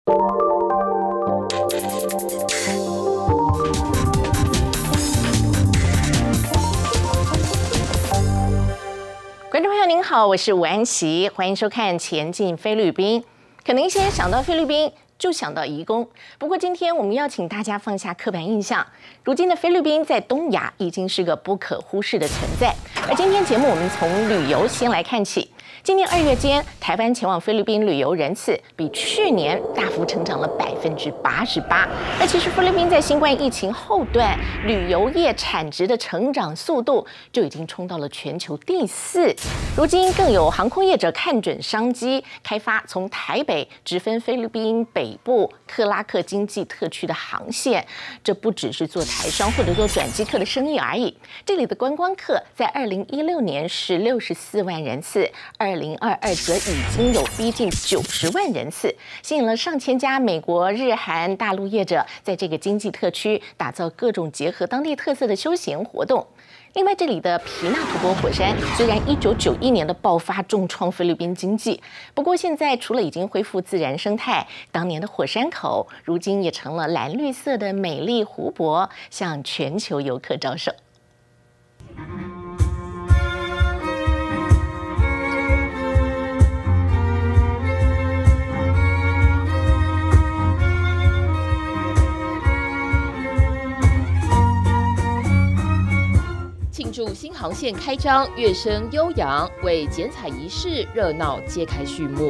观众朋友您好，我是吴安琪，欢迎收看《前进菲律宾》。可能一些想到菲律宾就想到移工，不过今天我们要请大家放下刻板印象。如今的菲律宾在东亚已经是个不可忽视的存在，而今天节目我们从旅游先来看起。今年2月间，台湾前往菲律宾旅游人次比去年大幅成长了88%。那其实菲律宾在新冠疫情后段，旅游业产值的成长速度就已经冲到了全球第4。如今更有航空业者看准商机，开发从台北直飞菲律宾北部克拉克经济特区的航线。这不只是做台商或者做转机客的生意而已。这里的观光客在2016年是64万人次，2022则已经有逼近90万人次，吸引了上千家美国、日韩、大陆业者在这个经济特区打造各种结合当地特色的休闲活动。另外，这里的皮纳图波火山虽然1991年的爆发重创菲律宾经济，不过现在除了已经恢复自然生态，当年的火山口如今也成了蓝绿色的美丽湖泊，向全球游客招手。 庆祝新航线开张，乐声悠扬，为剪彩仪式热闹揭开序幕。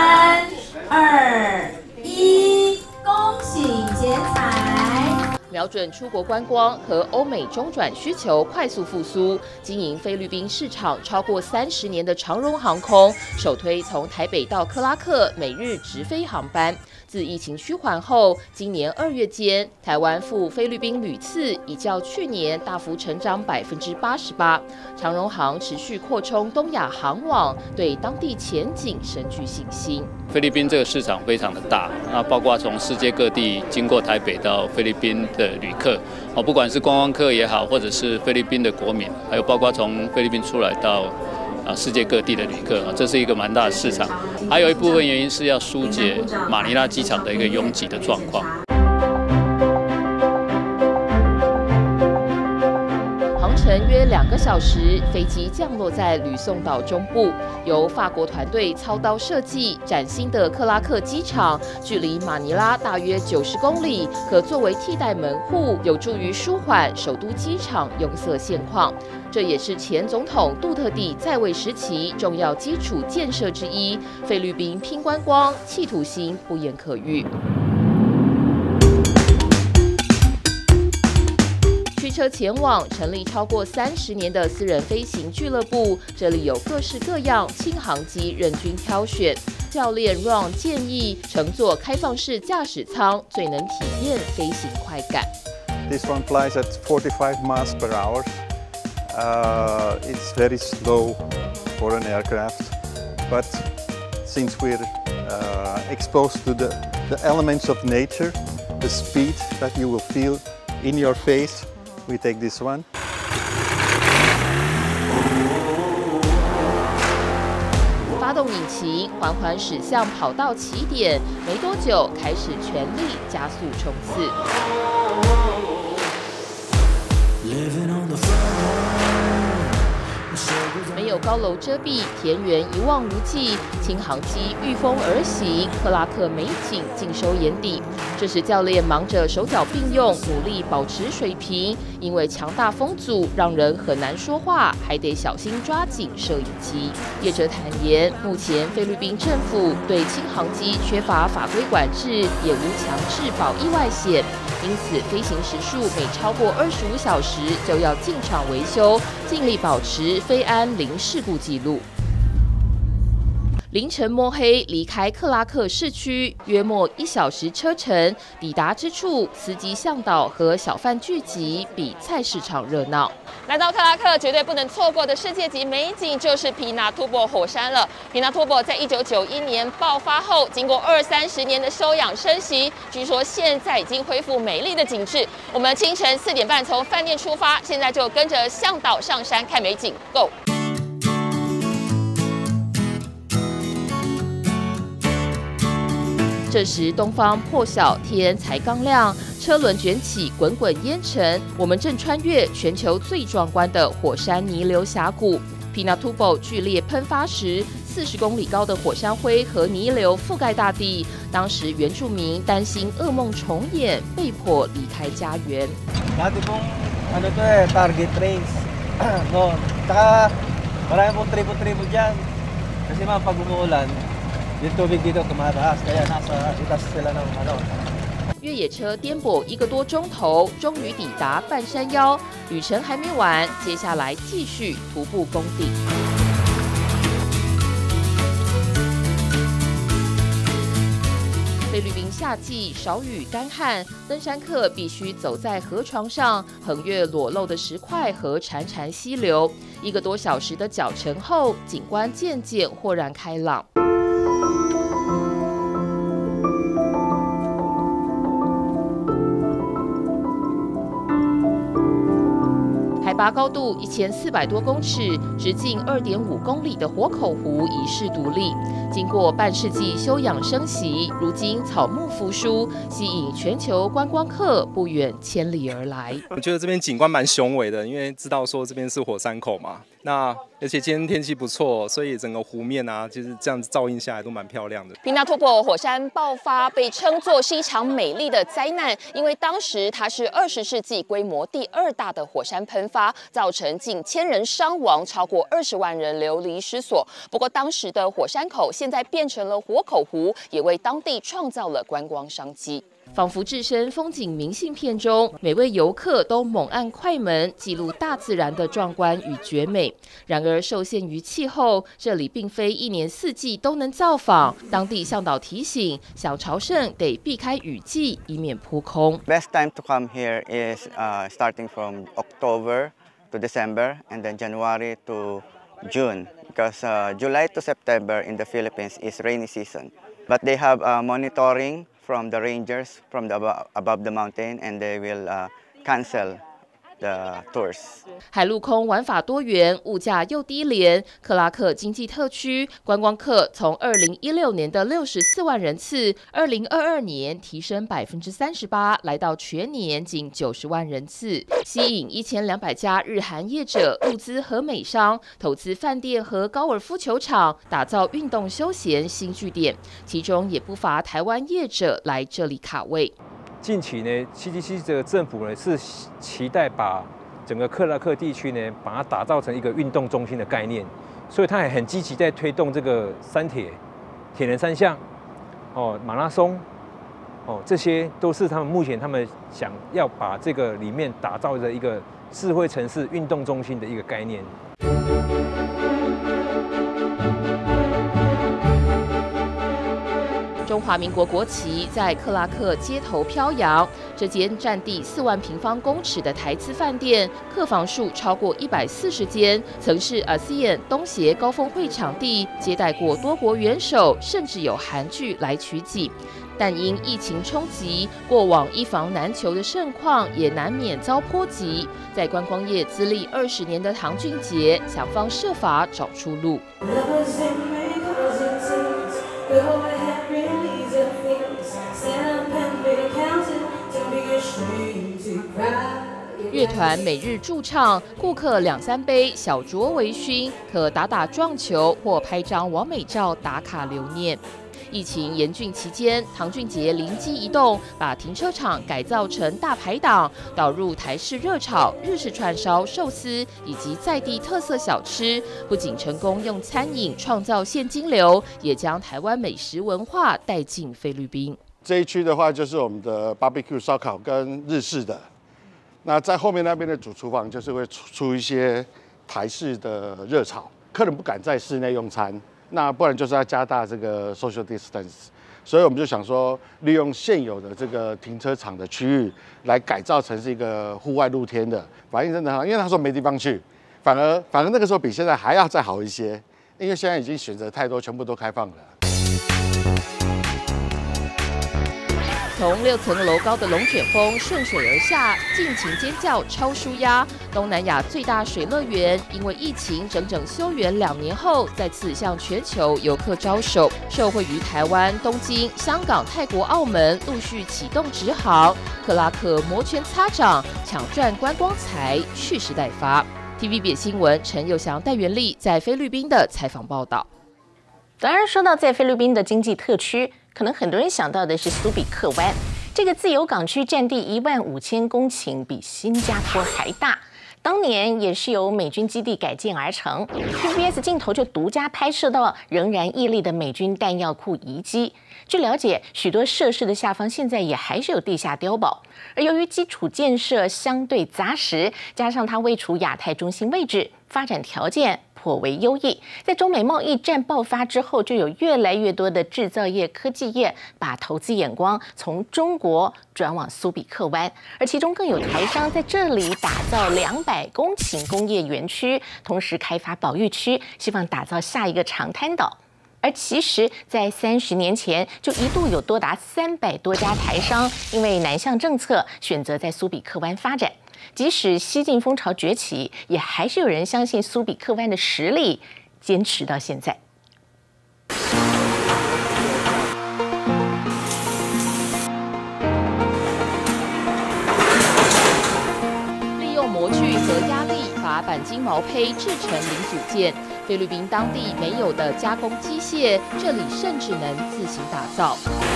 3、2、1，恭喜剪彩！ 瞄准出国观光和欧美中转需求快速复苏，经营菲律宾市场超过30年的长荣航空，首推从台北到克拉克每日直飞航班。自疫情趋缓后，今年2月间，台湾赴菲律宾旅次已较去年大幅成长88%。长荣航持续扩充东亚航网，对当地前景深具信心。 菲律宾这个市场非常的大，那包括从世界各地经过台北到菲律宾的旅客，不管是观光客也好，或者是菲律宾的国民，还有包括从菲律宾出来到世界各地的旅客，这是一个蛮大的市场。还有一部分原因是要疏解马尼拉机场的一个拥挤的状况。 航程约2个小时，飞机降落在吕宋岛中部，由法国团队操刀设计崭新的克拉克机场，距离马尼拉大约90公里，可作为替代门户，有助于舒缓首都机场拥塞现况。这也是前总统杜特地在位时期重要基础建设之一。菲律宾拼观光，企图心不言可喻。驱车前往成立超过30年的私人飞行俱乐部，这里有各式各样轻航机任君挑选。教练 Ron 建议乘坐开放式驾驶舱，最能体验飞行快感。 This one flies at 45 miles per hour. It's very slow for an aircraft, but since we're exposed to the elements of nature, the speed that you will feel in your face, we take this one. 发动引擎，缓缓驶向跑道起点，没多久开始全力加速冲刺。没有高楼遮蔽，田园一望无际，轻航机御风而行，克拉克美景尽收眼底。这时教练忙着手脚并用，努力保持水平，因为强大风阻让人很难说话，还得小心抓紧摄影机。业者坦言，目前菲律宾政府对轻航机缺乏法规管制，也无强制保意外险，因此飞行时数每超过25小时就要进场维修，尽力保持飞安零事故记录。凌晨摸黑离开克拉克市区，约莫1小时车程，抵达之处，司机向导和小贩聚集，比菜市场热闹。来到克拉克，绝对不能错过的世界级美景就是皮纳图波火山了。皮纳图波在1991年爆发后，经过20-30年的休养生息，据说现在已经恢复美丽的景致。我们清晨4点半从饭店出发，现在就跟着向导上山看美景 ，Go！ 这时东方破晓，天才刚亮，车轮卷起滚滚烟尘，我们正穿越全球最壮观的火山泥流峡谷。Pinatubo 剧烈喷发时，40公里高的火山灰和泥流覆盖大地。当时原住民担心噩梦重演，被迫离开家园。 Dati pong target race noon. Saka marami pong tribo-tribo dyan. Kasi mga pag umuulan, yung tubig dito tumataas, kaya nasa itas sila ng 越野车颠簸1个多钟头，终于抵达半山腰。旅程还没完，接下来继续徒步攻顶。菲律宾夏季少雨干旱，登山客必须走在河床上，横越裸露的石块和潺潺溪流。1个多小时的脚程后，景观渐渐豁然开朗。海拔高度1400多公尺，直径2.5公里的活口湖遗世独立。经过半世纪休养生息，如今草木复苏，吸引全球观光客不远千里而来。 我觉得这边景观蛮雄伟的，因为知道说这边是火山口嘛。那而且今天天气不错，所以整个湖面啊，就是这样子照映下来都蛮漂亮的。 Pinatubo 火山爆发被称作是一场美丽的灾难，因为当时它是20世纪规模第2大的火山喷发，造成近1000人伤亡，超过20万人流离失所。不过当时的火山口现在变成了活口湖，也为当地创造了观光商机。 仿佛置身风景明信片中，每位游客都猛按快门，记录大自然的壮观与绝美。然而，受限于气候，这里并非1年4季都能造访。当地向导提醒，想朝圣得避开雨季，以免扑空。 Best time to come here is starting from October to December, and then January to June, because July to September in the Philippines is rainy season. But they have monitoring from the rangers from above the mountain, and they will cancel the tours. 海陆空玩法多元，物价又低廉。克拉克经济特区观光客从2016年的64万人次，2022年提升38%，来到全年仅90万人次，吸引1200家日韩业者入资和美商，投资饭店和高尔夫球场，打造运动休闲新据点。其中也不乏台湾业者来这里卡位。 近期呢，CDC 这个政府呢是期待把整个克拉克地区呢，把它打造成一个运动中心的概念，所以它也很积极在推动这个三铁、铁人三项、马拉松，这些都是他们目前想要把这个里面打造的一个智慧城市运动中心的一个概念。 中华民国国旗在克拉克街头飘扬。这间占地4万平方公尺的台资饭店，客房数超过140间，曾是 ASEAN 东协高峰会场地，接待过多国元首，甚至有韩剧来取景。但因疫情冲击，过往一房难求的盛况也难免遭波及。在观光业资历20年的唐俊杰，想方设法找出路。乐团每日驻唱，顾客2、3杯小酌微醺，可打打撞球或拍张完美照打卡留念。疫情严峻期间，唐俊杰灵机一动，把停车场改造成大排档，导入台式热炒、日式串烧、寿司以及在地特色小吃，不仅成功用餐饮创造现金流，也将台湾美食文化带进菲律宾。 这一区的话，就是我们的 barbecue 烧烤跟日式的。那在后面那边的主厨房，就是会出一些台式的热炒，客人不敢在室内用餐，那不然就是要加大这个 social distance， 所以我们就想说，利用现有的这个停车场的区域来改造成是一个户外露天的，反应真的好，因为他说没地方去，反而那个时候比现在还要再好一些，因为现在已经选择太多，全部都开放了。 从6层楼高的龙卷风顺水而下，尽情尖叫，超舒压。东南亚最大水乐园因为疫情整整休园2年后，再次向全球游客招手。受惠于台湾、东京、香港、泰国、澳门陆续启动直航，克拉克摩拳擦掌，抢赚观光财，蓄势待发。TVB 新闻陈佑祥、戴元丽在菲律宾的采访报道。 当然，说到在菲律宾的经济特区，可能很多人想到的是苏比克湾。这个自由港区占地15000公顷，比新加坡还大。当年也是由美军基地改建而成。TVBS 镜头就独家拍摄到仍然屹立的美军弹药库遗迹。据了解，许多设施的下方现在也还是有地下碉堡。而由于基础建设相对扎实，加上它位处亚太中心位置，发展条件颇为优异。在中美贸易战爆发之后，就有越来越多的制造业、科技业把投资眼光从中国转往苏比克湾，而其中更有台商在这里打造200公顷工业园区，同时开发保育区，希望打造下一个长滩岛。而其实，在30年前，就一度有多达300多家台商因为南向政策选择在苏比克湾发展。即使西进风潮崛起，也还是有人相信苏比克湾的实力，坚持到现在。 利用模具和压力把钣金毛坯制成零组件。菲律宾当地没有的加工机械，这里甚至能自行打造。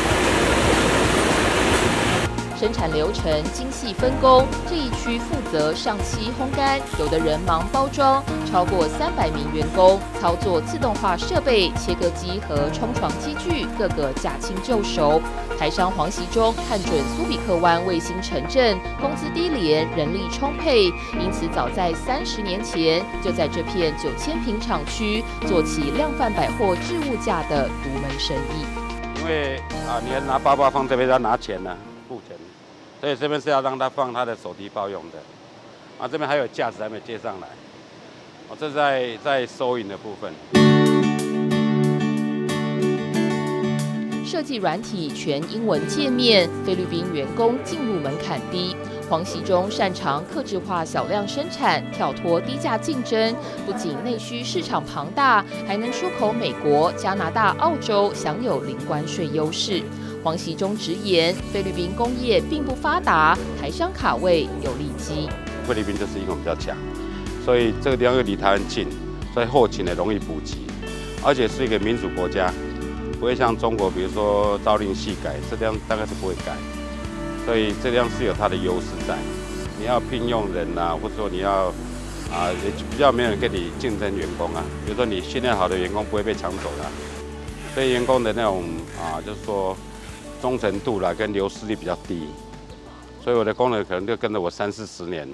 生产流程精细分工，这一区负责上漆烘干，有的人忙包装，超过300名员工操作自动化设备、切割机和冲床机具，个个驾轻就熟。台商黄习忠看准苏比克湾卫星城镇，工资低廉，人力充沛，因此早在30年前就在这片9000平厂区做起量贩百货置物架的独门生意。 因为你要拿包包放这边要拿钱呢，付钱。所以这边是要让他放他的手提包用的，这边还有架子还没接上来，这是在收银的部分。 设计软体全英文界面，菲律宾员工进入门槛低。黄习忠擅长客制化小量生产，跳脱低价竞争，不仅内需市场庞大，还能出口美国、加拿大、澳洲，享有零关税优势。黄习忠直言，菲律宾工业并不发达，台商卡位有利基。 菲律宾就是英文比较强，所以这个地方又离台湾近，所以后勤也容易补给，而且是一个民主国家，不会像中国，比如说朝令夕改，这地方大概是不会改，所以这地方是有它的优势在。你要聘用人啊，或者说你要也比较没有人跟你竞争员工啊，比如说你训练好的员工不会被抢走的，所以员工的那种就是说。忠诚度啦跟流失率比较低，所以我的工人可能就跟着我30-40年。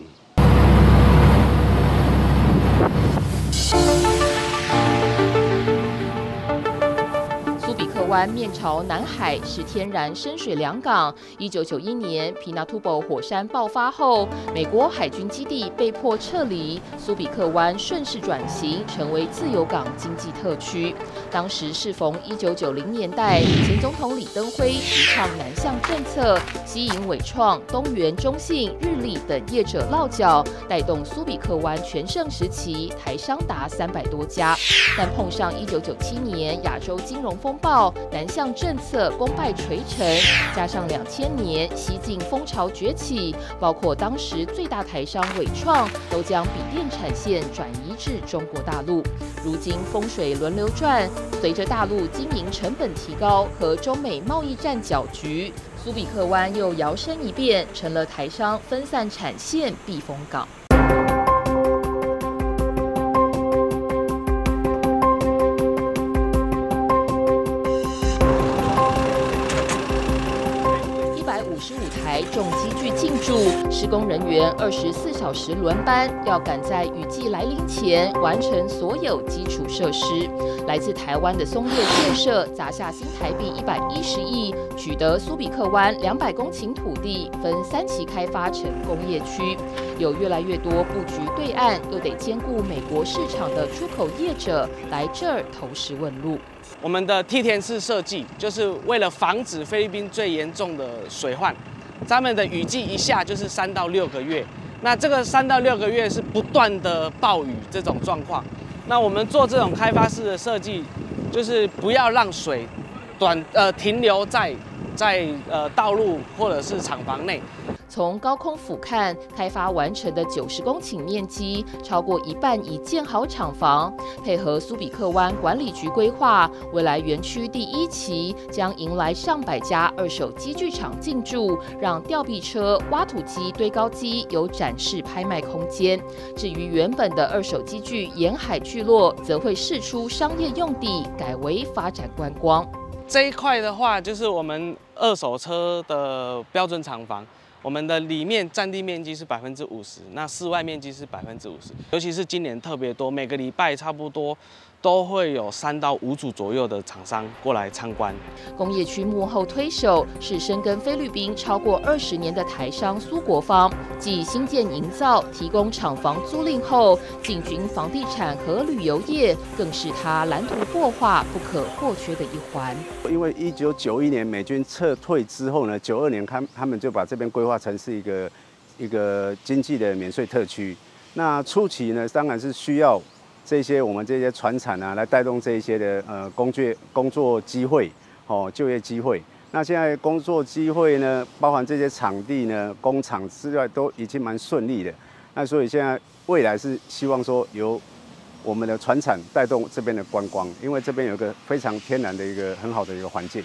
苏比克湾面朝南海，是天然深水良港。1991年皮纳图博火山爆发后，美国海军基地被迫撤离，苏比克湾顺势转型成为自由港经济特区。当时适逢1990年代，前总统李登辉提倡南向政策，吸引伟创、东元、中信、日立等业者落脚，带动苏比克湾全盛时期，台商达300多家。但碰上1997年亚洲金融风暴，南向政策功败垂成，加上2000年西进风潮崛起，包括当时最大台商伟创都将笔电产线转移至中国大陆。如今风水轮流转，随着大陆经营成本提高和中美贸易战搅局，苏比克湾又摇身一变，成了台商分散产线避风港。155台重机具进驻，施工人员24小时轮班，要赶在雨季来临前完成所有基础设施。来自台湾的松叶建设砸下新台币110亿，取得苏比克湾200公顷土地，分3期开发成工业区。有越来越多布局对岸，又得兼顾美国市场的出口业者来这儿投石问路。 我们的梯田式设计就是为了防止菲律宾最严重的水患，他们的雨季一下就是3到6个月，那这个3到6个月是不断的暴雨这种状况。那我们做这种开发式的设计，就是不要让水停留在道路或者是厂房内。 从高空俯瞰，开发完成的90公顷面积，超过一半已建好厂房。配合苏比克湾管理局规划，未来园区第1期将迎来上百家二手机具厂进驻，让吊臂车、挖土机、堆高机有展示拍卖空间。至于原本的二手机具沿海聚落，则会释出商业用地，改为发展观光。 这一块的话，就是我们二手车的标准厂房。我们的里面占地面积是50%，那室外面积是50%。尤其是今年特别多，每个礼拜差不多都会有3到5组左右的厂商过来参观。 工业区幕后推手是深耕菲律宾超过20年的台商苏国芳，继新建营造、提供厂房租赁后，进军房地产和旅游业，更是他蓝图擘画不可或缺的一环。 因为1991年美军撤退之后呢，92年他们就把这边规划成是一个经济的免税特区。那初期呢，当然是需要我们这些传产啊，来带动这一些的工作机会，就业机会。那现在工作机会呢，包含这些场地呢、工厂之外，都已经蛮顺利的。那所以现在未来是希望说由我们的传产带动这边的观光，因为这边有一个非常天然的一个很好的一个环境。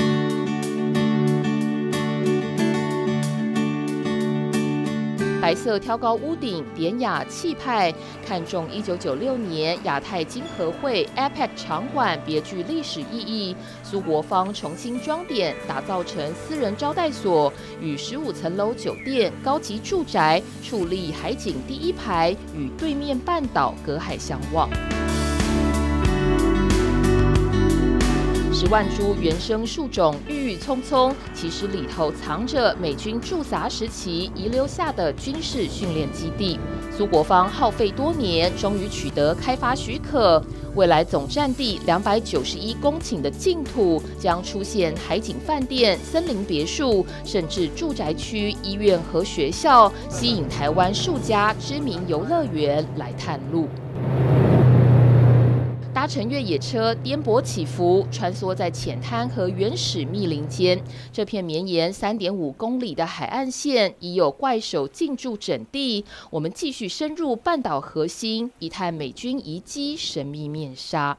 白色挑高屋顶，典雅气派，看中1996年亚太经合会 APEC 场馆别具历史意义。苏国芳重新装点，打造成私人招待所与15层楼酒店、高级住宅，矗立海景第1排，与对面半岛隔海相望。10万株原生树种郁郁葱葱，其实里头藏着美军驻扎时期遗留下的军事训练基地。苏国芳耗费多年，终于取得开发许可。未来总占地291公顷的净土，将出现海景饭店、森林别墅，甚至住宅区、医院和学校，吸引台湾数家知名游乐园来探路。搭乘越野车颠簸起伏，穿梭在浅滩和原始密林间。这片绵延3.5公里的海岸线已有怪手进驻整地。我们继续深入半岛核心，一探美军遗迹神秘面纱。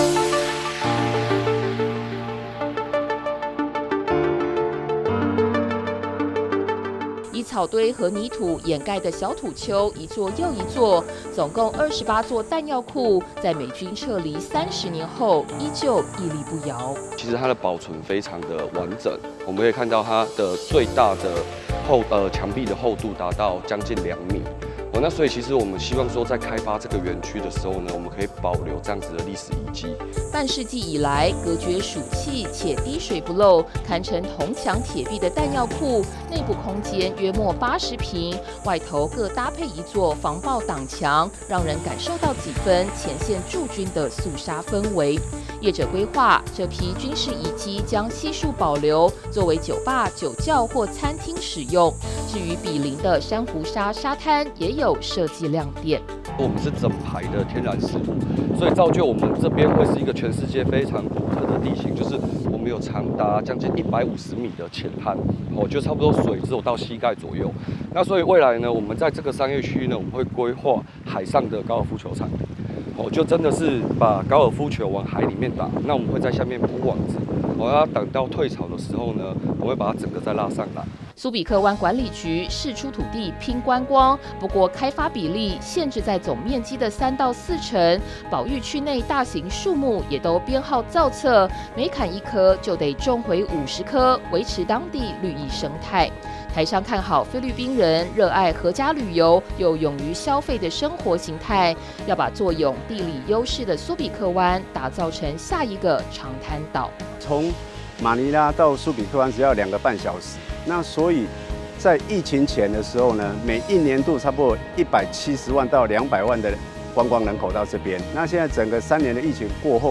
以草堆和泥土掩盖的小土丘，一座又一座，总共28座弹药库，在美军撤离30年后，依旧屹立不摇。 其实它的保存非常的完整，我们可以看到它的最大的墙壁的厚度达到将近2米。那所以其实我们希望说，在开发这个园区的时候呢，我们可以保留这样子的历史遗迹。 半世纪以来，隔绝暑气且滴水不漏，堪称铜墙铁壁的弹药库，内部空间约莫80平，外头各搭配一座防爆挡墙，让人感受到几分前线驻军的肃杀氛围。业者规划，这批军事遗迹将悉数保留，作为酒吧、酒窖或餐厅使用。至于毗邻的珊瑚沙沙滩，也有设计亮点。 我们是整排的天然石路，所以造就我们这边会是一个全世界非常独特的地形，就是我们有长达将近150米的浅滩，就差不多水只有到膝盖左右。那所以未来呢，我们在这个商业区呢，我们会规划海上的高尔夫球场，就真的是把高尔夫球往海里面打。那我们会在下面铺网子，要等到退潮的时候呢，我会把它整个再拉上来。 苏比克湾管理局释出土地拼观光，不过开发比例限制在总面积的3到4成，保育区内大型树木也都编号造册，每砍1棵就得种回50棵，维持当地绿意生态。台商看好菲律宾人热爱合家旅游又勇于消费的生活形态，要把坐拥地理优势的苏比克湾打造成下一个长滩岛。 从马尼拉到苏比克湾只要2个半小时。那所以，在疫情前的时候呢，每一年度差不多170万到200万的观光人口到这边。那现在整个3年的疫情过后，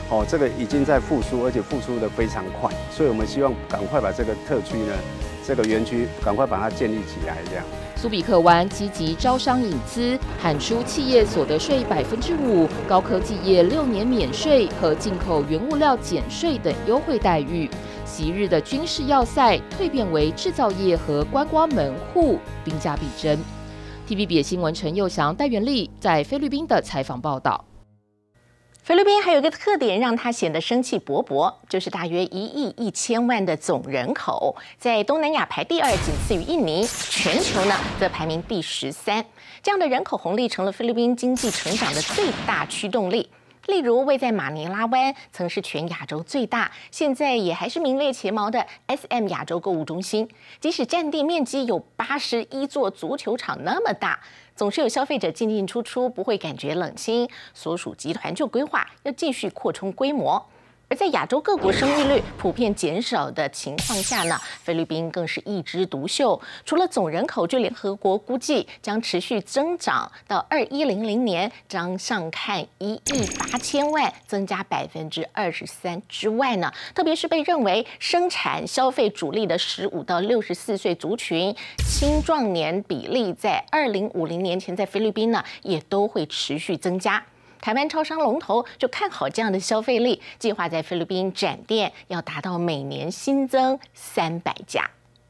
这个已经在复苏，而且复苏的非常快，所以我们希望赶快把这个特区呢，这个园区赶快把它建立起来，这样。 苏比克湾积极招商引资，喊出企业所得税5%、高科技业6年免税和进口原物料减税等优惠待遇。昔日的军事要塞蜕变为制造业和观光门户，兵家必争。TVB 新闻陈佑祥、戴元丽在菲律宾的采访报道。 菲律宾还有一个特点，让它显得生气勃勃，就是大约1亿1000万的总人口，在东南亚排第2，仅次于印尼，全球呢则排名第13。这样的人口红利成了菲律宾经济成长的最大驱动力。例如，位在马尼拉湾，曾是全亚洲最大，现在也还是名列前茅的 SM 亚洲购物中心，即使占地面积有81座足球场那么大，总是有消费者进进出出，不会感觉冷清。所属集团就规划要继续扩充规模。而在亚洲各国生育率普遍减少的情况下呢，菲律宾更是一枝独秀。除了总人口，据联合国估计将持续增长到2100年将上看1亿8000万，增加23%之外呢，特别是被认为生产消费主力的15到64岁族群，青壮年比例在2050年前在菲律宾呢也都会持续增加。台湾超商龙头就看好这样的消费力，计划在菲律宾展店要达到每年新增300家。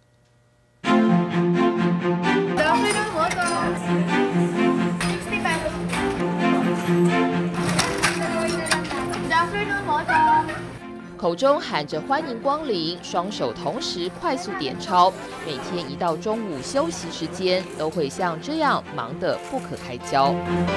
口中喊着欢迎光临，双手同时快速点钞，每天一到中午休息时间，都会像这样忙得不可开交。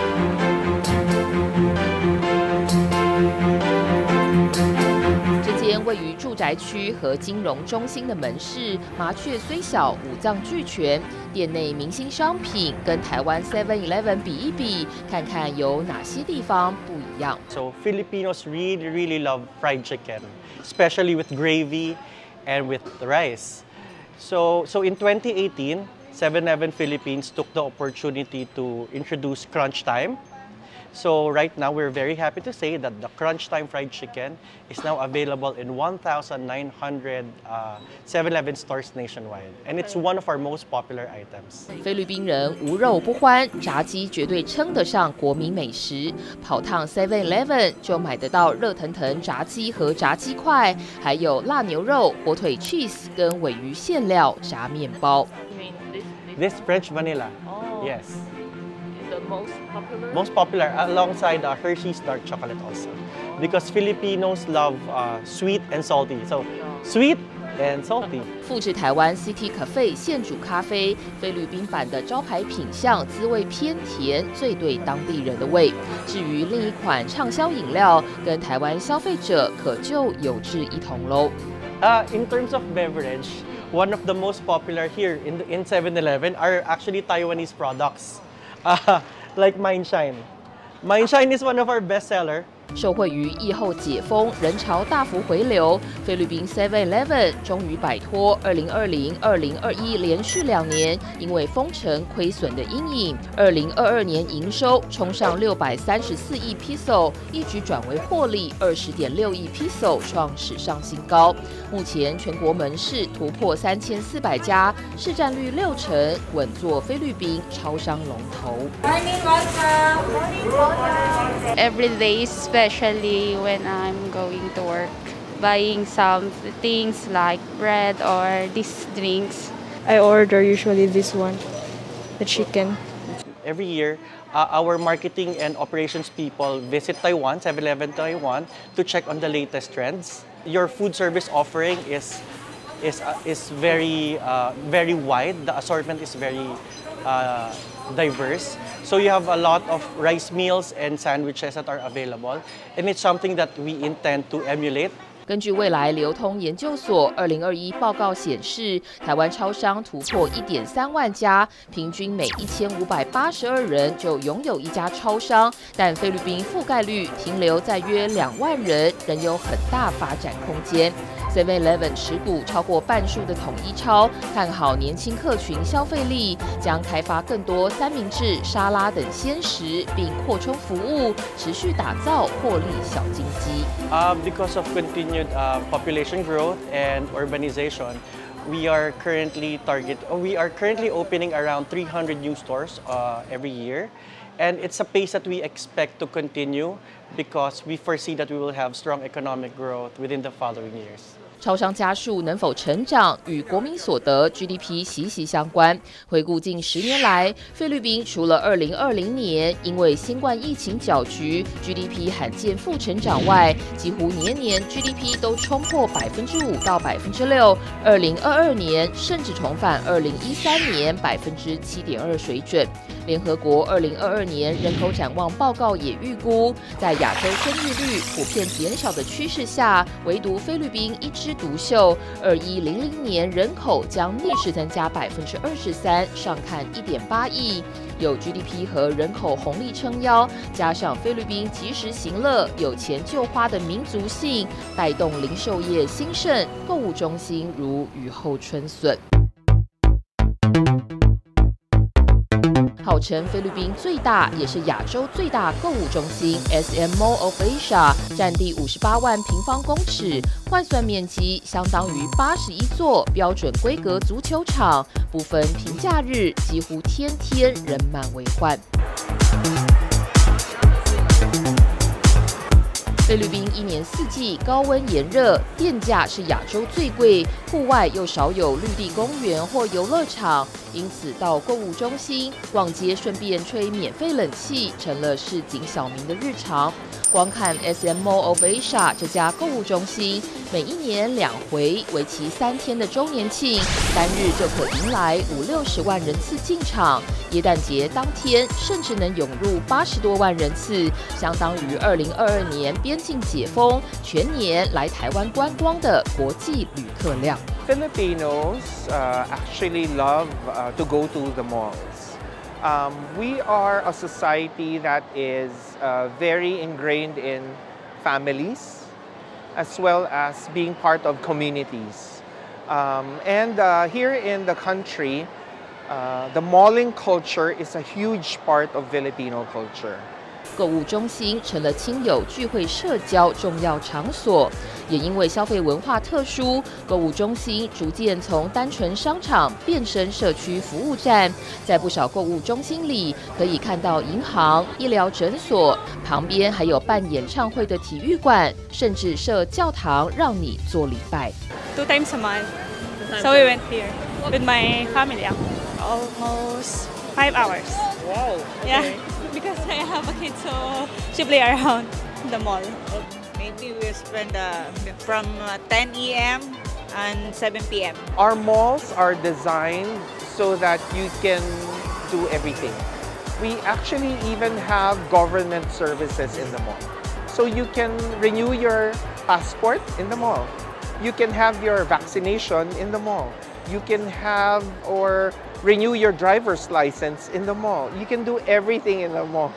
这间位于住宅区和金融中心的门市，麻雀虽小，五脏俱全。店内明星商品跟台湾 7-Eleven 比一比，看看有哪些地方不一样。 So Filipinos really love fried chicken, especially with gravy and with the rice. So in 2018, 7-Eleven Philippines took the opportunity to introduce Crunch Time. So right now, we're very happy to say that the Crunch Time fried chicken is now available in 1,900 7-Eleven stores nationwide, and it's one of our most popular items. 菲律宾人无肉不欢，炸鸡绝对称得上国民美食。跑趟 7-Eleven 就买得到热腾腾炸鸡和炸鸡块，还有辣牛肉、火腿 cheese 跟鲔鱼馅料炸面包。 This French vanilla, yes. Most popular alongside Hershey's dark chocolate also, because Filipinos love sweet and salty. So sweet and salty. 复制台湾 City Cafe 现煮咖啡，菲律宾版的招牌品项滋味偏甜，最对当地人的胃。至于另一款畅销饮料，跟台湾消费者可就有志一同喽。 In terms of beverage, one of the most popular here in 7-Eleven are actually Taiwanese products. Like Mine Shine. Mine Shine is one of our best sellers. 受惠于疫后解封，人潮大幅回流，菲律宾 7-Eleven 终于摆脱2020、2021连续2年因为封城亏损的阴影。2022年营收冲上634亿 peso， 一举转为获利20.6亿 peso， 创史上新高。目前全国门市突破3400家，市占率60%，稳坐菲律宾超商龙头。 Every day, especially when I'm going to work, buying some things like bread or these drinks. I order usually this one, the chicken. Every year, our marketing and operations people visit Taiwan, 7-Eleven Taiwan, to check on the latest trends. Your food service offering is very wide. The assortment is very diverse. So you have a lot of rice meals and sandwiches that are available, and it's something that we intend to emulate. 根据未来流通研究所2021报告显示，台湾超商突破1.3万家，平均每1582人就拥有一家超商，但菲律宾覆盖率停留在约2万人，仍有很大发展空间。 7-Eleven 持股超过半数的统一超看好年轻客群消费力，将开发更多三明治、沙拉等鲜食，并扩充服务，持续打造获利小金鸡。 Because of continued population growth and urbanization, we are currently opening around 300 new stores every year, and it's a pace that we expect to continue because we foresee that we will have strong economic growth within the following years. 超商家数能否成长，与国民所得 GDP 息息相关。回顾近10年来，菲律宾除了2020年因为新冠疫情搅局 ，GDP 罕见负成长外，几乎年年 GDP 都冲破5%到6%。2022年甚至重返2013年7.2%水准。联合国2022年人口展望报告也预估，在亚洲生育率普遍减少的趋势下，唯独菲律宾一枝独秀，2100年人口将逆势增加23%，上看1.8亿。有 GDP 和人口红利撑腰，加上菲律宾及时行乐、有钱就花的民族性，带动零售业兴盛，购物中心如雨后春笋。号称菲律宾最大也是亚洲最大购物中心 SM Mall of Asia 占地58万平方公尺，换算面积相当于81座标准规格足球场，不分平假日，几乎天天人满为患。菲律宾1年4季高温炎热，电价是亚洲最贵，户外又少有绿地公园或游乐场，因此到购物中心逛街顺便吹免费冷气，成了市井小民的日常。光看 SM Mall of Asia 这家购物中心，每1年2回，为期3天的周年庆，单日就可迎来50-60万人次进场。耶诞节当天，甚至能涌入80多万人次，相当于2022年边境解封全年来台湾观光的国际旅客量。 Filipinos actually love to go to the malls. We are a society that is very ingrained in families as well as being part of communities. And here in the country, the malling culture is a huge part of Filipino culture. 购物中心成了亲友聚会社交重要场所，也因为消费文化特殊，购物中心逐渐从单纯商场变身社区服务站。在不少购物中心里，可以看到银行、医疗诊所，旁边还有办演唱会的体育馆，甚至设教堂让你做礼拜。 2 times a month, so we went here with my family. Almost 5 hours. Wow. Okay. Yeah. Because I have a kid, so she play around the mall. Maybe we spend from 10 a.m. and 7 p.m. Our malls are designed so that you can do everything. We actually even have government services in the mall. So you can renew your passport in the mall. You can have your vaccination in the mall. You can have or renew your driver's license in the mall. You can do everything in the mall.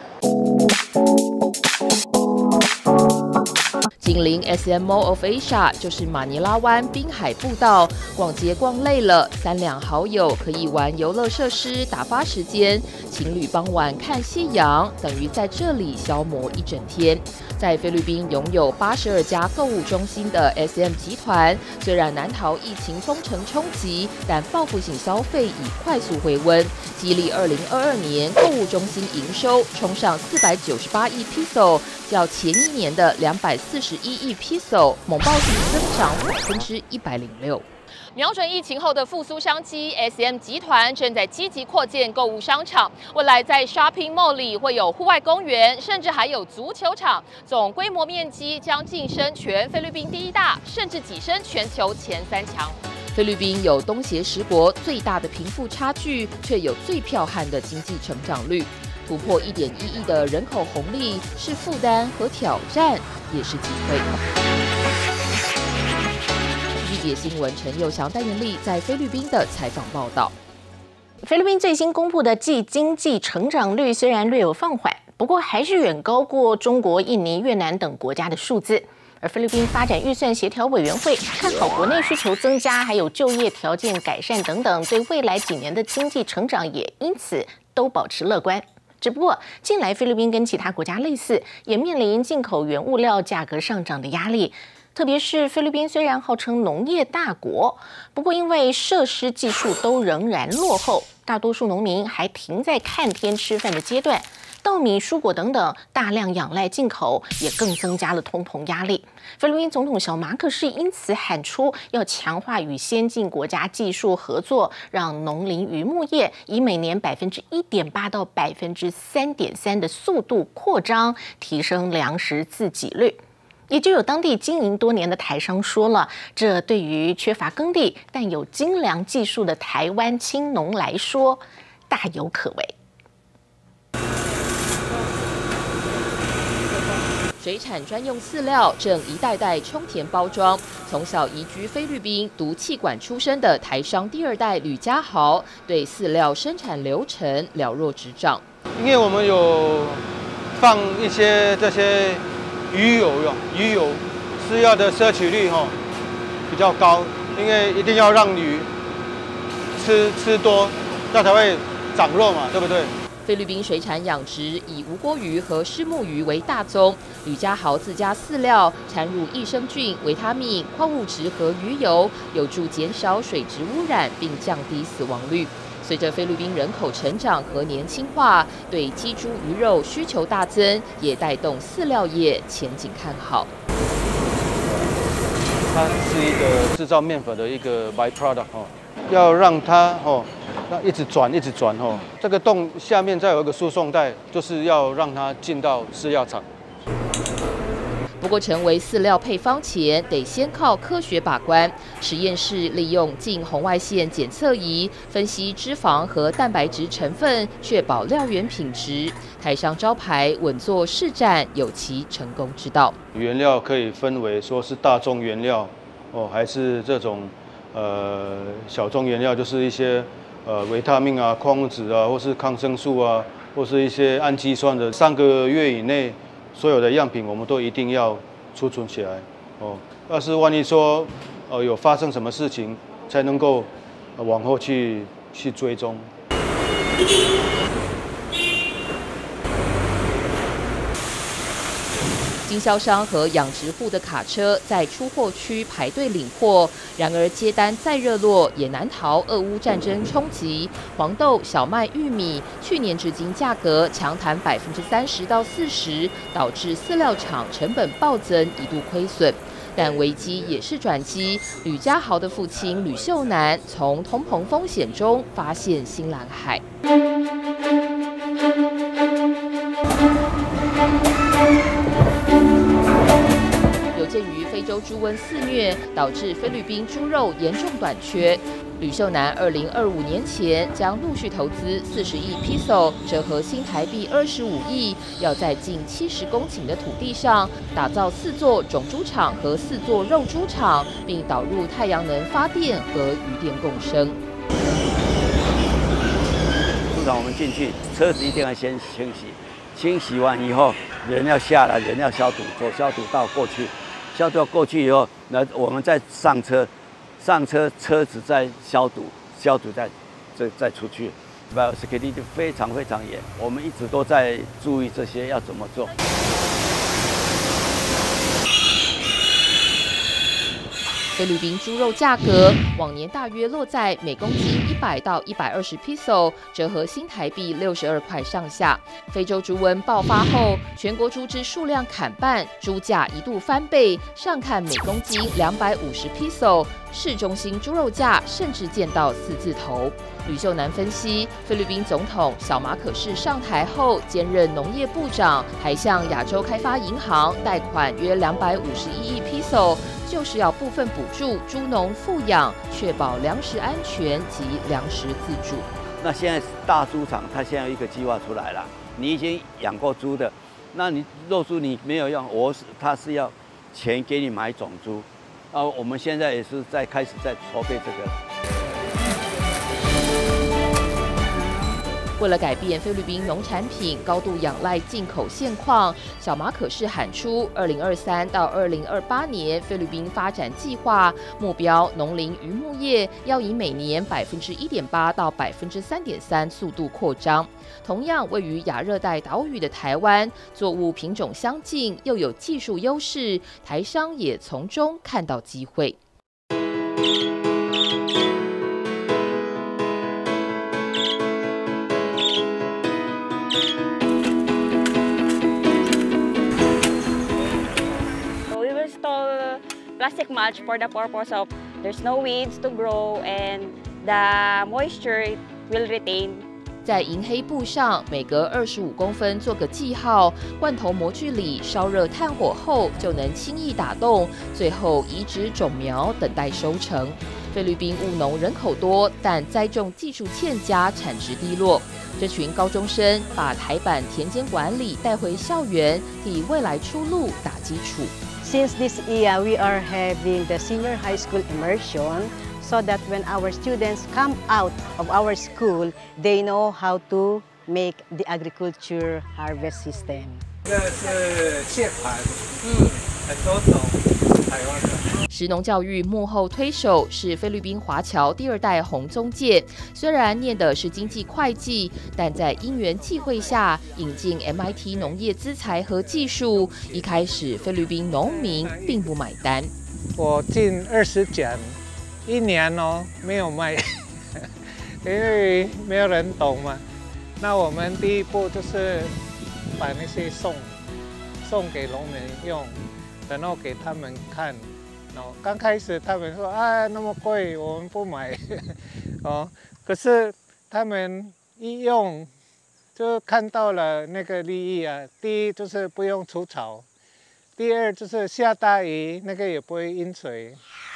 紧邻 SM Mall of Asia 就是马尼拉湾滨海步道，逛街逛累了，3两好友可以玩游乐设施打发时间，情侣傍晚看夕阳，等于在这里消磨一整天。在菲律宾拥有82家购物中心的 SM 集团，虽然难逃疫情封城冲击，但报复性消费已快速回温，激励2022年购物中心营收冲上498亿 peso， 较前1年的241亿 peso， 猛爆性增长106%。 瞄准疫情后的复苏商机 ，SM 集团正在积极扩建购物商场。未来在 Shopping Mall 里会有户外公园，甚至还有足球场，总规模面积将晋升全菲律宾第1大，甚至跻身全球前3强。 菲律宾有东协10国最大的贫富差距，却有最剽悍的经济成长率。突破1.1亿的人口红利是负担和挑战，也是机会。记者新闻陈佑祥、戴元丽在菲律宾的采访报道。 菲律宾最新公布的季经济成长率虽然略有放缓，不过还是远高过中国、印尼、越南等国家的数字。 而菲律宾发展预算协调委员会看好国内需求增加，还有就业条件改善等等，对未来几年的经济成长也因此都保持乐观。只不过，近来菲律宾跟其他国家类似，也面临进口原物料价格上涨的压力。特别是菲律宾虽然号称农业大国，不过因为设施技术都仍然落后，大多数农民还停在看天吃饭的阶段。稻米、蔬果等等大量仰赖进口，也更增加了通膨压力。菲律宾总统小马可是因此喊出要强化与先进国家技术合作，让农林渔牧业以每年1.8%到3.3%的速度扩张，提升粮食自给率。也就有当地经营多年的台商说了，这对于缺乏耕地但有精良技术的台湾青农来说，大有可为。 水产专用饲料正一代代充填包装。从小移居菲律宾、读企管出身的台商第2代吕家豪，对饲料生产流程了若指掌。 因为我们有放一些这些鱼油饲料的摄取率比较高，因为一定要让鱼吃多，它才会长肉嘛，对不对？ 菲律宾水产养殖以无锅鱼和虱目鱼为大宗，吕家豪自家饲料掺入益生菌、维他命、矿物质和鱼油，有助减少水质污染并降低死亡率。随着菲律宾人口成长和年轻化，对鸡、猪、鱼肉需求大增，也带动饲料业前景看好。 它是一个制造面粉的一个 byproduct 要让它那一直转这个洞下面再有一个输送带，就是要让它进到饲料厂。 不过，成为饲料配方前，得先靠科学把关。实验室利用近红外线检测仪分析脂肪和蛋白质成分，确保料源品质。台商招牌稳坐市占，有其成功之道。 原料可以分为说是大宗原料还是这种小宗原料，就是一些维他命啊、矿物质啊，或是抗生素啊，或是一些氨基酸的。3个月以内，所有的样品我们都一定要储存起来要是万一说有发生什么事情，才能够往后去追踪。 经销商和养殖户的卡车在出货区排队领货，然而接单再热络，也难逃俄乌战争冲击。黄豆、小麦、玉米去年至今价格强弹30%到40%，导致饲料厂成本暴增，一度亏损。但危机也是转机，吕家豪的父亲吕秀南从通膨风险中发现新蓝海。有鉴于非洲猪瘟肆虐，导致菲律宾猪肉严重短缺。吕秀南2025年前将陆续投资40亿 peso， 折合新台币25亿，要在近70公顷的土地上打造4座种猪场和4座肉猪场，并导入太阳能发电和渔电共生。 猪场我们进去，车子一定要先清洗，清洗完以后，人要下来，人要消毒，走消毒道过去。消毒过去以后，那我们再上车，车子再消毒再出去。Biosecurity 非常非常严，我们一直都在注意这些要怎么做。 菲律宾猪肉价格往年大约落在每公斤100到120 peso， 折合新台币62块上下。非洲猪瘟爆发后，全国猪只数量砍半，猪价一度翻倍，上看每公斤250 peso， 市中心猪肉价甚至见到4字头。吕秀南分析，菲律宾总统小马可仕上台后兼任农业部长，还向亚洲开发银行贷款约251亿 peso， 就是要部分补助猪农富养，确保粮食安全及粮食自主。 那现在大猪场它现在有一个计划出来了，你已经养过猪的，那你肉猪你没有用，它是要钱给你买种猪，我们现在也是开始在筹备这个。 为了改变菲律宾农产品高度仰赖进口现况，小马可是喊出2023到2028年菲律宾发展计划目标，农林渔牧业要以每年1.8%到3.3%速度扩张。同样，位于亚热带岛屿的台湾，作物品种相近，又有技术优势，台商也从中看到机会。 Plastic mulch for the purpose of there's no weeds to grow and the moisture will retain. 在银黑布上每隔25公分做个记号，罐头模具里烧热炭火后就能轻易打洞，最后移植种苗等待收成。菲律宾务农人口多，但栽种技术欠佳，产值低落。这群高中生把台版田间管理带回校园，替未来出路打基础。 Since this year, we are having the senior high school immersion so that when our students come out of our school, they know how to make the agriculture harvest system. 这是蟹盘，很多种台湾的。 食农教育幕后推手是菲律宾华侨第2代洪宗介，虽然念的是经济会计，但在因缘际会下引进 MIT 农业资材和技术。一开始菲律宾农民并不买单。 我进20甲，1年没有卖，因为没有人懂嘛。那我们第一步就是把那些送给农民用，然后给他们看。刚开始他们说啊那么贵，我们不买，可是他们一用就看到了那个利益啊。第一就是不用除草，第二就是下大雨那个也不会淹水。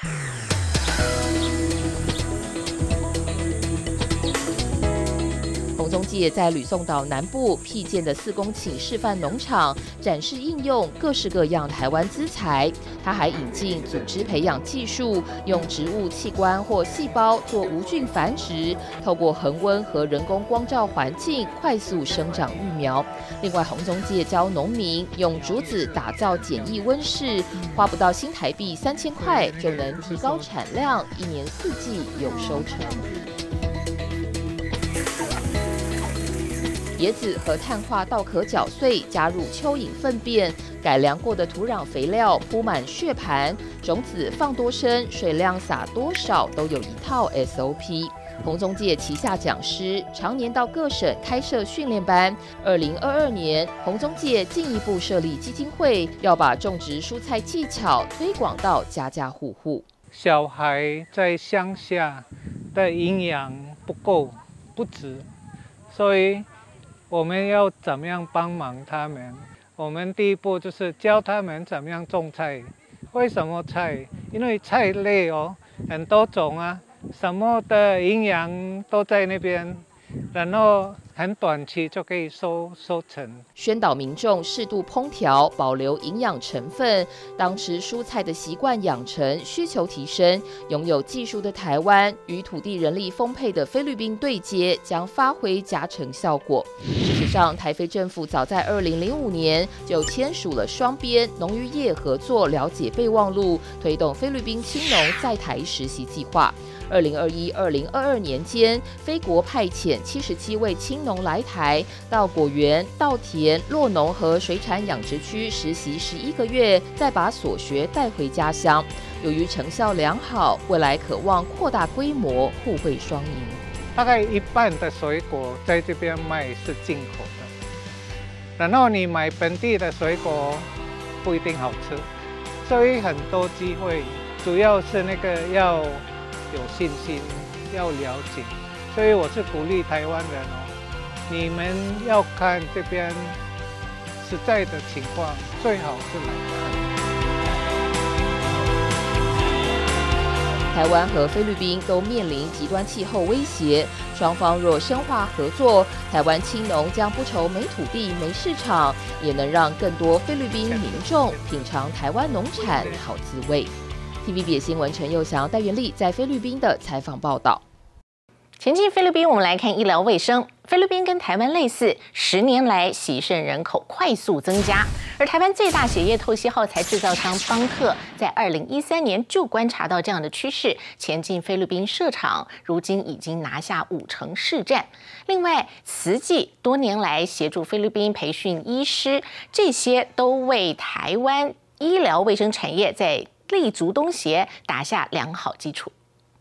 洪宗介在吕宋岛南部辟建的4公顷示范农场，展示应用各式各样台湾资材。他还引进组织培养技术，用植物器官或细胞做无菌繁殖，透过恒温和人工光照环境快速生长育苗。另外，洪宗介教农民用竹子打造简易温室，花不到新台币3000块就能提高产量，1年4季有收成。椰子和碳化稻壳搅碎，加入蚯蚓粪便，改良过的土壤肥料铺满穴盘，种子放多深，水量撒多少，都有一套 SOP。洪宗介旗下讲师常年到各省开设训练班。2022年，洪宗介进一步设立基金会，要把种植蔬菜技巧推广到家家户户。 小孩在乡下的营养不够，不足，所以我们要怎么样帮忙他们？我们第一步就是教他们怎么样种菜。为什么菜？因为菜类很多种啊，什么的营养都在那边，然后很短期就可以收成。 宣导民众适度烹调，保留营养成分，当吃蔬菜的习惯养成，需求提升。拥有技术的台湾与土地人力丰沛的菲律宾对接，将发挥加成效果。事实上，台菲政府早在2005年就签署了双边农渔业合作了解备忘录，推动菲律宾青农在台实习计划。2021-2022年间，菲国派遣77位青农来台，到果园、稻田、酪农和水产养殖区实习11个月，再把所学带回家乡。由于成效良好，未来渴望扩大规模，互惠双赢。 大概1半的水果在这边卖是进口的，然后你买本地的水果不一定好吃，所以很多机会，主要是那个要有信心，要了解，所以我是鼓励台湾人你们要看这边实在的情况，最好是来看。 台湾和菲律宾都面临极端气候威胁，双方若深化合作，台湾青农将不愁没土地、没市场，也能让更多菲律宾民众品尝台湾农产好滋味。TVBS 新闻陈佑祥、戴元丽在菲律宾的采访报道。 前进菲律宾，我们来看医疗卫生。 菲律宾跟台湾类似，10年来洗肾人口快速增加，而台湾最大血液透析耗材制造商邦特在2013年就观察到这样的趋势，前进菲律宾设厂，如今已经拿下50%市占。另外，慈济多年来协助菲律宾培训医师，这些都为台湾医疗卫生产业在立足东协打下良好基础。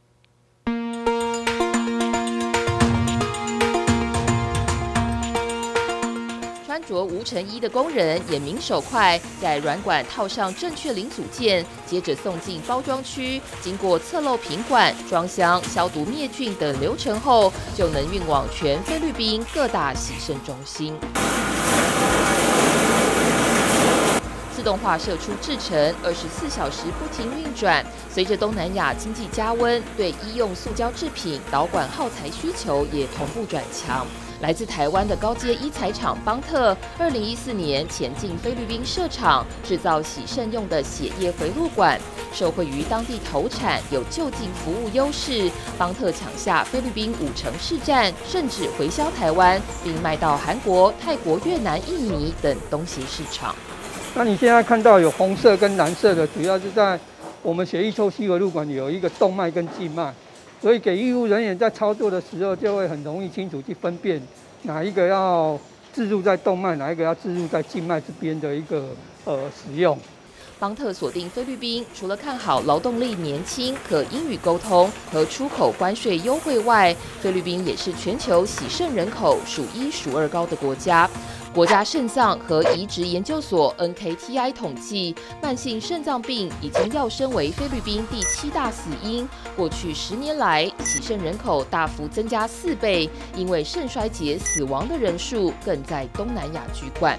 穿着无尘衣的工人眼明手快，在软管套上正确零组件，接着送进包装区，经过侧漏品管、装箱、消毒灭菌等流程后，就能运往全菲律宾各大洗肾中心。自动化射出制程，24小时不停运转。随着东南亚经济加温，对医用塑胶制品、导管耗材需求也同步转强。来自台湾的高阶医材厂邦特，2014年前进菲律宾设厂，制造洗肾用的血液回路管。受惠于当地投产有就近服务优势，邦特抢下菲律宾50%市占，甚至回销台湾，并卖到韩国、泰国、越南、印尼等东协市场。 那你现在看到有红色跟蓝色的，主要是在我们血液透析回路管有一个动脉跟静脉，所以给医务人员在操作的时候就会很容易清楚去分辨哪一个要置入在动脉，哪一个要置入在静脉这边的一个使用。 邦特锁定菲律宾，除了看好劳动力年轻、可英语沟通和出口关税优惠外，菲律宾也是全球洗肾人口数1数2高的国家。国家肾脏和移植研究所 NKTI 统计，慢性肾脏病已经跃升为菲律宾第7大死因。过去10年来，洗肾人口大幅增加4倍，因为肾衰竭死亡的人数更在东南亚居冠。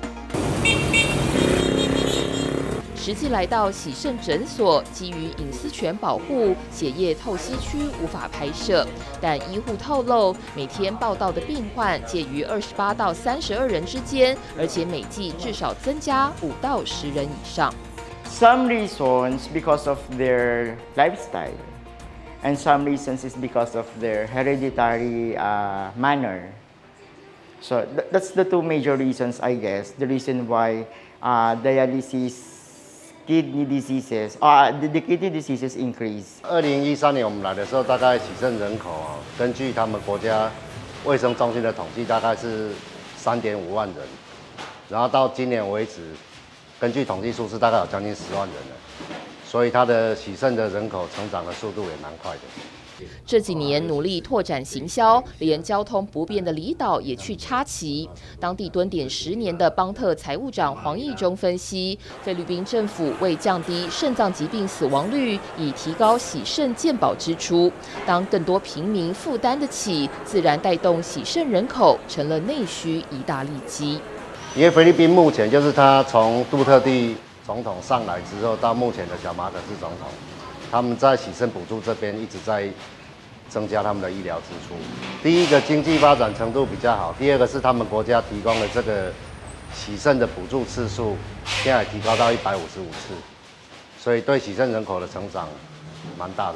实际来到洗肾诊所，基于隐私权保护，血液透析区无法拍摄。但医护透露，每天报到的病患介于28到32人之间，而且每季至少增加5到10人以上。 Some reasons because of their lifestyle, and some reasons is because of their hereditary manner. So that's the two major reasons, I guess. The reason why dialysis.Kidney diseases, the kidney diseases increase. 2013年我们来的时候，大概洗肾人口根据他们国家卫生中心的统计，大概是3.5万人。然后到今年为止，根据统计数字，大概有将近10万人了。所以它的洗肾的人口成长的速度也蛮快的。 这几年努力拓展行销，连交通不便的离岛也去插旗。当地蹲点10年的邦特财务长黄义中分析，菲律宾政府为降低肾脏疾病死亡率，以提高洗肾健保支出。当更多平民负担得起，自然带动洗肾人口成了内需一大利基。 因为菲律宾目前就是他从杜特地总统上来之后，到目前的小马可仕总统。他们在洗肾补助这边一直在增加他们的医疗支出。第一个经济发展程度比较好，第二个是他们国家提供的这个洗肾的补助次数，现在提高到155次，所以对洗肾人口的成长蛮大的。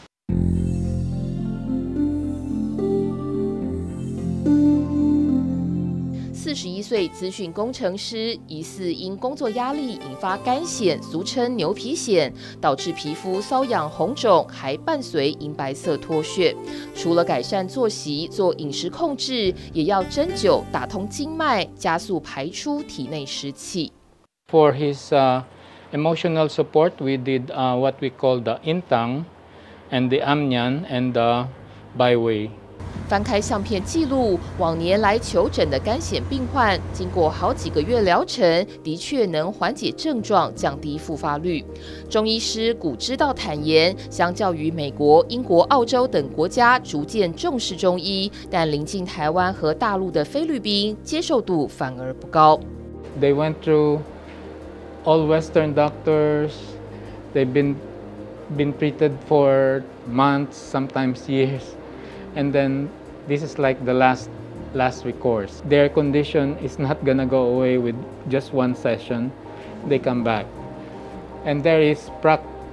41岁资讯工程师疑似因工作压力引发肝癣，俗称牛皮癣，导致皮肤瘙痒红肿，还伴随银白色脱屑。除了改善作息、做饮食控制，也要针灸打通经脉，加速排出体内湿气。 For his emotional support, we did what we call the intang and the amnian and the byway. 翻开相片记录，往年来求诊的肝癣病患，经过好几个月疗程，的确能缓解症状，降低复发率。中医师古之道坦言，相较于美国、英国、澳洲等国家逐渐重视中医，但临近台湾和大陆的菲律宾，接受度反而不高。 They went through all Western doctors. They've been treated for months, sometimes years.And then this is like the last recourse. Their condition is not gonna go away with just one session. They come back. And there is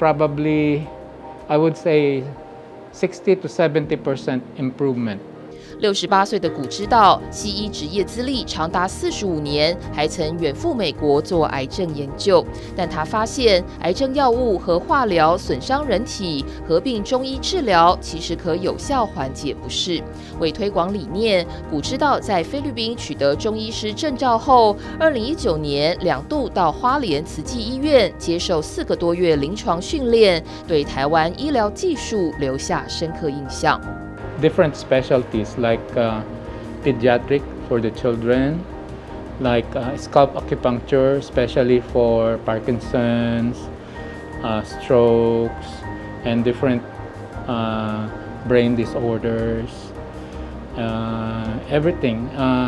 probably, I would say, 60 to 70% improvement. 68岁的古知道，西医执业资历长达45年，还曾远赴美国做癌症研究。但他发现，癌症药物和化疗损伤人体，合并中医治疗，其实可有效缓解不适。为推广理念，古知道在菲律宾取得中医师证照后，2019年2度到花莲慈济医院接受4个多月临床训练，对台湾医疗技术留下深刻印象。 Different specialties like pediatric for the children, like scalp acupuncture, especially for Parkinson's, strokes, and different brain disorders. Everything.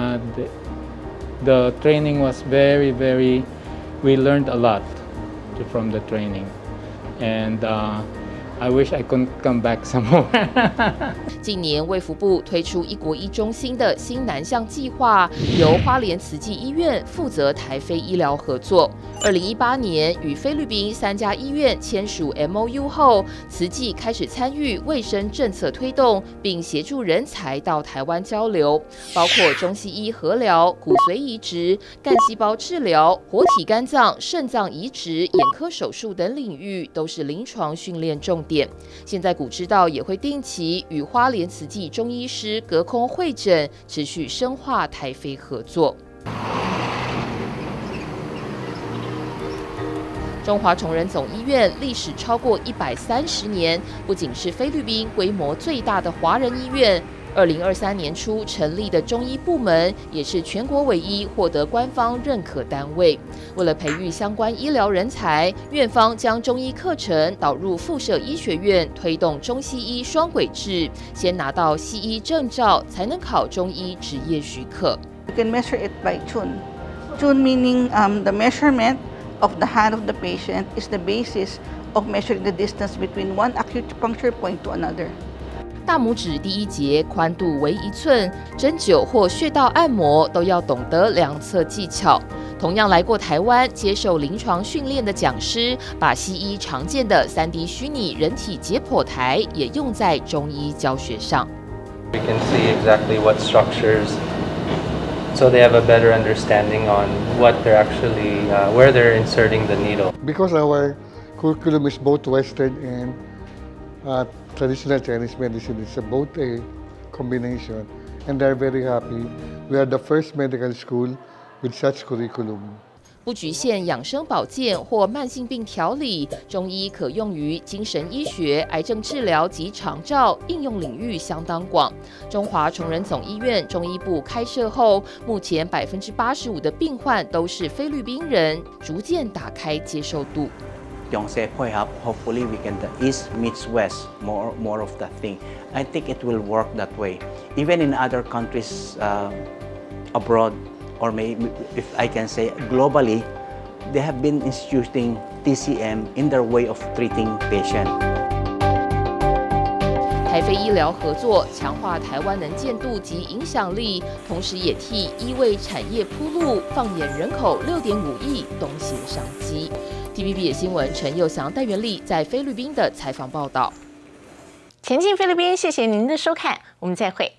The training was very. We learned a lot from the training, and I wish I could come back some more. 近年，卫福部推出1国1中心的新南向计划，由花莲慈济医院负责台菲医疗合作。2018年，与菲律宾3家医院签署 MOU 后，慈济开始参与卫生政策推动，并协助人才到台湾交流，包括中西医合疗、骨髓移植、干细胞治疗、活体肝脏、肾脏移植、眼科手术等领域，都是临床训练重点。现在古知道也会定期与花莲慈济中医师隔空会诊，持续深化台菲合作。中华崇仁总医院历史超过130年，不仅是菲律宾规模最大的华人医院。2023年初成立的中医部门，也是全国唯一获得官方认可单位。为了培育相关医疗人才，院方将中医课程导入附设医学院，推动中西医双轨制，先拿到西医证照，才能考中医执业许可。 You can measure it by tune. Tune meaning the measurement of the hand of the patient is the basis of measuring the distance between one acupuncture point to another. 大拇指第1节宽度为1寸，针灸或穴道按摩都要懂得量测技巧。同样来过台湾接受临床训练的讲师，把西医常见的3D 虚拟人体解剖台也用在中医教学上。 We can see exactly what structures, so they have a better understanding on what they're actually, where they're inserting the needle. Because our curriculum is both Western and traditional Chinese medicine, it's both a combination, and they're very happy. We are the first medical school with such curriculum. 不局限养生保健或慢性病调理，中医可用于精神医学、癌症治疗及长照，应用领域相当广。中华崇仁总医院中医部开设后，目前85%的病患都是菲律宾人，逐渐打开接受度。 用些配合 hopefully we can the East meets West more of that thing. I think it will work that way. Even in other countries abroad, or maybe if I can say globally, they have been instituting TCM in their way of treating patients. 台菲医疗合作强化台湾能见度及影响力，同时也替医卫产业铺路，放眼人口6.5亿，东协商机。TVB 新闻陈佑祥、戴元丽在菲律宾的采访报道。 前进菲律宾，谢谢您的收看，我们再会。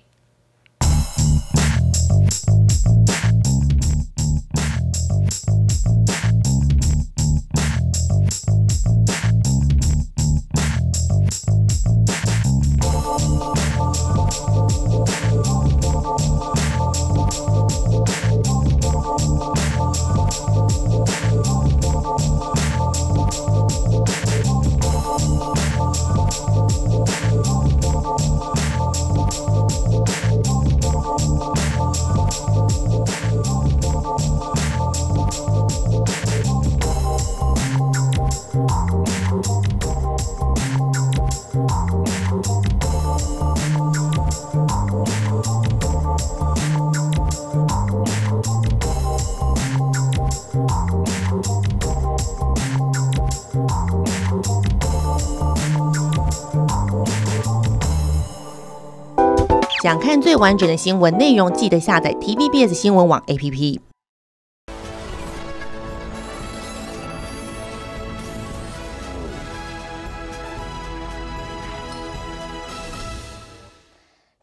想看最完整的新闻内容，记得下载 TVBS 新闻网 APP。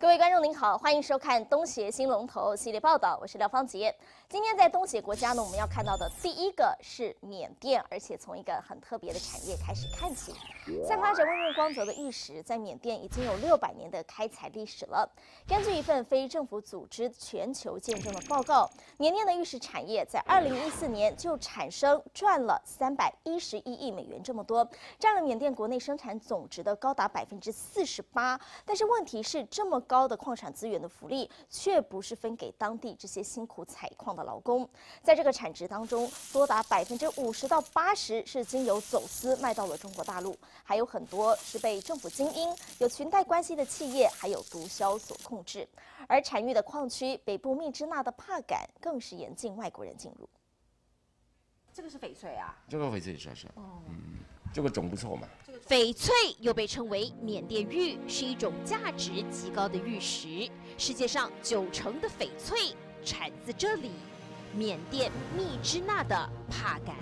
各位观众您好，欢迎收看《东协新龙头》系列报道，我是廖芳杰。今天在东协国家呢，我们要看到的第一个是缅甸，而且从一个很特别的产业开始看起。散发着温润光泽的玉石，在缅甸已经有600年的开采历史了。根据一份非政府组织全球见证的报告，缅甸的玉石产业在2014年就产生赚了311亿美元这么多，占了缅甸国内生产总值的高达48%。但是问题是，这么高的矿产资源的福利，却不是分给当地这些辛苦采矿的劳工。在这个产值当中，多达50%到80%是经由走私卖到了中国大陆，还有很多是被政府精英、有裙带关系的企业还有毒枭所控制。而产玉的矿区北部密支那的帕敢，更是严禁外国人进入。 这个是翡翠啊？ 这个翡翠是，这个种不错嘛。 翡翠又被称为缅甸玉，是一种价值极高的玉石。世界上90%的翡翠产自这里，缅甸密支那的帕敢。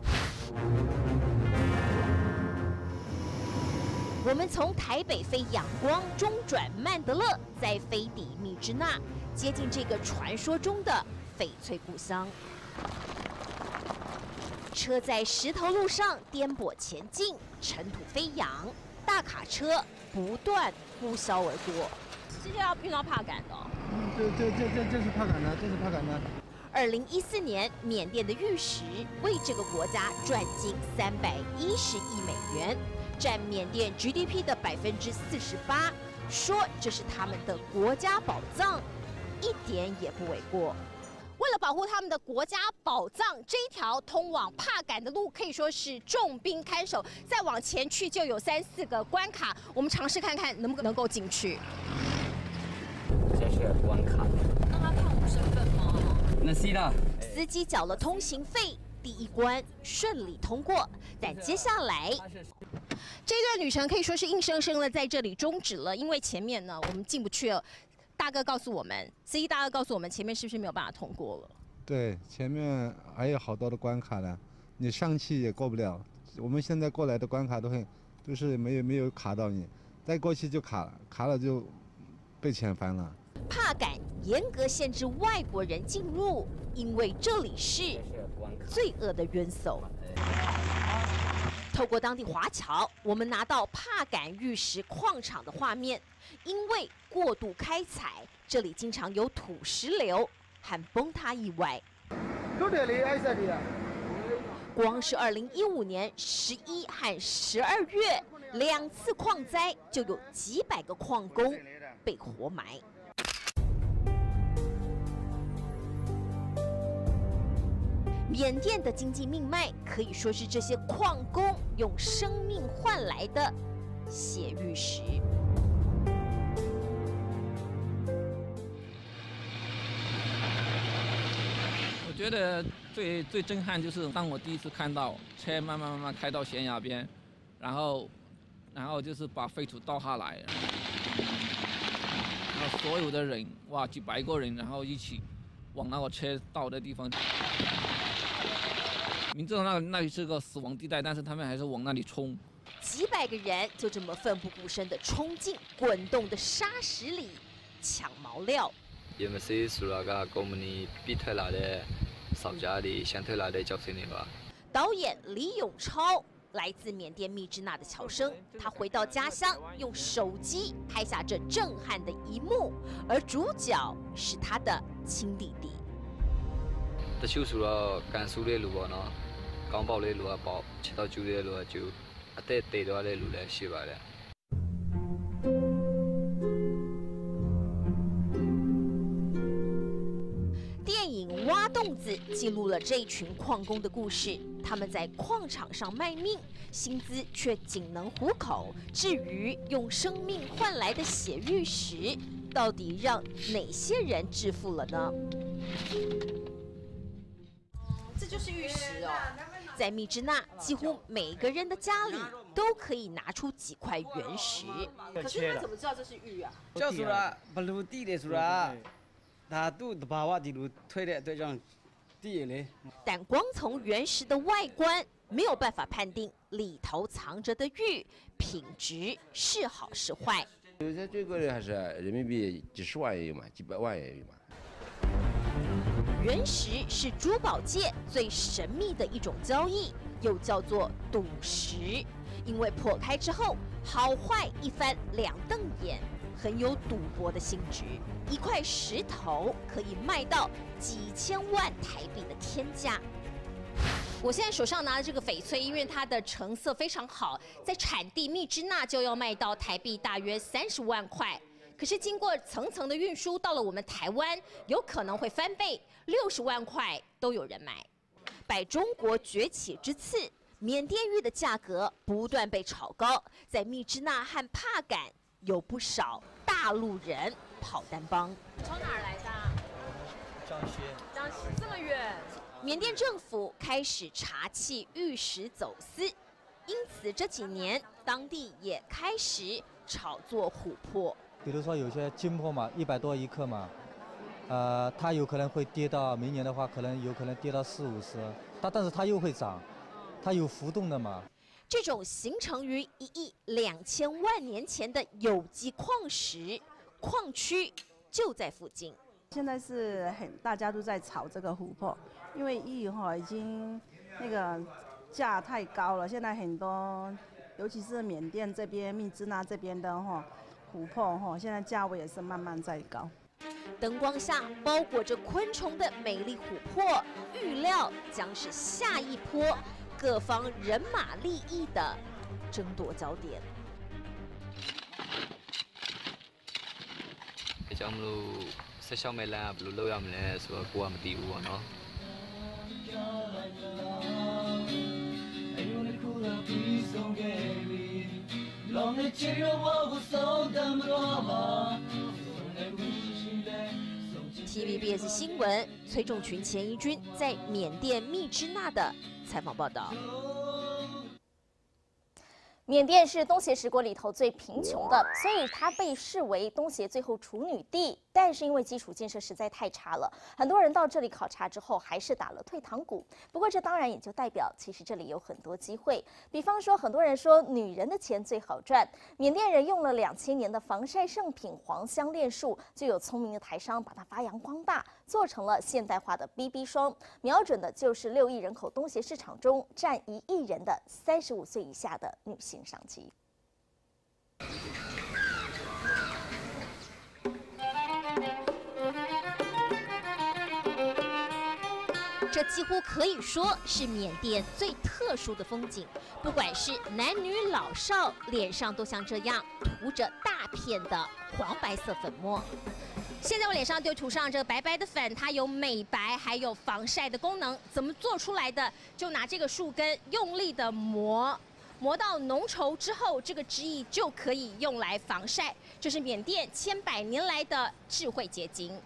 我们从台北飞仰光，中转曼德勒，再飞抵密支那，接近这个传说中的翡翠故乡。车在石头路上颠簸前进，尘土飞扬，大卡车不断呼啸而过。 今天要运到帕敢的哦。 这是帕敢的，这是帕敢的。 2014年，缅甸的玉石为这个国家赚进310亿美元，占缅甸 GDP 的48%，说这是他们的国家宝藏，一点也不为过。为了保护他们的国家宝藏，这一条通往帕敢的路可以说是重兵看守。再往前去就有3、4个关卡，我们尝试看看能不能够进去。 这是关卡， 让他看我们身份吗？ 那是的。 司机缴了通行费，第一关顺利通过，但接下来这段旅程可以说是硬生生的在这里终止了，因为前面呢我们进不去了。大哥告诉我们，司机大哥告诉我们，前面是不是没有办法通过了？ 对，前面还有好多的关卡呢，你上去也过不了。我们现在过来的关卡都是没有卡到你，再过去就卡了，卡了就被遣返了。 帕敢严格限制外国人进入，因为这里是罪恶的源头。透过当地华侨，我们拿到帕敢玉石矿场的画面。因为过度开采，这里经常有土石流和崩塌意外。光是2015年11和12月2次矿灾，就有几百个矿工被活埋。缅甸的经济命脉可以说是这些矿工用生命换来的血玉石。 我觉得最震撼就是当我第一次看到车慢慢开到悬崖边，然后就是把废土倒下来，然后所有的人哇几百个人，然后一起往那个车倒的地方。明知道那里是个死亡地带，但是他们还是往那里冲。 几百个人就这么奋不顾身地冲进滚动的沙石里抢毛料。导演李永超来自缅甸密支那的侨生，他回到家乡，用手机拍下这震撼的一幕，而主角是他的亲弟弟。 တချို့ဆိုတော့ကန်ဆူတဲ့လူပေါ့နော်။ကောင်းပေါက်လေးလူကပေါက်ခြေတော့ကျူးတဲ့လူကကျူးအသက်တည်သွားတဲ့လူလည်းရှိပါတယ်。 电影《挖洞子》记录了这一群矿工的故事，他们在矿场上卖命，薪资却仅能糊口。至于用生命换来的血玉石，到底让哪些人致富了呢？这就是玉石哦，在密支那，几乎每个人的家里都可以拿出几块原石。 可是他怎么知道这是玉啊？ 就是啦，不如地的是啦，他都把我地路推的对上地嘞。 但光从原石的外观，没有办法判定里头藏着的玉品质是好是坏。 现在最贵的还是人民币几十万也有嘛，几百万也有嘛。 原石是珠宝界最神秘的一种交易，又叫做赌石，因为破开之后，好坏一翻两瞪眼，很有赌博的性质。一块石头可以卖到几千万台币的天价。我现在手上拿的这个翡翠，因为它的成色非常好，在产地密支那就要卖到台币大约30万块。可是经过层层的运输到了我们台湾，有可能会翻倍，60万块都有人买。拜中国崛起之赐，缅甸玉的价格不断被炒高，在密支那和帕敢有不少大陆人跑单帮。从哪儿来的？ 江西。 江西这么远。缅甸政府开始查缉玉石走私，因此这几年当地也开始炒作琥珀。 比如说有些金珀嘛，100多一克嘛，它有可能会跌到明年的话，有可能跌到40、50，但是它又会涨，它有浮动的嘛。 这种形成于1亿2000万年前的有机矿石矿区就在附近。 现在是大家都在炒这个琥珀，因为玉已经那个价太高了，现在很多，尤其是缅甸这边、密支那这边的琥珀现在价位也是慢慢在高。 灯光下包裹着昆虫的美丽琥珀，预料将是下一波各方人马利益的争夺焦点。 Session mai la belum lo yang le so kuah mati u no. TVBS 新闻崔仲群、钱怡君在缅甸密支那的采访报道。 缅甸是东协10国里头最贫穷的，所以它被视为东协最后处女地。但是因为基础建设实在太差了，很多人到这里考察之后还是打了退堂鼓。不过这当然也就代表，其实这里有很多机会。比方说，很多人说女人的钱最好赚，缅甸人用了2000年的防晒圣品黄香恋树，就有聪明的台商把它发扬光大，做成了现代化的 BB 霜，瞄准的就是6亿人口东协市场中占1亿人的35岁以下的女性商机。 这几乎可以说是缅甸最特殊的风景，不管是男女老少，脸上都像这样涂着大片的黄白色粉末。现在我脸上就涂上这白白的粉，它有美白还有防晒的功能。怎么做出来的？就拿这个树根用力的磨到浓稠之后，这个汁液就可以用来防晒。这是缅甸千百年来的智慧结晶。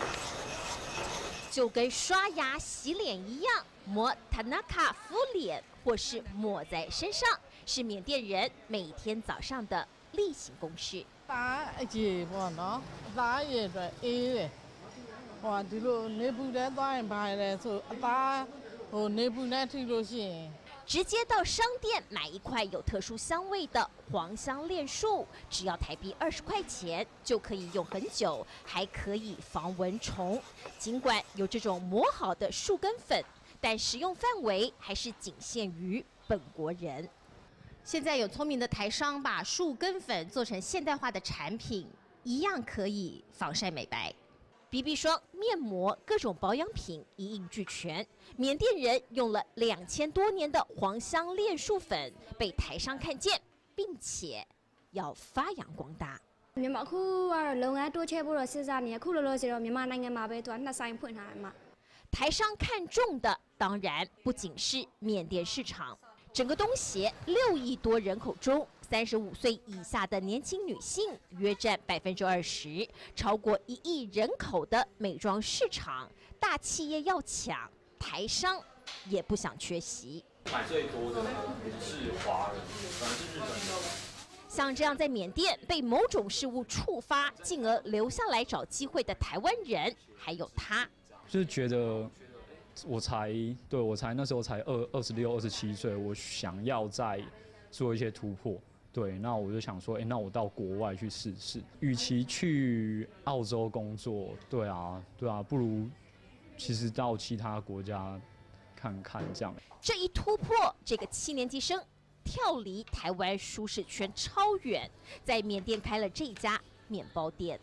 就跟刷牙洗脸一样，抹 Tanaka 敷脸或是抹在身上，是缅甸人每天早上的例行公事。 打一ပေါ့နော်打嘢အတွက်အေးတယ်ဟိုဒီလိုနေပူတဲ့သွားရင်ဘာလဲဆိုအသားဟိုနေပူနဲ့ထိလို့ရှိရင်直接到商店买一块有特殊香味的黄香恋树，只要台币20块钱就可以用很久，还可以防蚊虫。尽管有这种磨好的树根粉，但使用范围还是仅限于本国人。现在有聪明的台商把树根粉做成现代化的产品，一样可以防晒美白。BB 霜、面膜、各种保养品一应俱全。缅甸人用了2000多年的黄香恋树粉被台商看见，并且要发扬光大。 မြန်မာခုကတော့လုပ်ငန်းတိုးချဲ့ဖို့တော့စဉ်းစားနေအခုလောလောဆယ်တော့မြန်မာနိုင်ငံမှာပဲသူက2ဆိုင်ဖွင့်ထားတယ်မှာ台商看中的当然不仅是缅甸市场，整个东协6亿多人口中，35岁以下的年轻女性约占20%，超过1亿人口的美妆市场，大企业要抢，台商也不想缺席。 买最多的不是华人，反而是日本人。 像这样在缅甸被某种事物触发，进而留下来找机会的台湾人，还有他， 就是觉得我才那时候才26、27岁，我想要再做一些突破。 对，那我就想说，那我到国外去试试，与其去澳洲工作，对啊，不如其实到其他国家看看这样。 这一突破，这个7年级生跳离台湾舒适圈超远，在缅甸开了这家面包店。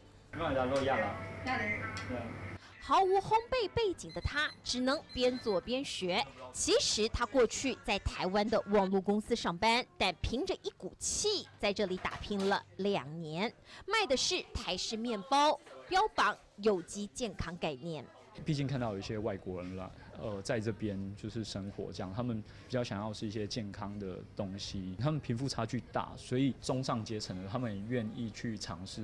毫无烘焙背景的他，只能边做边学。其实他过去在台湾的网络公司上班，但凭着一股气，在这里打拼了2年，卖的是台式面包，标榜有机健康概念。 毕竟看到有一些外国人啦，在这边就是生活这样，他们比较想要是一些健康的东西，他们贫富差距大，所以中上阶层的他们也愿意去尝试。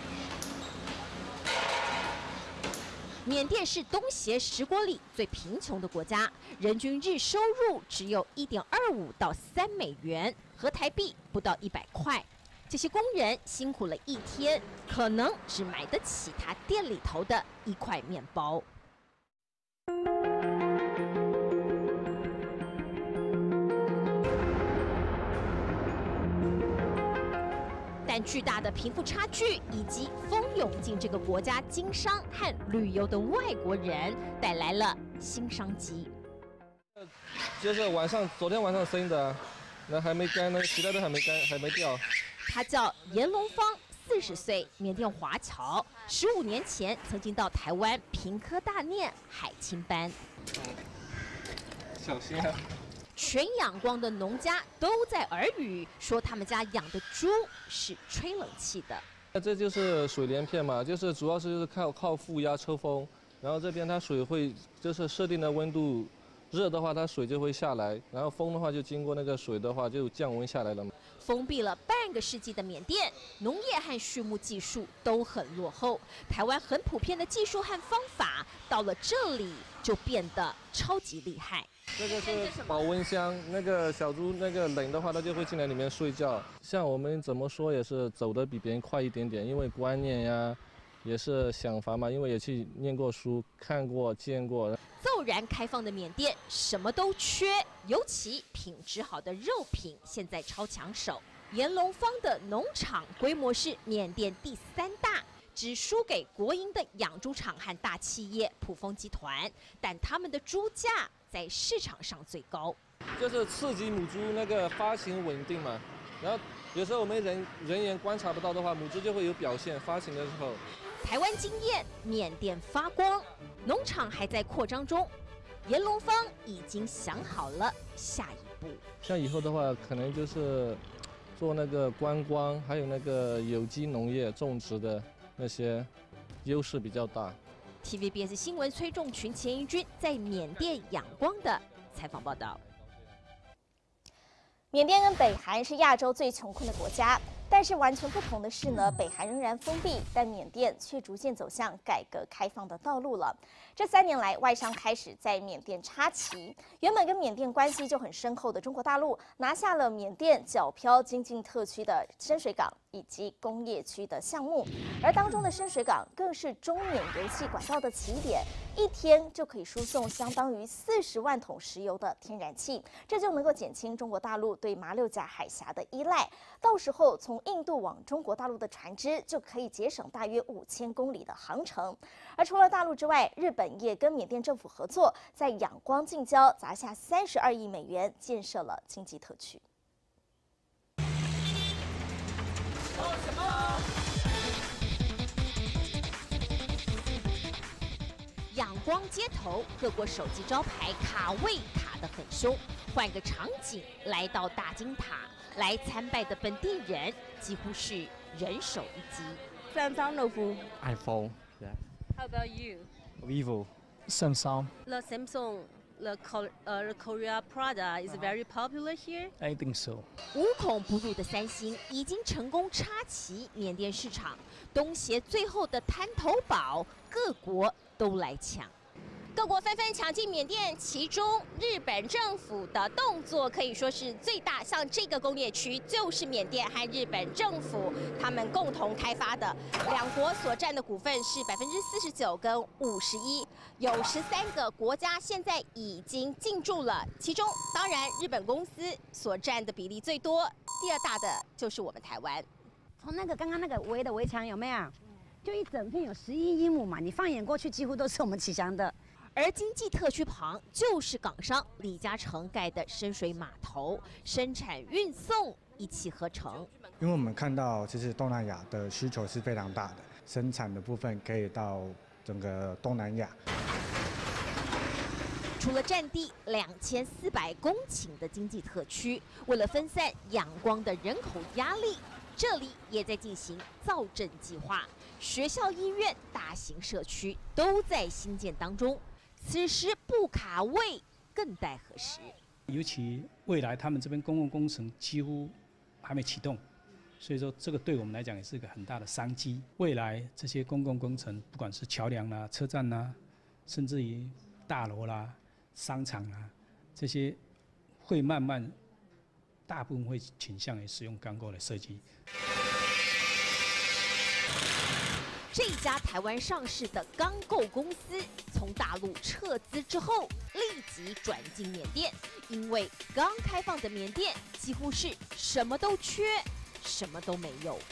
缅甸是东协10国里最贫穷的国家，人均日收入只有1.25到3美元，合台币不到100块。这些工人辛苦了一天，可能只买得起他店里头的1块面包。但巨大的贫富差距以及蜂涌进这个国家经商和旅游的外国人，带来了新商机。 就是昨天晚上生的，那还没干呢，其他都还没干，还没掉。 他叫严龙芳，40岁，缅甸华侨，15年前曾经到台湾屏科大念海青班。 小心啊！ 全仰光的农家都在耳语，说他们家养的猪是吹冷气的。 这就是水帘片嘛，就是主要是靠负压抽风，然后这边它水会就是设定的温度，热的话它水就会下来，然后风的话就经过那个水的话就降温下来了嘛。 封闭了半个世纪的缅甸，农业和畜牧技术都很落后。台湾很普遍的技术和方法，到了这里就变得超级厉害。 这个是保温箱，那个小猪那个冷的话，它就会进来里面睡觉。像我们怎么说也是走得比别人快一点点，因为观念呀，也是想法嘛，因为也去念过书、看过、见过。 骤然开放的缅甸什么都缺，尤其品质好的肉品现在超抢手。严龙芳的农场规模是缅甸第3大，只输给国营的养猪场和大企业普丰集团，但他们的猪价在市场上最高。 就是刺激母猪那个发情稳定嘛，然后有时候我们人眼观察不到的话，母猪就会有表现，发情的时候。 台湾经验，缅甸发光，农场还在扩张中。严龙芳已经想好了下一步。 像以后的话，可能就是做那个观光，还有那个有机农业种植的那些优势比较大。 TVBS 新闻崔仲群、钱怡君在缅甸仰光的采访报道。 缅甸跟北韩是亚洲最穷困的国家，但是完全不同的是呢，北韩仍然封闭，但缅甸却逐渐走向改革开放的道路了。这3年来，外商开始在缅甸插旗。原本跟缅甸关系就很深厚的中国大陆，拿下了缅甸皎漂经济特区的深水港以及工业区的项目，而当中的深水港更是中缅油气管道的起点，一天就可以输送相当于40万桶石油的天然气，这就能够减轻中国大陆对马六甲海峡的依赖。到时候从印度往中国大陆的船只就可以节省大约5000公里的航程。而除了大陆之外，日本也跟缅甸政府合作，在仰光近郊砸下32亿美元建设了经济特区。 仰光街头，各国手机招牌卡位卡得很凶。换个场景，来到大金塔，来参拜的本地人几乎是人手一机。 Samsung Note iPhone. Yeah. How about you? Vivo. Samsung. The Samsung, the Korea product is very popular here. I think so. 无孔不入的三星已经成功插旗缅甸市场，东协最后的滩头堡，各国都来抢。 各国纷纷抢进缅甸，其中日本政府的动作可以说是最大。像这个工业区就是缅甸和日本政府他们共同开发的，两国所占的股份是49%跟51%，有13个国家现在已经进驻了，其中当然日本公司所占的比例最多，第二大的就是我们台湾。 从那个刚刚那个围的围墙有没有？就一整片有11英亩嘛，你放眼过去几乎都是我们旗翔的。 而经济特区旁就是港商李嘉诚盖的深水码头，生产运送一气呵成。 因为我们看到，其实东南亚的需求是非常大的，生产的部分可以到整个东南亚。 除了占地2400公顷的经济特区，为了分散仰光的人口压力，这里也在进行造镇计划，学校、医院、大型社区都在兴建当中。此时不卡位，更待何时？ 尤其未来他们这边公共工程几乎还没启动，所以说这个对我们来讲也是一个很大的商机。未来这些公共工程，不管是桥梁啦、车站啦，甚至于大楼啦、商场啊，这些会慢慢，大部分会倾向于使用钢构来设计。 这家台湾上市的钢构公司从大陆撤资之后，立即转进缅甸，因为刚开放的缅甸几乎是什么都缺，什么都没有。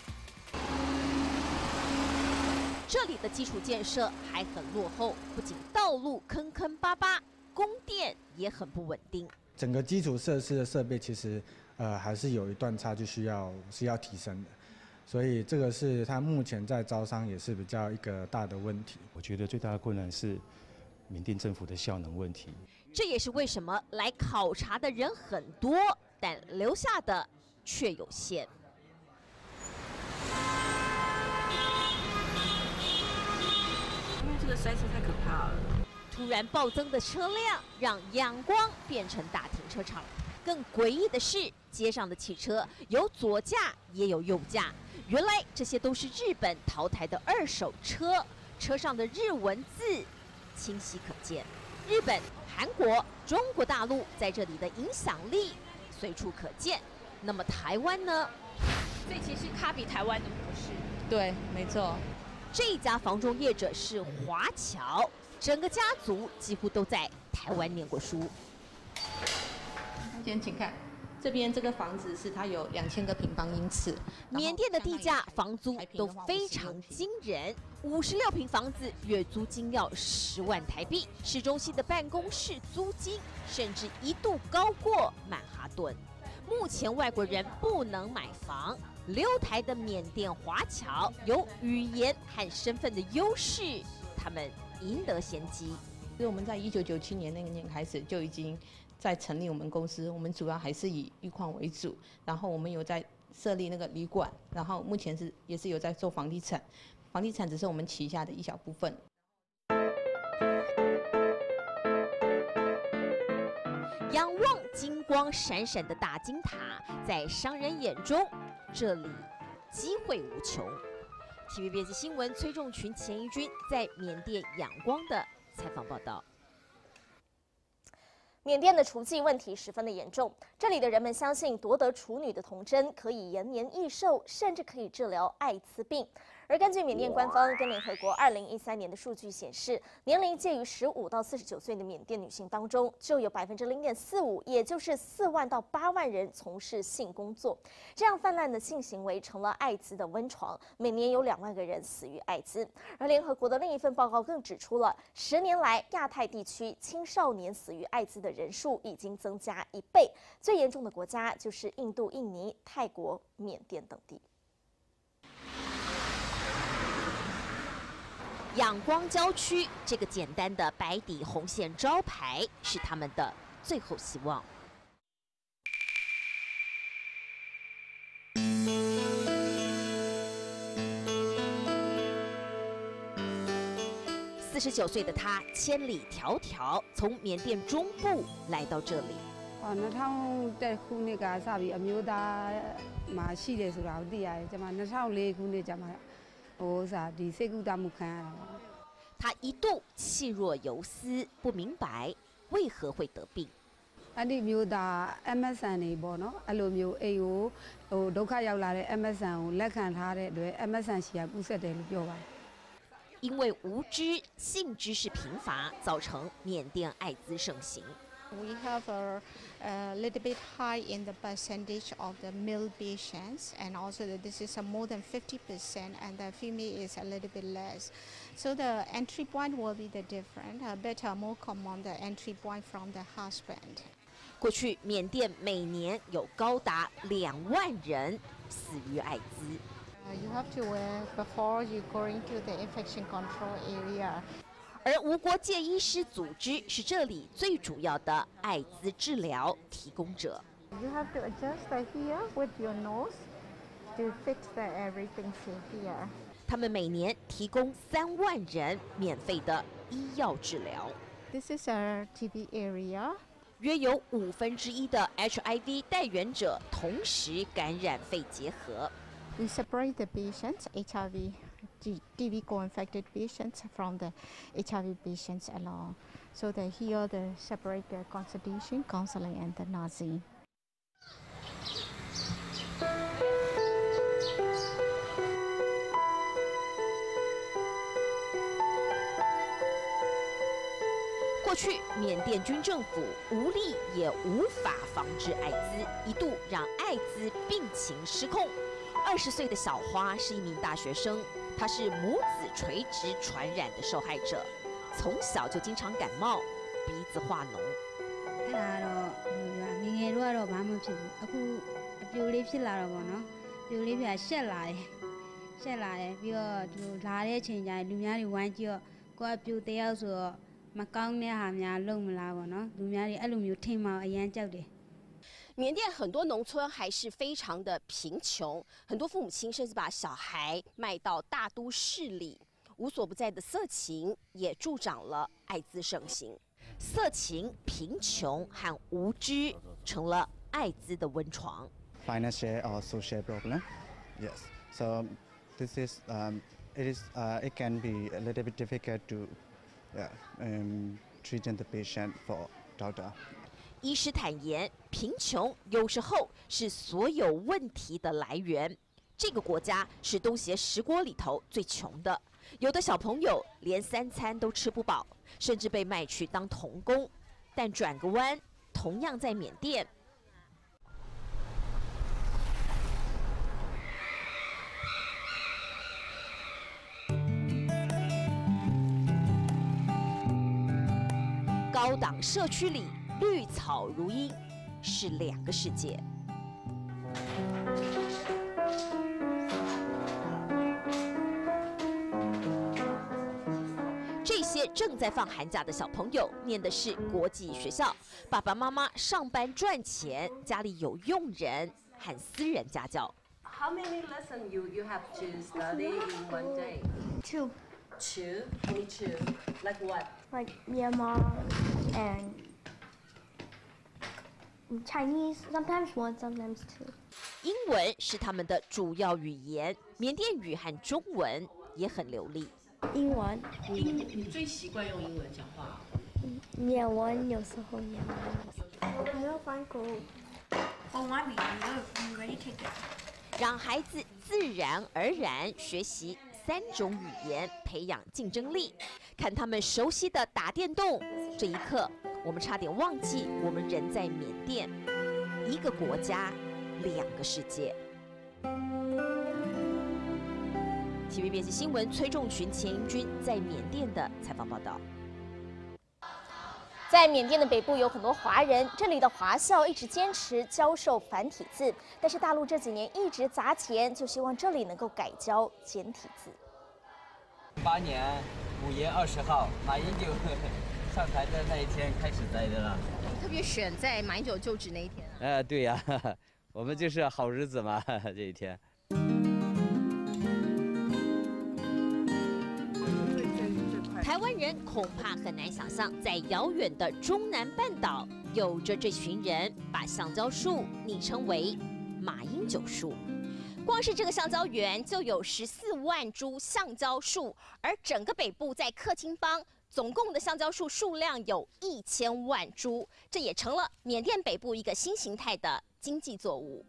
这里的基础建设还很落后，不仅道路坑坑巴巴，供电也很不稳定。 整个基础设施的设备其实还是有一段差距是要提升的。所以这个是他目前在招商也是比较一个大的问题。 我觉得最大的困难是缅甸政府的效能问题。 这也是为什么来考察的人很多，但留下的却有限。 因为这个塞车太可怕了。 突然暴增的车辆让仰光变成大停车场。更诡异的是，街上的汽车有左驾也有右驾。原来这些都是日本淘汰的二手车，车上的日文字清晰可见。日本、韩国、中国大陆在这里的影响力随处可见。那么台湾呢？ 这其实卡比台湾的模式。 对，没错。 这家房仲业者是华侨，整个家族几乎都在台湾念过书。 先请看。这边这个房子是它有2000个平方英尺， 缅甸的地价、房租都非常惊人，56平房子月租金要10万台币，市中心的办公室租金甚至一度高过曼哈顿。目前外国人不能买房，6台的缅甸华侨有语言和身份的优势，他们赢得先机。 所以我们在1997年那个年开始就已经在成立我们公司，我们主要还是以玉矿为主，然后我们有在设立那个旅馆，然后目前也是有在做房地产，房地产只是我们旗下的一小部分。 仰望金光闪闪的大金塔，在商人眼中，这里机会无穷。TVBS 新闻崔仲群、钱怡君在缅甸仰光的采访报道。 缅甸的雏妓问题十分的严重，这里的人们相信夺得处女的童贞可以延年益寿，甚至可以治疗艾滋病。而根据缅甸官方跟联合国2013年的数据显示，年龄介于15到49岁的缅甸女性当中，就有0.45%，也就是4万到8万人从事性工作。这样泛滥的性行为成了艾滋的温床，每年有2万个人死于艾滋。而联合国的另一份报告更指出了，10年来亚太地区青少年死于艾滋的人数已经增加1倍，最严重的国家就是印度、印尼、泰国、缅甸等地。 仰光郊区这个简单的白底红线招牌是他们的最后希望。49岁的他千里迢迢从缅甸中部来到这里。 2009ခုနှစ်ကစပြီးအမျိုးသားမှာရှိတယ်ဆိုတာကိုသိရတယ်။ကျွန်မ2004ခုနှစ်ကျမှဒီစိတ်ကူးတာမှုခံရတာပါ他一度气若游丝，不明白为何会得病。 အဲ့ဒီမျိုးသား MSN တွေပေါ့နော်အဲ့လိုမျိုးအိမ်ကိုဒုက္ခရောက်လာတဲ့ MSN ကိုလက်ခံထားတဲ့အတွက် MSN ရှိရကူးဆက်တယ်လို့ပြောပါတယ်因为无知、性知识贫乏，造成缅甸艾滋盛行。 We have a little bit high in the percentage of the male patients, and also that this is more than 50%, and the female is a little bit less. So the entry point will be the different, better, more common the entry point from the husband. 过去缅甸每年有高达2万人死于艾滋。 You have to wear before you going to the infection control area. 而无国界医师组织是这里最主要的艾滋治疗提供者。 You have to adjust the here with your nose to fix the everything here. 他们每年提供3万人免费的医药治疗。 This is our TB area. 约有1/5的 HIV 带源者同时感染肺结核。 We separate the patients, HIV, TB co-infected patients from the HIV patients alone. So that here they separate the consultation, counseling, and the nursing. 过去，缅甸军政府无力也无法防治艾滋，一度让艾滋病情失控。20岁的小花是一名大学生，她是母子垂直传染的受害者，从小就经常感冒，鼻子化脓。 အဲ့ဒါတော့ငငယ်တော့ကတော့ဘာမှမဖြစ်ဘူးအခုအပြိုလေးဖြစ်လာတော့ဗောနော်ပြိုလေးပြရှက်လာတယ်ပြီးတော့ဒီလိုလာတဲ့အချိန်ကျရင်လူများတွေဝိုင်းကြည့်တော့ကိုကပြိုတယောက်ဆိုတော့မကောင်းတဲ့ဟာများလုံမလားဗောနော်လူများတွေအဲ့လိုမျိုးထင်မှအရန်ကြောက်တယ်缅甸很多农村还是非常的贫穷，很多父母亲甚至把小孩卖到大都市里。无所不在的色情也助长了艾滋盛行。色情、贫穷和无知成了艾滋的温床。 Financial or social problem, yes. So this is it can be a little bit difficult to treat the patient for doctor. 医师坦言，贫穷有时候是所有问题的来源。这个国家是东协10国里头最穷的，有的小朋友连3餐都吃不饱，甚至被卖去当童工。但转个弯，同样在缅甸，高档社区里。 绿草如茵，是2个世界。这些正在放寒假的小朋友念的是国际学校，爸爸妈妈上班赚钱，家里有佣人和私人家教。 How many lessons you have to study in one day? Two. Two? Only two? Like what? Like Myanmar and Chinese, sometimes one, sometimes two. 英文是他们的主要语言，缅甸语和中文也很流利。 英文。 你最习惯用英文讲话？ 缅文有时候缅文。I don't find cool. Oh, mommy, you ready to take it? 让孩子自然而然学习3种语言，培养竞争力。看他们熟悉的打电动，这一刻。 我们差点忘记，我们人在缅甸，一个国家，2个世界。TVBS 新闻崔仲群、钱英君在缅甸的采访报道。 在缅甸的北部有很多华人，这里的华校一直坚持教授繁体字，但是大陆这几年一直砸钱，就希望这里能够改教简体字。 08年5月20号，马英九上台的那一天开始栽的了。 特别选在马英九就职那一天。 对呀，我们就是好日子嘛，这一天。 台湾人恐怕很难想象，在遥远的中南半岛，有着这群人把橡胶树昵称为“马英九树”。 光是这个橡胶园就有14万株橡胶树，而整个北部在克钦邦总共的橡胶树数量有1000万株，这也成了缅甸北部一个新形态的经济作物。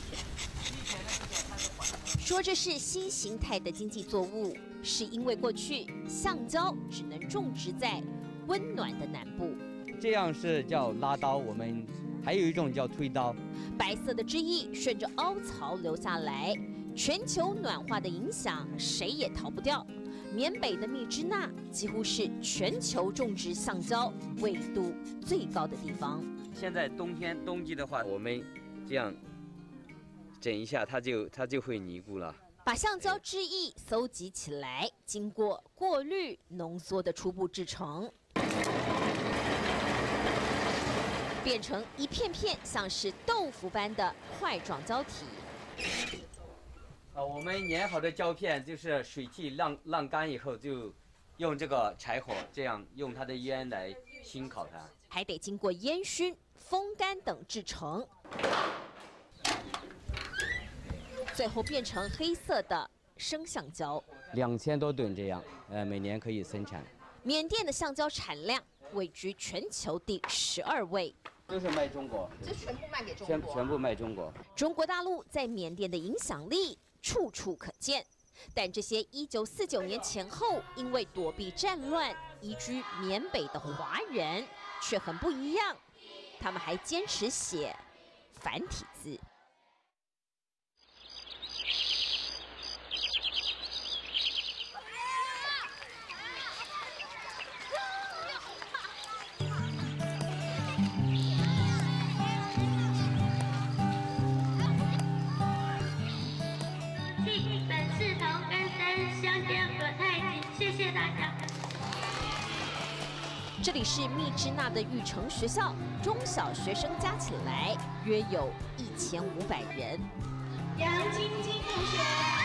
说这是新形态的经济作物，是因为过去橡胶只能种植在温暖的南部。 这样是叫拉刀，我们还有一种叫推刀。 白色的汁液顺着凹槽流下来，全球暖化的影响谁也逃不掉。缅北的密支那几乎是全球种植橡胶纬度最高的地方。 现在冬季的话，我们这样整一下，它就会凝固了。 把橡胶汁液搜集起来，经过过滤浓缩的初步制成，变成一片片像是豆腐般的块状胶体。 我们粘好的胶片就是水汽晾干以后，就用这个柴火这样用它的烟来熏烤它， 还得经过烟熏、风干等制成，最后变成黑色的生橡胶。 2000多吨这样，每年可以生产。 缅甸的橡胶产量位居全球第12位。 都是卖中国， 这全部卖给中国， 全部卖中国。 中国大陆在缅甸的影响力处处可见，但这些1949年前后因为躲避战乱移居缅北的华人却很不一样，他们还坚持写繁体字。这里是密支那的育成学校，中小学生加起来约有1500人。杨晶晶同学，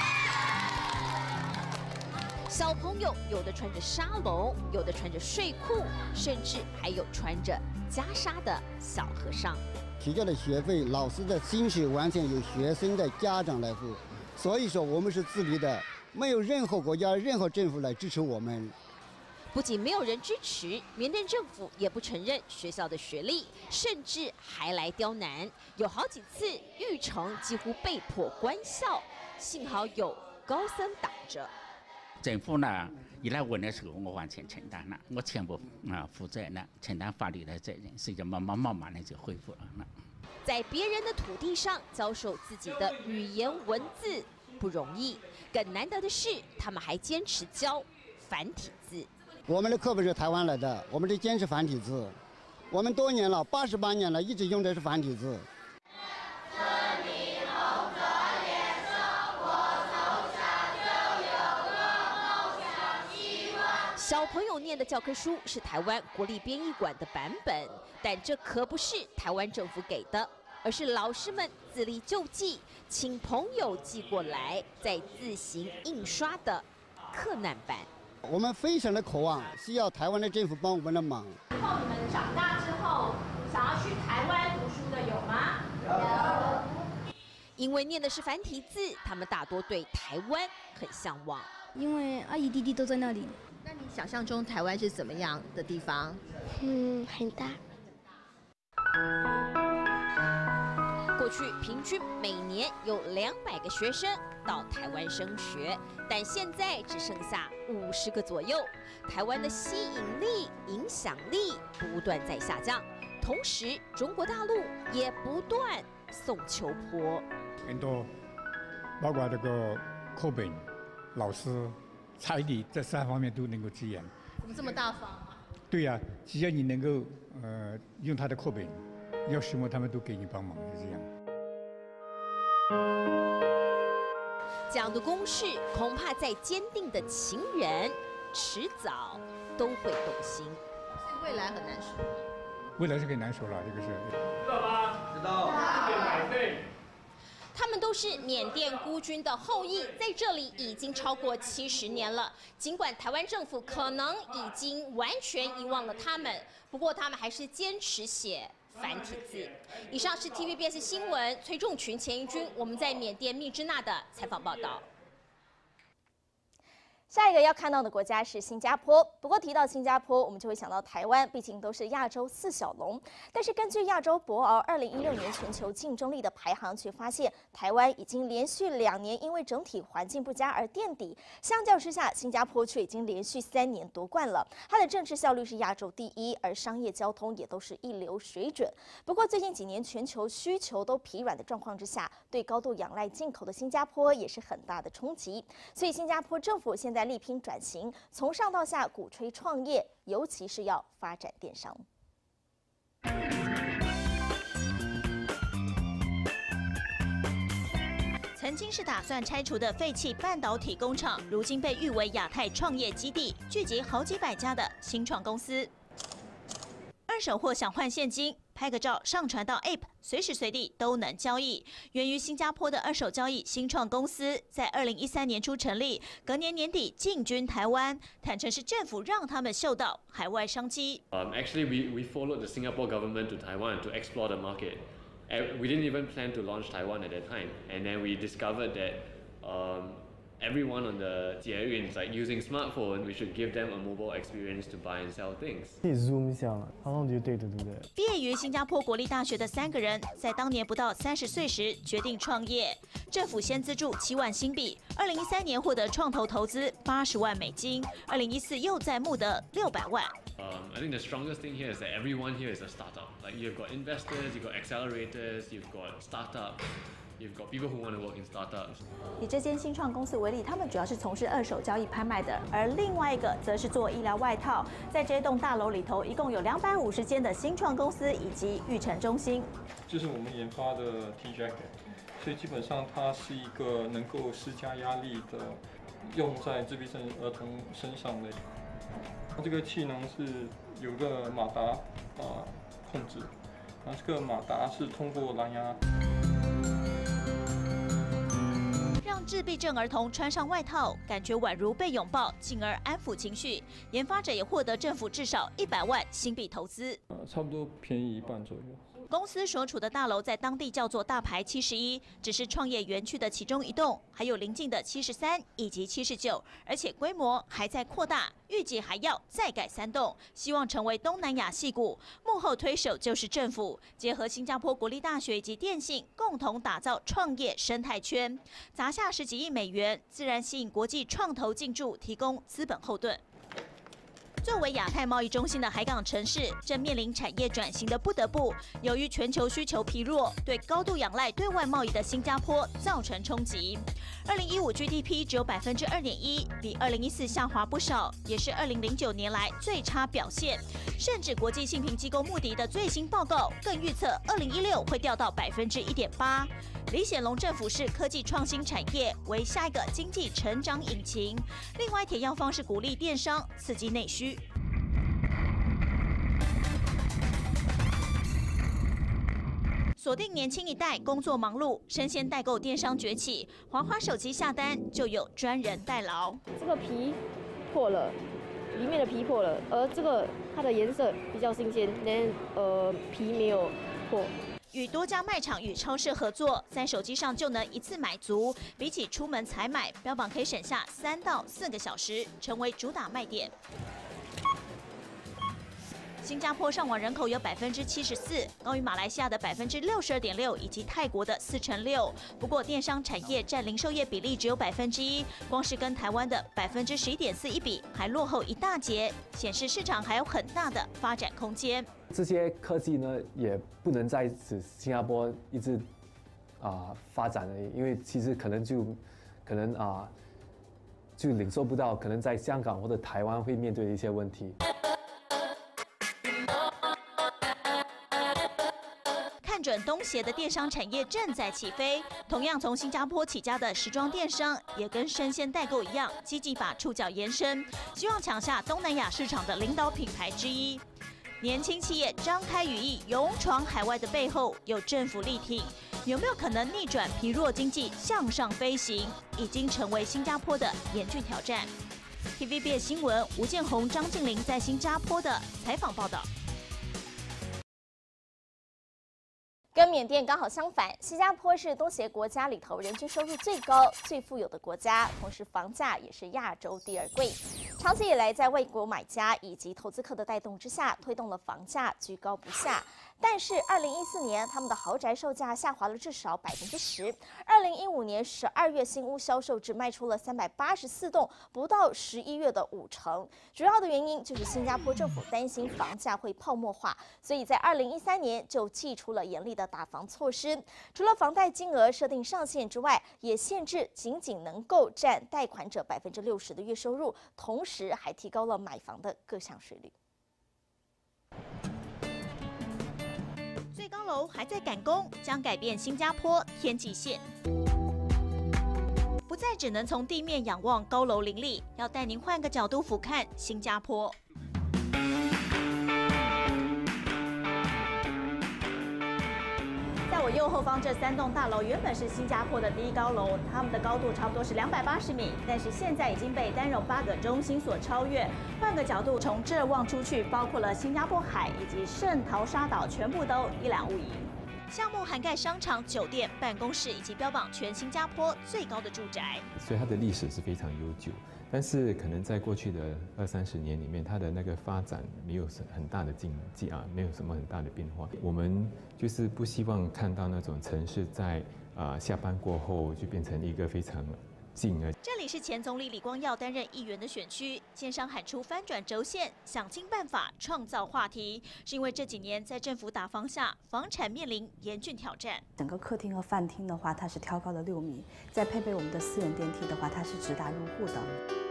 小朋友有的穿着纱笼，有的穿着睡裤，甚至还有穿着袈裟的小和尚。 提交的学费，老师的薪水完全由学生的家长来付，所以说我们是自立的，没有任何国家、任何政府来支持我们。 不仅没有人支持，缅甸政府也不承认学校的学历，甚至还来刁难。有好几次，育成几乎被迫关校，幸好有高僧挡着。 政府呢，一来问的时候，我完全承担了，我全部负责任，承担法律的责任，所以就慢慢的就恢复了。 在别人的土地上教授自己的语言文字不容易，更难得的是，他们还坚持教繁体字。 我们的课本是台湾来的，我们是坚持繁体字，我们多年了，88年了，一直用的是繁体字。 小朋友念的教科书是台湾国立编译馆的版本，但这可不是台湾政府给的，而是老师们自力救济，请朋友寄过来，再自行印刷的克难版。 我们非常的渴望，需要台湾的政府帮我们的忙。 以后你们长大之后，想要去台湾读书的有吗？有。因为念的是繁体字，他们大多对台湾很向往。 因为阿姨弟弟都在那里。 那你想象中台湾是怎么样的地方？ 很大。 过去平均每年有200个学生到台湾升学，但现在只剩下50个左右。台湾的吸引力、影响力不断在下降，同时中国大陆也不断送秋波。 很多，包括这个课本、老师、彩礼这3方面都能够支援。 怎么这么大方啊？ 对呀，只要你能够用他的课本，要什么他们都给你帮忙，就这样。 这样的公式，恐怕再坚定的情人，迟早都会动心。 所以未来很难说。 未来是很难说了，这个是。 知道吗？ 知道。 100岁。 他们都是缅甸孤军的后裔，在这里已经超过70年了。尽管台湾政府可能已经完全遗忘了他们，不过他们还是坚持写繁体字。以上是 TVBS 新闻崔仲群、钱怡君我们在缅甸密支那的采访报道。 下一个要看到的国家是新加坡。不过提到新加坡，我们就会想到台湾，毕竟都是亚洲4小龙。但是根据亚洲博鳌2016年全球竞争力的排行，却发现台湾已经连续2年因为整体环境不佳而垫底。相较之下，新加坡却已经连续3年夺冠了。它的政治效率是亚洲第1，而商业交通也都是一流水准。不过最近几年全球需求都疲软的状况之下，对高度仰赖进口的新加坡也是很大的冲击。所以新加坡政府现在力拼转型，从上到下鼓吹创业，尤其是要发展电商。 曾经是打算拆除的废弃半导体工厂，如今被誉为亚太创业基地，聚集好几百家的新创公司。二手货想换现金，拍个照上传到 App， 随时随地都能交易。源于新加坡的二手交易新创公司，在2013年初成立，隔年年底进军台湾，坦承是政府让他们嗅到海外商机。 Actually, we followed the Singapore government to Taiwan to explore the market. We didn't even plan to launch Taiwan at that time, and then we discovered that everyone on the 捷运 is like using smartphone. We should give them a mobile experience to buy and sell things. 可以 zoom 一下吗 ？How long do you take to do that? 毕业于新加坡国立大学的3个人，在当年不到30岁时决定创业。政府先资助7万新币，2013年获得创投投资80万美金，2014又再募得600万。 I think the strongest thing here is that everyone here is a startup. Like you've got investors, you've got accelerators, you've got startups. You've got people who want to work in startups. 以这间新创公司为例，他们主要是从事二手交易拍卖的，而另外一个则是做医疗外套。在这栋大楼里头，一共有250间的新创公司以及育成中心。 这是我们研发的 T Jacket， 所以基本上它是一个能够施加压力的，用在自闭症儿童身上的。这个气囊是有个马达控制，然后这个马达是通过蓝牙。 让自闭症儿童穿上外套，感觉宛如被拥抱，进而安抚情绪。研发者也获得政府至少100万新币投资， 差不多便宜1半左右。 公司所处的大楼在当地叫做大排71，只是创业园区的其中一栋，还有邻近的73以及79，而且规模还在扩大，预计还要再盖3栋，希望成为东南亚矽谷。幕后推手就是政府，结合新加坡国立大学以及电信，共同打造创业生态圈，砸下10几亿美元，自然吸引国际创投进驻，提供资本后盾。作为亚太贸易中心的海港城市，正面临产业转型的不得不。由于全球需求疲弱，对高度仰赖对外贸易的新加坡造成冲击。2015 GDP 只有2.1%，比2014下滑不少，也是2009年来最差表现。甚至国际信评机构穆迪的最新报告更预测2016会掉到1.8%。李显龙政府视科技创新产业为下一个经济成长引擎。另外，铁药方是鼓励电商，刺激内需。锁定年轻一代，工作忙碌，生鲜代购电商崛起，滑滑手机下单就有专人代劳。 这个皮破了，里面的皮破了，而这个它的颜色比较新鲜，但皮没有破。 与多家卖场与超市合作，在手机上就能一次买足，比起出门采买，标榜可以省下3到4个小时，成为主打卖点。新加坡上网人口有74%，高于马来西亚的62.6%以及泰国的46%。不过电商产业占零售业比例只有1%，光是跟台湾的11.4%一比，还落后一大截，显示市场还有很大的发展空间。 这些科技呢，也不能在新加坡一直发展而已，因为其实可能就领受不到，可能在香港或者台湾会面对的一些问题。 看准东协的电商产业正在起飞，同样从新加坡起家的时装电商，也跟生鲜代购一样，积极把触角延伸，希望抢下东南亚市场的领导品牌之一。年轻企业张开羽翼，勇闯海外的背后，有政府力挺，有没有可能逆转疲弱经济向上飞行，已经成为新加坡的严峻挑战。TVB 新闻吴建宏、张静玲在新加坡的采访报道。 跟缅甸刚好相反，新加坡是东协国家里头人均收入最高、最富有的国家，同时房价也是亚洲第2贵。长期以来，在外国买家以及投资客的带动之下，推动了房价居高不下。但是2014年，他们的豪宅售价下滑了至少10%。2015年12月，新屋销售只卖出了384栋，不到11月的50%。主要的原因就是新加坡政府担心房价会泡沫化，所以在2013年就祭出了严厉的打房措施。除了房贷金额设定上限之外，也限制仅能够占贷款者60%的月收入，同时还提高了买房的各项税率。 最高楼还在赶工，将改变新加坡天际线，不再只能从地面仰望高楼林立，要带您换个角度俯瞰新加坡。在我右后方这3栋大楼原本是新加坡的第一高楼，它们的高度差不多是280米，但是现在已经被丹绒8个中心所超越。换个角度，从这望出去，包括了新加坡海以及圣淘沙岛，全部都一览无遗。项目涵盖商场、酒店、办公室，以及标榜全新加坡最高的住宅。 所以它的历史是非常悠久，但是可能在过去的20-30年里面，它的那个发展没有很大的进没有什么很大的变化。我们就是不希望看到那种城市在下班过后就变成一个非常近而。 这里是前总理李光耀担任议员的选区，建商喊出翻转轴线，想尽办法创造话题，是因为这几年在政府打房下，房产面临严峻挑战。 整个客厅和饭厅的话，它是挑高了6米，再配备我们的私人电梯的话，它是直达入户的。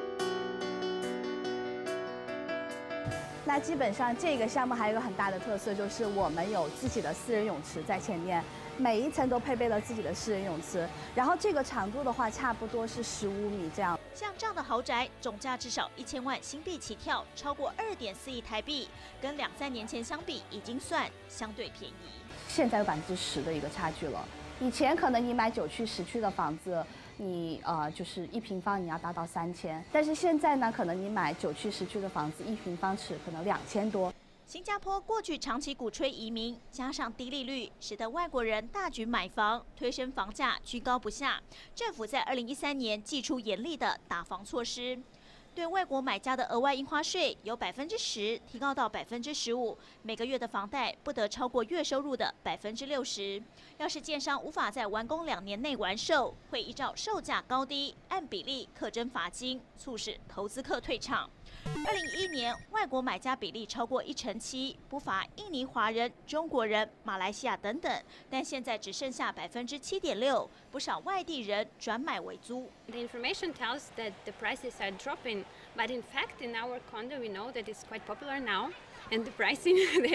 那基本上这个项目还有一个很大的特色，就是我们有自己的私人泳池在前面，每一层都配备了自己的私人泳池，然后这个长度的话，差不多是15米这样。 像这样的豪宅，总价至少1000万新币起跳，超过2.4亿台币，跟2-3年前相比，已经算相对便宜。 现在有10%的一个差距了。以前可能你买9区10区的房子，你就是1平方你要达到3000，但是现在呢，可能你买9区10区的房子，1平方尺可能2000多。 新加坡过去长期鼓吹移民，加上低利率，使得外国人大举买房，推升房价居高不下。政府在2013年祭出严厉的打房措施。对外国买家的额外印花税由10%提高到15%，每个月的房贷不得超过月收入的60%。要是建商无法在完工2年内完售，会依照售价高低按比例课征罚金，促使投资客退场。2011年，外国买家比例超过7%，不乏印尼华人、中国人、马来西亚等等，但现在只剩下7.6%，不少外地人转买为租。 The information tells that the prices are dropping, but in fact, in our condo, we know that it's quite popular now, and the pricing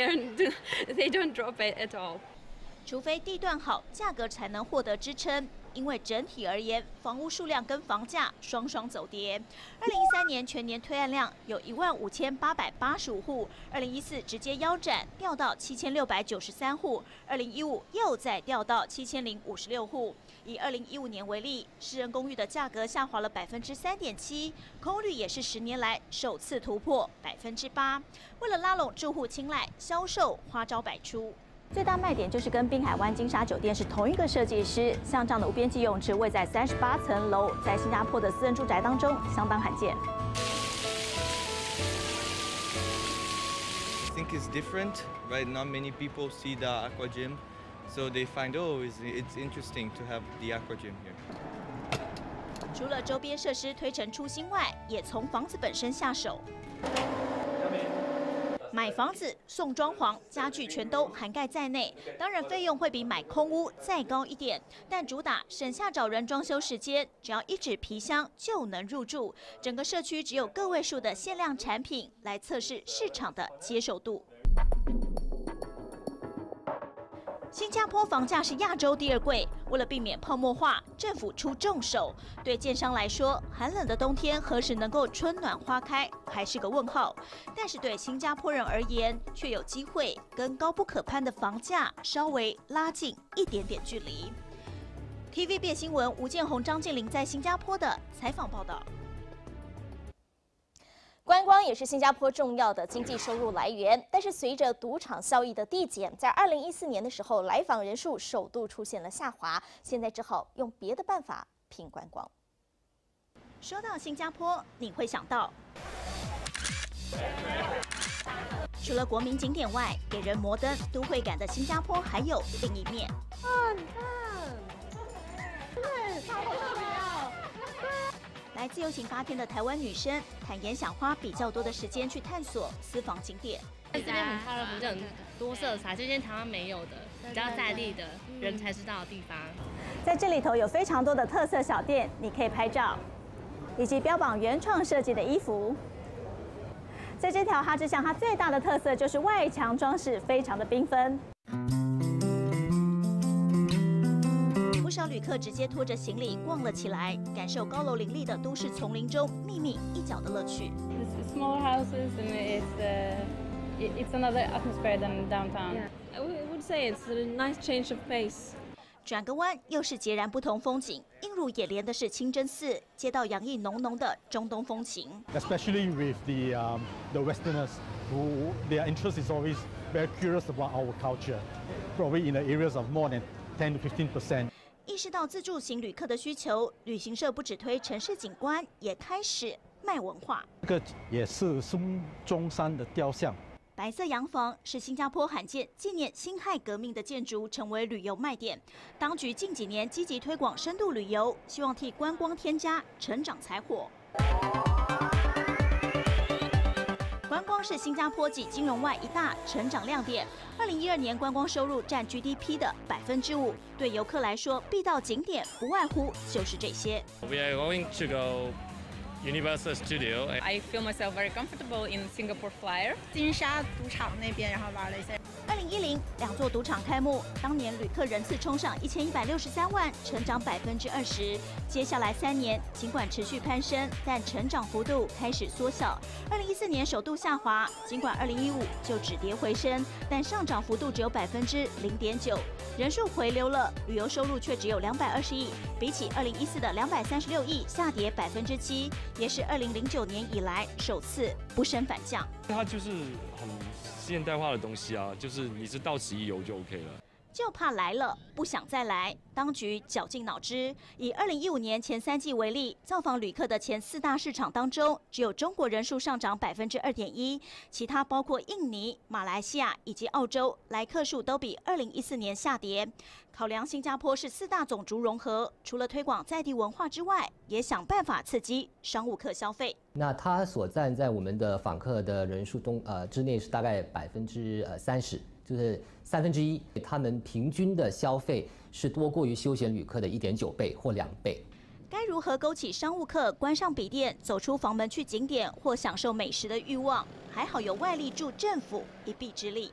they don't drop at all. 除非地段好，价格才能获得支撑。因为整体而言，房屋数量跟房价双双走跌。2013年全年推案量有15885户，2014直接腰斩，掉到7693户，2015又再掉到7056户。以2015年为例，私人公寓的价格下滑了3.7%，空率也是10年来首次突破8%。为了拉拢住户青睐，销售花招百出。最大卖点就是跟滨海湾金沙酒店是同一个设计师，像这样的无边际泳池位在38层楼，在新加坡的私人住宅当中相当罕见。 I think it's different, right? Not many people see the aqua gym, so they find it's interesting to have the aqua gym here. 除了周边设施推陈出新外，也从房子本身下手。买房子送装潢，家具全都涵盖在内。当然，费用会比买空屋再高一点，但主打省下找人装修时间，只要一纸皮箱就能入住。整个社区只有个位数的限量产品来测试市场的接受度。新加坡房价是亚洲第2贵，为了避免泡沫化，政府出重手。对建商来说，寒冷的冬天何时能够春暖花开，还是个问号。但是对新加坡人而言，却有机会跟高不可攀的房价稍微拉近一点点距离。TVB 新闻吴建宏、张建林在新加坡的采访报道。 观光也是新加坡重要的经济收入来源，但是随着赌场效益的递减，在2014年的时候，来访人数首度出现了下滑，现在只好用别的办法拼观光。 说到新加坡，你会想到，除了国民景点外，给人摩登都会感的新加坡还有另一面。 你看，对，超特别哦。 来自由行8天的台湾女生坦言，想花比较多的时间去探索私房景点。 这边很漂亮，就很多色彩，这些台湾没有的，比较在地的人才知道的地方。 在这里头有非常多的特色小店，你可以拍照，以及标榜原创设计的衣服。在这条哈之巷，它最大的特色就是外墙装饰非常的缤纷。 不少旅客直接拖着行李逛了起来，感受高楼林立的都市丛林中秘密一角的乐趣。 Small houses and it's another atmosphere than downtown. I would say it's a nice change of pace. 转个弯，又是截然不同风景。映入眼帘的是清真寺，街道洋溢浓浓的中东风情。 Especially with the Westerners, who their interest is always very curious about our culture, probably in the areas of more than 10 to 15%. 意识到自助型旅客的需求，旅行社不只推城市景观，也开始卖文化。 这个也是孙中山的雕像。 白色洋房是新加坡罕见纪念辛亥革命的建筑，成为旅游卖点。当局近几年积极推广深度旅游，希望替观光添加成长柴火。观光是新加坡继金融外一大成长亮点。2012年观光收入占 GDP 的5%，对游客来说，必到景点不外乎就是这些。 We are going to go Universal Studio. I feel myself very comfortable in Singapore Flyer. 金沙赌场那边，然后玩了一下。 2010，两座赌场开幕，当年旅客人次冲上1163万，成长20%。接下来3年，尽管持续攀升，但成长幅度开始缩小。2014年首度下滑，尽管2015就止跌回升，但上涨幅度只有0.9%。人数回流了，旅游收入却只有220亿，比起2014的236亿下跌7%，也是2009年以来首次不升反降。 它就是很现代化的东西啊，就是你是到此一游就 OK 了。 就怕来了不想再来，当局绞尽脑汁。以2015年前3季为例，造访旅客的前4大市场当中，只有中国人数上涨2.1%，其他包括印尼、马来西亚以及澳洲，来客数都比2014年下跌。考量新加坡是4大种族融合，除了推广在地文化之外，也想办法刺激商务客消费。 那它所占在我们的访客的人数中之内是大概30%，就是1/3，他们平均的消费是多过于休闲旅客的1.9倍或2倍。 该如何勾起商务客关上笔电，走出房门去景点或享受美食的欲望？还好有外力助政府一臂之力。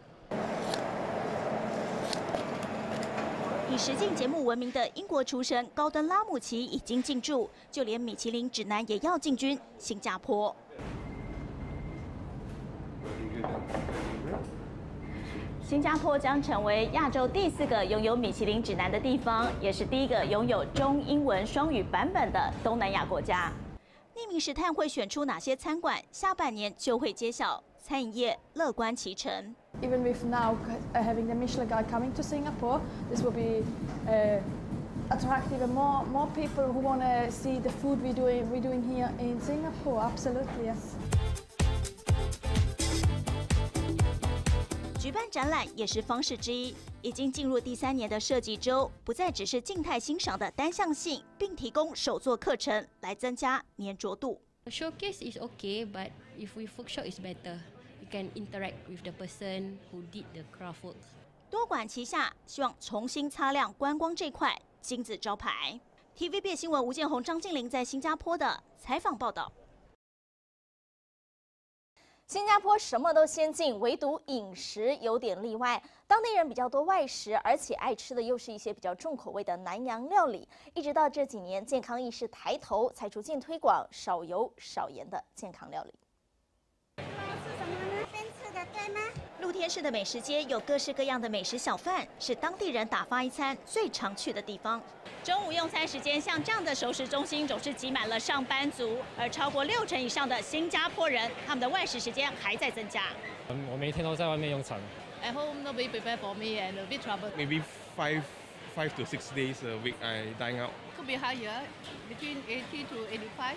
以实境节目闻名的英国厨神高登拉姆齐已经进驻，就连米其林指南也要进军新加坡。 新加坡将成为亚洲第4个拥有米其林指南的地方，也是第1个拥有中英文双语版本的东南亚国家。 匿名实探会选出哪些餐馆，下半年就会揭晓。餐饮业乐观其成。 Even with now having the Michelin Guide coming to Singapore, this will be attractive and more people who want to see the food we're doing here in Singapore. Absolutely, yes. 举办展览也是方式之一。已经进入第3年的设计周，不再只是静态欣赏的单向性，并提供手作课程来增加粘着度。 Showcase is okay, but if we workshop is better. You can interact with the person who did the craft work. 多管齐下，希望重新擦亮观光这块金字招牌。TVB 新闻吴建宏、张静玲在新加坡的采访报道。 新加坡什么都先进，唯独饮食有点例外。当地人比较多外食，而且爱吃的又是一些比较重口味的南洋料理。一直到这几年健康意识抬头，才逐渐推广少油少盐的健康料理。 露天天市的美食街有各式各样的美食小贩，是当地人打发一餐最常去的地方。中午用餐时间，像这样的熟食中心总是挤满了上班族，而超过60%以上的新加坡人，他们的外食时间还在增加。 我每天都在外面用餐。 At home, nobody prepare for me and a bit trouble. Maybe five to 6 days a week I dine out. Could be higher, between 80 to 85.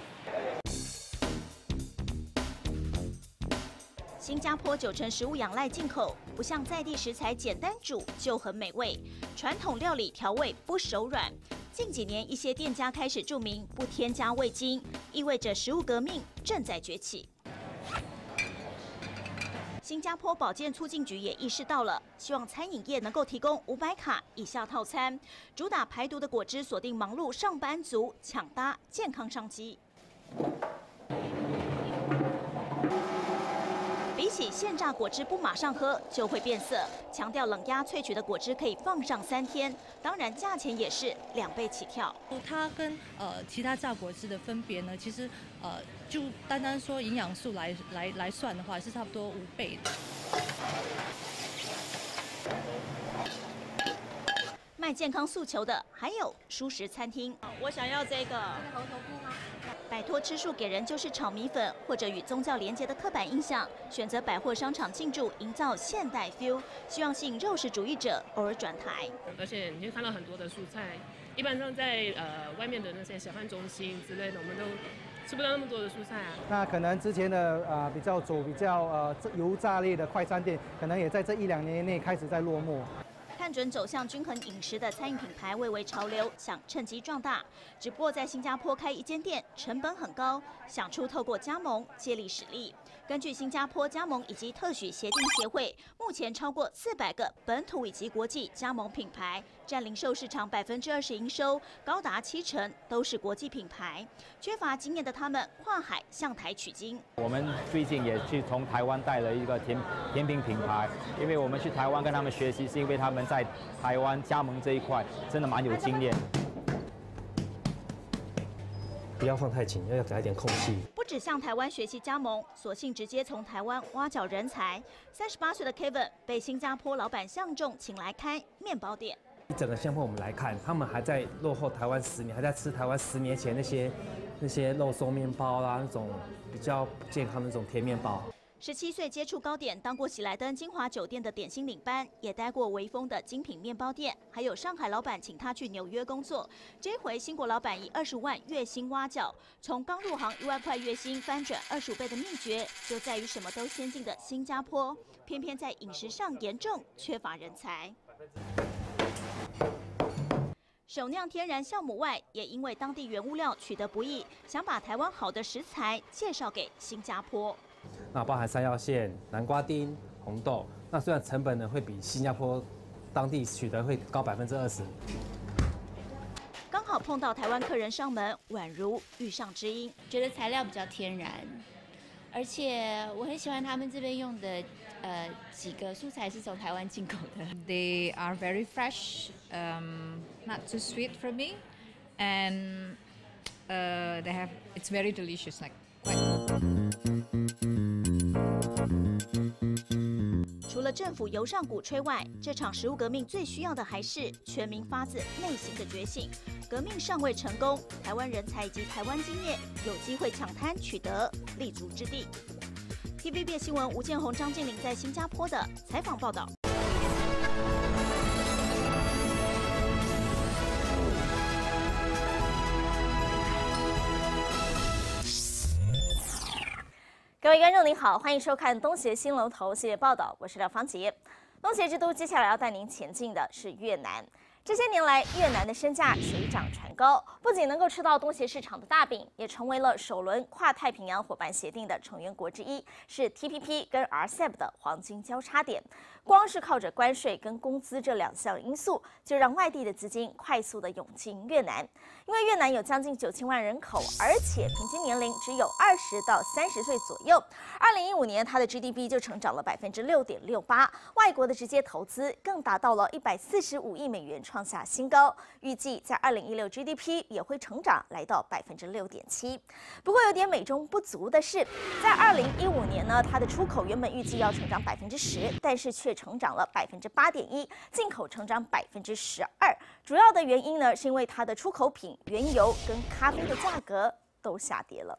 新加坡90%食物仰赖进口，不像在地食材简单煮就很美味，传统料理调味不手软。近几年，一些店家开始注明不添加味精，意味着食物革命正在崛起。新加坡保健促进局也意识到了，希望餐饮业能够提供500卡以下套餐，主打排毒的果汁锁定忙碌上班族，抢搭健康商机。比起现榨果汁不马上喝就会变色，强调冷压萃取的果汁可以放上3天，当然价钱也是2倍起跳。 它跟其他榨果汁的分别呢，其实就单单说营养素来算的话，是差不多5倍的。 卖健康诉求的还有蔬食餐厅。我想要这个。摆脱吃素给人就是炒米粉或者与宗教连结的刻板印象，选择百货商场进驻，营造现代 feel， 希望吸引肉食主义者偶尔转台。 而且你会看到很多的蔬菜，一般上在外面的那些小贩中心之类的，我们都吃不到那么多的蔬菜啊。 那可能之前的比较油炸类的快餐店，可能也在这1-2年内开始在落寞。 看准走向均衡饮食的餐饮品牌蔚为潮流，想趁机壮大。只不过在新加坡开一间店成本很高，想出透过加盟借力使力。根据新加坡加盟以及特许协定协会，目前超过400个本土以及国际加盟品牌，占零售市场20%营收，高达70%都是国际品牌。缺乏经验的他们跨海向台取经。 我们最近也去从台湾带了一个甜品品牌，因为我们去台湾跟他们学习，是因为他们在台湾加盟这一块真的蛮有经验。 不要放太紧，要给他一点空隙。 不只向台湾学习加盟，索性直接从台湾挖角人才。38岁的 Kevin 被新加坡老板相中，请来开面包店。 一整个新加坡我们来看，他们还在落后台湾10年，还在吃台湾10年前那些肉松面包啦，那种比较不健康的那种甜面包。 17岁接触糕点，当过喜来登金华酒店的点心领班，也待过微风的精品面包店，还有上海老板请他去纽约工作。这回新国老板以25万月薪挖角，从刚入行1万块月薪翻转25倍的秘诀，就在于什么都先进的新加坡，偏偏在饮食上严重缺乏人才。手酿天然酵母外，也因为当地原物料取得不易，想把台湾好的食材介绍给新加坡。 那包含山药馅、南瓜丁、红豆，那虽然成本呢会比新加坡当地取得会高20%， 刚好碰到台湾客人上门，宛如遇上知音。 觉得材料比较天然，而且我很喜欢他们这边用的几个蔬菜是从台湾进口的。 They are very fresh, not too sweet for me, and it's very delicious, like quite. 除了政府由上鼓吹外，这场食物革命最需要的还是全民发自内心的觉醒。革命尚未成功，台湾人才以及台湾经验有机会抢滩取得立足之地。TVB 新闻吴建宏、张静玲在新加坡的采访报道。各位观众您好，欢迎收看《东协新龙头》系列报道，我是廖芳杰。东协之都接下来要带您前进的是越南。这些年来，越南的身价水涨船高，不仅能够吃到东协市场的大饼，也成为了首轮跨太平洋伙伴协定的成员国之一，是 TPP 跟 RCEP 的黄金交叉点。光是靠着关税跟工资这2项因素，就让外地的资金快速的涌进越南。因为越南有将近9000万人口，而且平均年龄只有20到30岁左右。2015年，它的 GDP 就成长了6.68%，外国的直接投资更达到了145亿美元，创创下新高，预计在2016 GDP 也会成长来到6.7%。不过有点美中不足的是，在2015年呢，它的出口原本预计要成长10%，但是却成长了8.1%，进口成长12%。主要的原因呢，是因为它的出口品原油跟咖啡的价格都下跌了。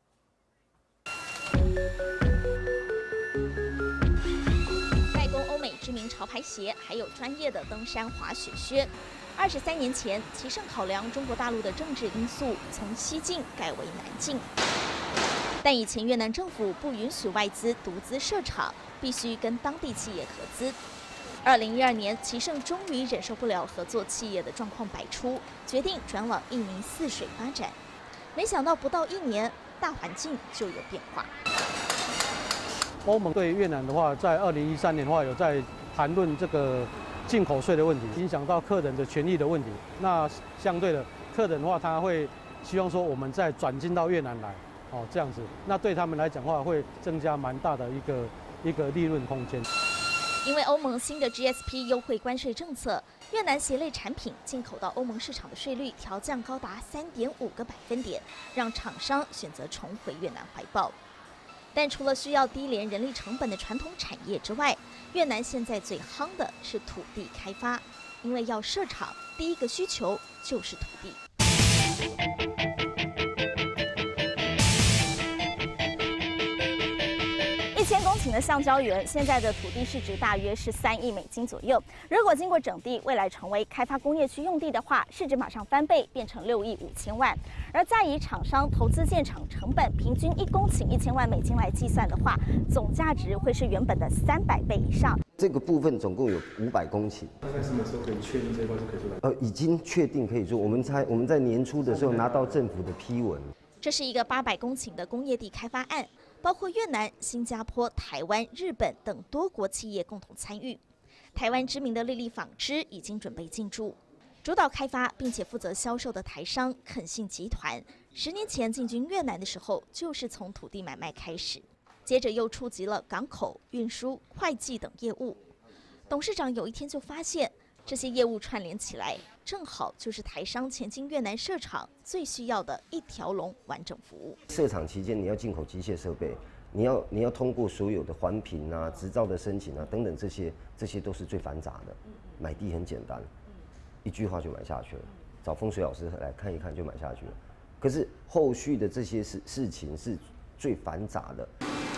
代工欧美知名潮牌鞋，还有专业的登山滑雪靴。23年前，奇胜考量中国大陆的政治因素，从西进改为南进。但以前越南政府不允许外资独资设厂，必须跟当地企业合资。2012年，奇胜终于忍受不了合作企业的状况百出，决定转往印尼泗水发展。没想到不到1年，大环境就有变化。 欧盟对越南的话，在2013年的话，有在谈论这个进口税的问题，影响到客人的权益的问题。那相对的，客人的话，他会希望说我们再转进到越南来，这样子，那对他们来讲的话，会增加蛮大的一个利润空间。 因为欧盟新的 GSP 优惠关税政策，越南鞋类产品进口到欧盟市场的税率调降高达3.5个百分点，让厂商选择重回越南怀抱。但除了需要低廉人力成本的传统产业之外，越南现在最夯的是土地开发，因为要设厂，第一个需求就是土地。1000公顷的橡胶园，现在的土地市值大约是3亿美金左右。如果经过整地，未来成为开发工业区用地的话，市值马上翻倍，变成6亿5千万。而再以厂商投资建厂成本平均1公顷1000万美金来计算的话，总价值会是原本的300倍以上。 这个部分总共有500公顷。 大概什么时候可以确定这一块是可以做的？ 已经确定可以做。我们在年初的时候拿到政府的批文。 这是一个800公顷的工业地开发案。包括越南、新加坡、台湾、日本等多国企业共同参与。台湾知名的丽丽纺织已经准备进驻。主导开发并且负责销售的台商肯信集团，10年前进军越南的时候，就是从土地买卖开始，接着又触及了港口、运输、会计等业务。董事长有一天就发现，这些业务串联起来，正好就是台商前进越南设厂最需要的一条龙完整服务。 设厂期间，你要进口机械设备，你要通过所有的环评啊、执照的申请啊等等，这些都是最繁杂的。买地很简单，一句话就买下去了，找风水老师来看一看就买下去了。可是后续的这些事情是最繁杂的。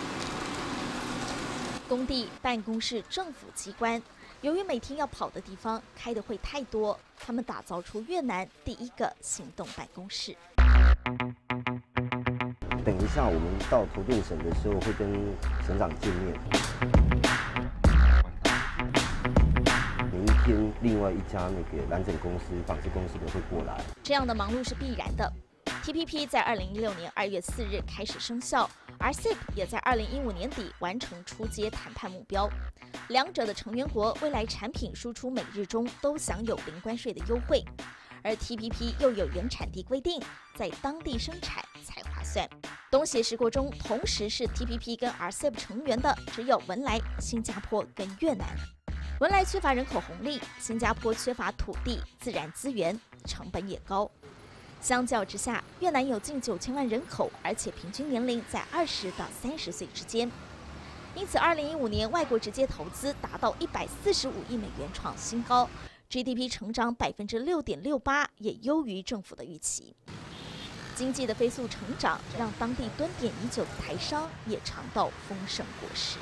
工地、办公室、政府机关。由于每天要跑的地方开的会太多，他们打造出越南第一个行动办公室。 等一下，我们到头顿省的时候会跟省长见面。明天另外一家那个蓝整公司、纺织公司的会过来。 这样的忙碌是必然的。TPP 在2016年2月4日开始生效，RCEP 也在2015年底完成初阶谈判目标。两者的成员国未来产品输出美日中都享有零关税的优惠，而 TPP 又有原产地规定，在当地生产才划算。东协10国中，同时是 TPP 跟 RCEP 成员的只有文莱、新加坡跟越南。文莱缺乏人口红利，新加坡缺乏土地、自然资源，成本也高。相较之下，越南有近9000万人口，而且平均年龄在20到30岁之间。因此，2015年外国直接投资达到145亿美元，创新高 ，GDP 成长6.68%，也优于政府的预期。经济的飞速成长，让当地蹲点已久的台商也尝到丰盛果实。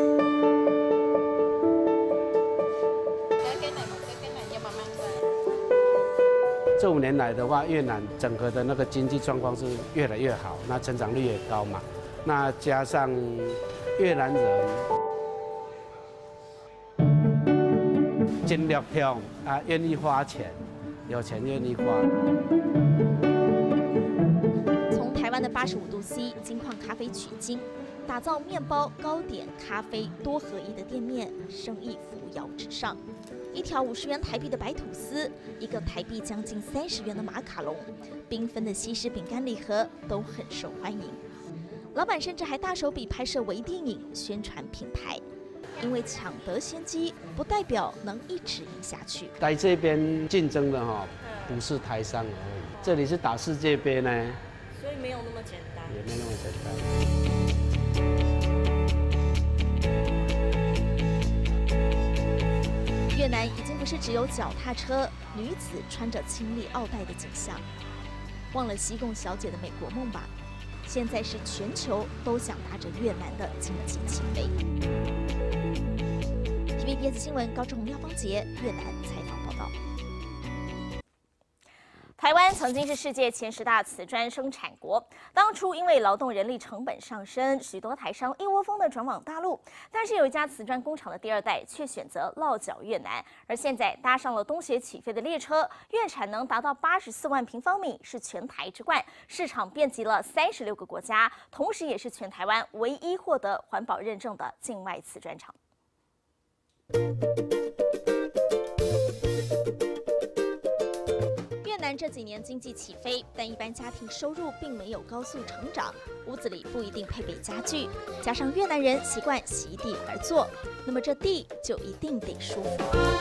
这5年来的话，越南整个的那个经济状况是越来越好，那成长率也高嘛。那加上越南人尽力用啊，愿意花钱，有钱愿意花。 从台湾的85度 C 金矿咖啡取经，打造面包、糕点、咖啡多合一的店面，生意扶摇直上。一条50元台币的白吐司，一个台币将近30元的马卡龙，缤纷的西式饼干礼盒都很受欢迎。老板甚至还大手笔拍摄微电影宣传品牌。 因为抢得先机，不代表能一直赢下去。 来这边竞争的不是台商而已，这里是打世界杯呢， 所以没有那么简单， 也没那么简单。 越南已经不是只有脚踏车、女子穿着清丽奥黛的景象，忘了西贡小姐的美国梦吧？现在是全球都想搭着越南的经济起飞。TVBS 新闻高志宏、廖芳杰越南采访报道。台湾曾经是世界前10大瓷砖生产国，当初因为劳动人力成本上升，许多台商一窝蜂的转往大陆，但是有一家瓷砖工厂的第2代却选择落脚越南，而现在搭上了东协起飞的列车，月产能达到84万平方米，是全台之冠，市场遍及了36个国家，同时也是全台湾唯一获得环保认证的境外瓷砖厂。越南这几年经济起飞，但一般家庭收入并没有高速成长，屋子里不一定配备家具，加上越南人习惯席地而坐，那么这地就一定得舒服。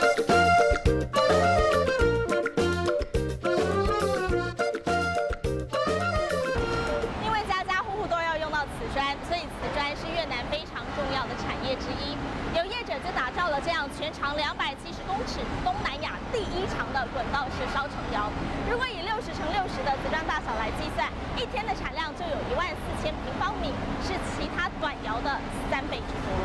因为家家户户都要用到瓷砖，所以瓷砖是越南非常重要的产业之一。有业者就打造了这样全长270公尺、东南亚第1长的滚道式烧成窑。如果以60×60的瓷砖大小来计算，一天的产量就有14000平方米，是其他短窑的3倍之多。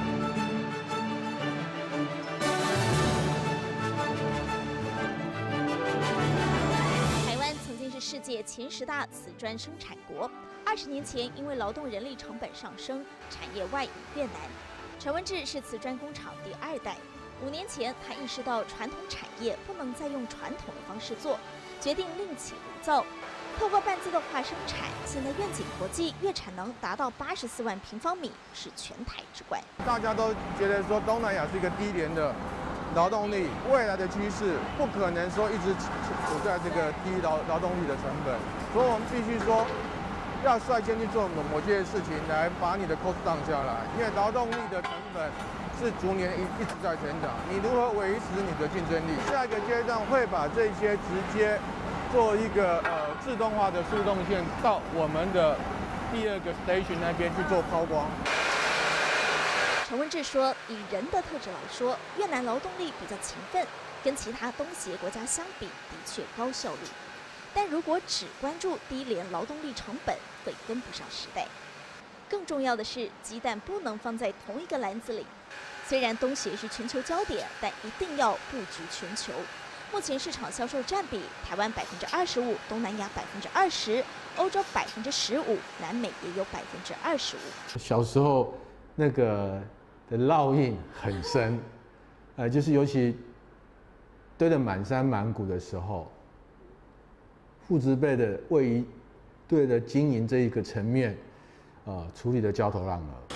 台湾曾经是世界前10大瓷砖生产国，20年前因为劳动人力成本上升，产业外移越南。陈文志是瓷砖工厂第2代，5年前他意识到传统产业不能再用传统的方式做，决定另起炉灶。透过半自动化生产，现在愿景国际月产能达到84万平方米，是全台之冠。 大家都觉得说东南亚是一个低廉的劳动力，未来的趋势不可能说一直处在这个低劳动力的成本，所以我们必须说要率先去做某些事情来把你的 cost down 下来，因为劳动力的成本是逐年一直在成长，你如何维持你的竞争力？下一个阶段会把这些直接做一个自动化的输动线到我们的第2个 station 那边去做抛光。 陈文志说，以人的特质来说，越南劳动力比较勤奋，跟其他东协国家相比，的确高效率。但如果只关注低廉劳动力成本，会跟不上时代。更重要的是，鸡蛋不能放在同一个篮子里。虽然东协是全球焦点，但一定要布局全球。目前市场销售占比，台湾25%，东南亚20%，欧洲15%，南美也有25%。 小时候那个的烙印很深，就是尤其堆得满山满谷的时候。父执辈的位于对的经营这一个层面，处理的焦头烂额。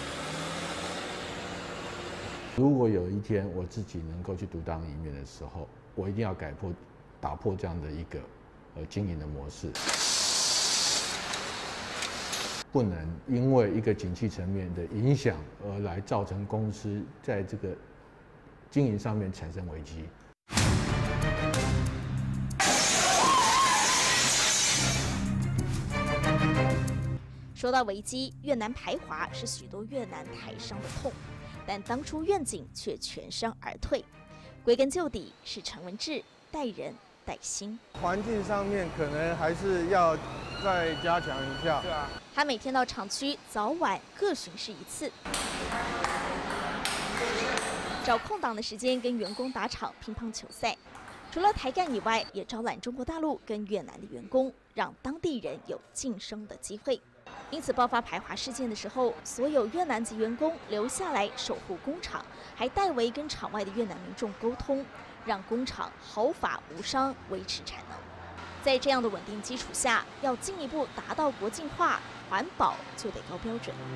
如果有一天我自己能够去独当一面的时候，我一定要打破这样的一个经营的模式，不能因为一个景气层面的影响而来造成公司在这个经营上面产生危机。 说到危机，越南排华是许多越南台商的痛，但当初愿景却全身而退。归根究底是陈文志带人带心， 环境上面可能还是要再加强一下。对啊， 他每天到厂区早晚各巡视一次，找空档的时间跟员工打场乒乓球赛。除了台干以外，也招揽中国大陆跟越南的员工，让当地人有晋升的机会。因此，爆发排华事件的时候，所有越南籍员工留下来守护工厂，还代为跟场外的越南民众沟通，让工厂毫发无伤，维持产能。在这样的稳定基础下，要进一步达到国际化、环保，就得高标准。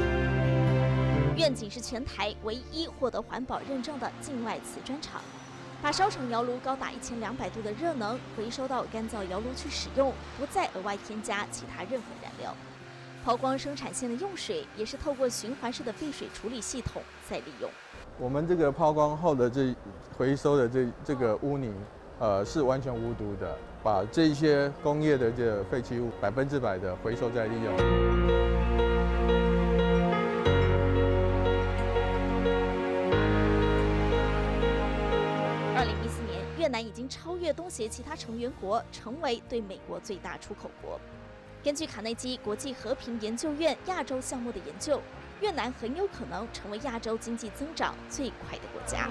愿景是全台唯一获得环保认证的境外瓷砖厂。 把烧成窑炉高达1200度的热能回收到干燥窑炉去使用，不再额外添加其他任何燃料。抛光生产线的用水也是透过循环式的废水处理系统再利用。 我们这个抛光后的回收的这个污泥，是完全无毒的，把这一些工业的这个废弃物100%的回收再利用。 2014年，越南已经超越东协其他成员国，成为对美国最大出口国。根据卡内基国际和平研究院亚洲项目的研究，越南很有可能成为亚洲经济增长最快的国家。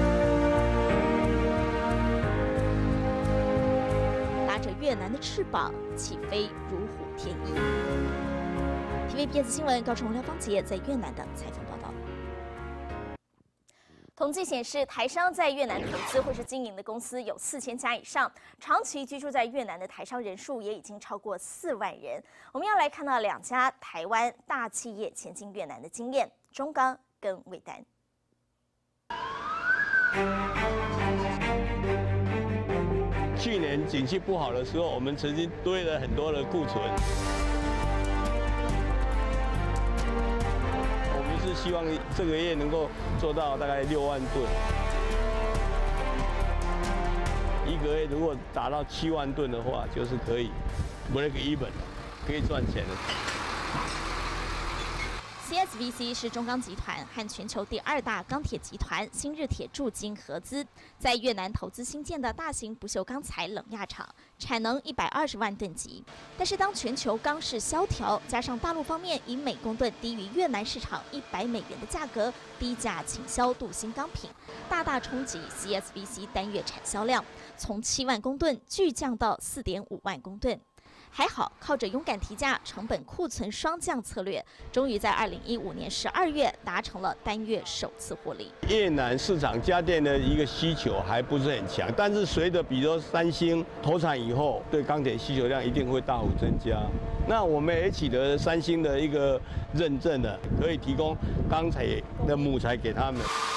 搭着越南的翅膀起飞，如虎添翼。TVBS 新闻高崇、廖芳杰在越南的采访报道。统计显示，台商在越南投资或是经营的公司有4000家以上，长期居住在越南的台商人数也已经超过4万人。我们要来看到2家台湾大企业前进越南的经验：中钢跟伟丹。 去年景气不好的时候，我们曾经堆了很多的库存。我们是希望这个月能够做到大概6万吨，一个月如果达到7万吨的话，就是可以 break even， 可以赚钱的。 CSVC 是中钢集团和全球第2大钢铁集团新日铁驻京合资，在越南投资新建的大型不锈钢材冷轧厂，产能120万吨级。但是当全球钢市萧条，加上大陆方面以每公吨低于越南市场100美元的价格低价倾销镀锌钢品，大大冲击 CSVC 单月产销量，从7万公吨巨降到4.5万公吨。还好，靠着勇敢提价、成本库存双降策略，终于在2015年12月达成了单月首次获利。 越南市场家电的一个需求还不是很强，但是随着比如三星投产以后，对钢铁需求量一定会大幅增加。那我们也取得三星的一个认证了，可以提供钢材的母材给他们。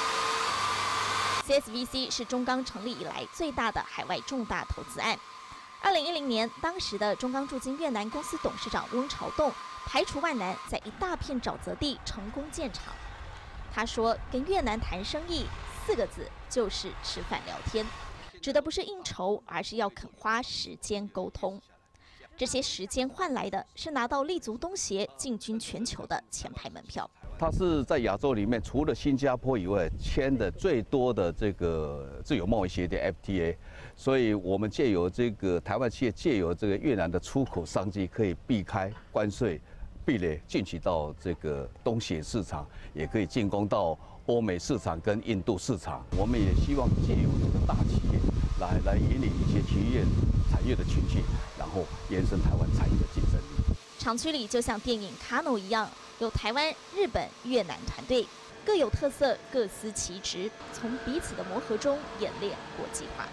CSVC 是中钢成立以来最大的海外重大投资案。2010年，当时的中钢驻京越南公司董事长翁朝栋排除万难，在一大片沼泽地成功建厂。他说：“跟越南谈生意，4个字就是吃饭聊天，指的不是应酬，而是要肯花时间沟通。这些时间换来的是拿到立足东协、进军全球的前排门票。” 它是在亚洲里面，除了新加坡以外，签的最多的这个自由贸易协定 FTA， 所以我们借由这个台湾企业借由这个越南的出口商机，可以避开关税壁垒，进取到这个东协市场，也可以进攻到欧美市场跟印度市场。我们也希望借由这个大企业来引领一些企业产业的群聚，然后延伸台湾产业的竞争力。 厂区里就像电影《卡努》一样，有台湾、日本、越南团队，各有特色，各司其职，从彼此的磨合中演练国际化。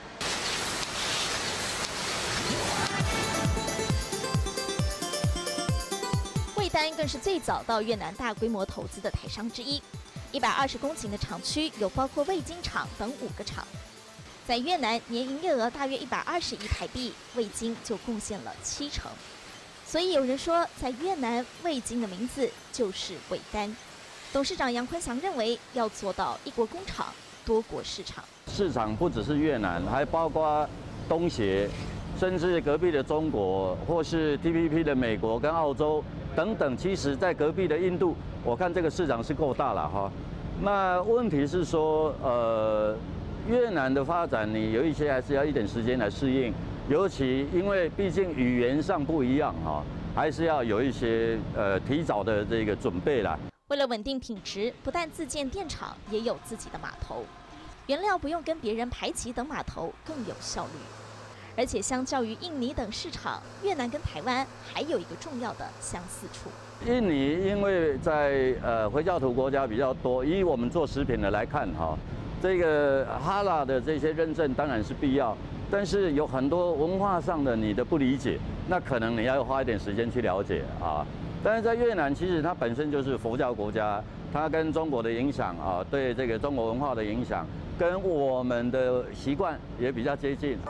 惠丹更是最早到越南大规模投资的台商之一，120公顷的厂区有包括味精厂等5个厂，在越南年营业额大约120亿台币，味精就贡献了70%。所以有人说，在越南，味精的名字就是伟丹。董事长杨坤祥认为，要做到一国工厂、多国市场。 市场不只是越南，还包括东协，甚至隔壁的中国，或是 TPP 的美国跟澳洲等等。其实，在隔壁的印度，我看这个市场是够大了哈。那问题是说，越南的发展，你有一些还是要一点时间来适应。尤其因为毕竟语言上不一样哈，还是要有一些提早的这个准备啦。 为了稳定品质，不但自建电厂，也有自己的码头，原料不用跟别人排挤等码头更有效率。而且相较于印尼等市场，越南跟台湾还有一个重要的相似处。 印尼因为在回教徒国家比较多，以我们做食品的来看哈，这个哈拉的这些认证当然是必要。但是有很多文化上的你的不理解，那可能你要花一点时间去了解啊。但是在越南，其实它本身就是佛教国家，它跟中国的影响啊，对这个中国文化的影响， 跟我们的习惯也比较接近。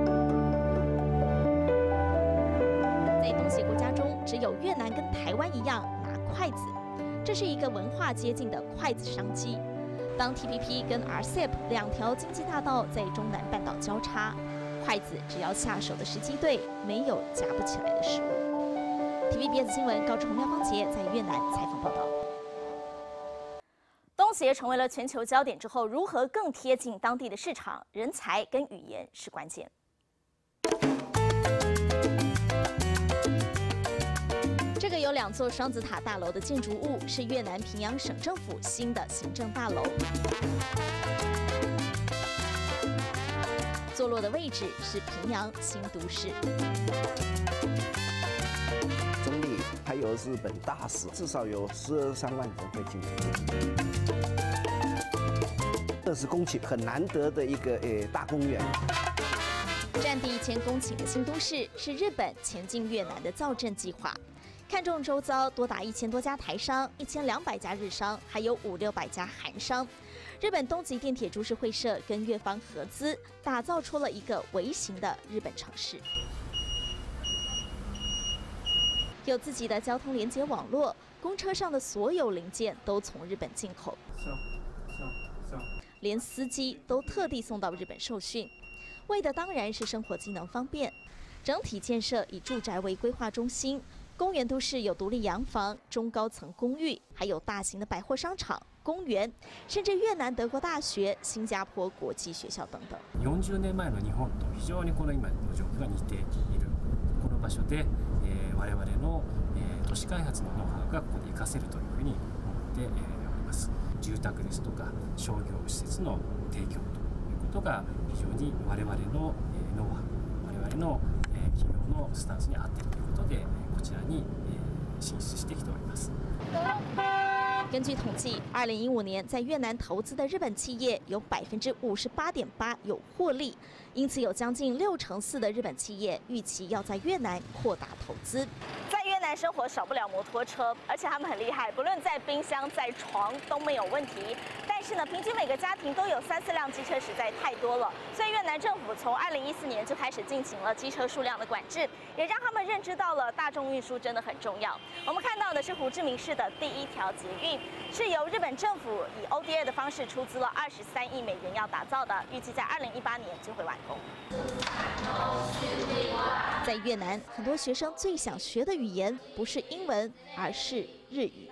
在东协国家中，只有越南跟台湾一样拿筷子，这是一个文化接近的筷子商机。当 TPP 跟 RCEP 两条经济大道在中南半岛交叉，筷子只要下手的时机对，没有夹不起来的食物。TVBS 新闻高志宏、廖芳杰在越南采访报道。东协成为了全球焦点之后，如何更贴近当地的市场？人才跟语言是关键。这个有2座双子塔大楼的建筑物是越南平阳省政府新的行政大楼，坐落的位置是平阳新都市。 总理还有日本大使，至少有12、13万人会进去。20公顷很难得的一个大公园。 占地1000公顷的新都市是日本前进越南的造镇计划。看中周遭多达1000多家台商、1200家日商，还有500-600家韩商。日本东急电铁株式会社跟越方合资，打造出了一个微型的日本城市，有自己的交通连接网络，公车上的所有零件都从日本进口，连司机都特地送到日本受训，为的当然是生活机能方便。整体建设以住宅为规划中心。公园都市有独立洋房、中高层公寓，还有大型的百貨商場、公園，甚至越南德国大学、新加坡国际学校等等。 40年前の日本と非常にこの今の状況が似ている。この場所で、我々の、都市開発のノウハウがここで活かせるというふうに思っております。住宅ですとか商業施設の提供ということが非常に我々のノウハウ、我々の企業のスタンスに合っているということで。こちらに進出してきております。 根据统计，2015年在越南投资的日本企业有58.8%有获利，因此有将近64%的日本企业预期要在越南扩大投资。在越南生活少不了摩托车，而且他们很厉害，不论在冰箱、在床都没有问题。但是呢，平均每个家庭都有3、4辆机车，实在太多了。所以越南政府从2014年就开始进行了机车数量的管制，也让他们认知到了大众运输真的很重要。我们看到的是胡志明市的第1条捷运，是由日本政府以 ODA 的方式出资了23亿美元要打造的，预计在2018年就会完工。在越南，很多学生最想学的语言不是英文，而是日语。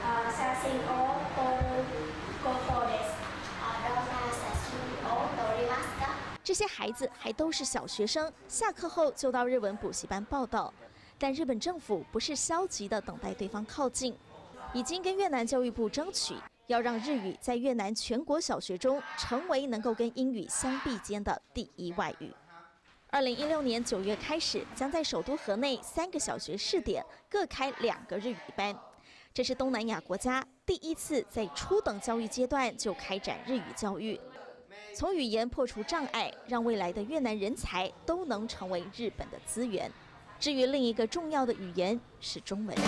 这些孩子还都是小学生，下课后就到日文补习班报到。但日本政府不是消极的等待对方靠近，已经跟越南教育部争取，要让日语在越南全国小学中成为能够跟英语相比肩的第1外语。2016年9月开始，将在首都河内3个小学试点，各开2个日语班。这是东南亚国家第1次在初等教育阶段就开展日语教育，从语言破除障碍，让未来的越南人才都能成为日本的资源。至于另一个重要的语言是中文。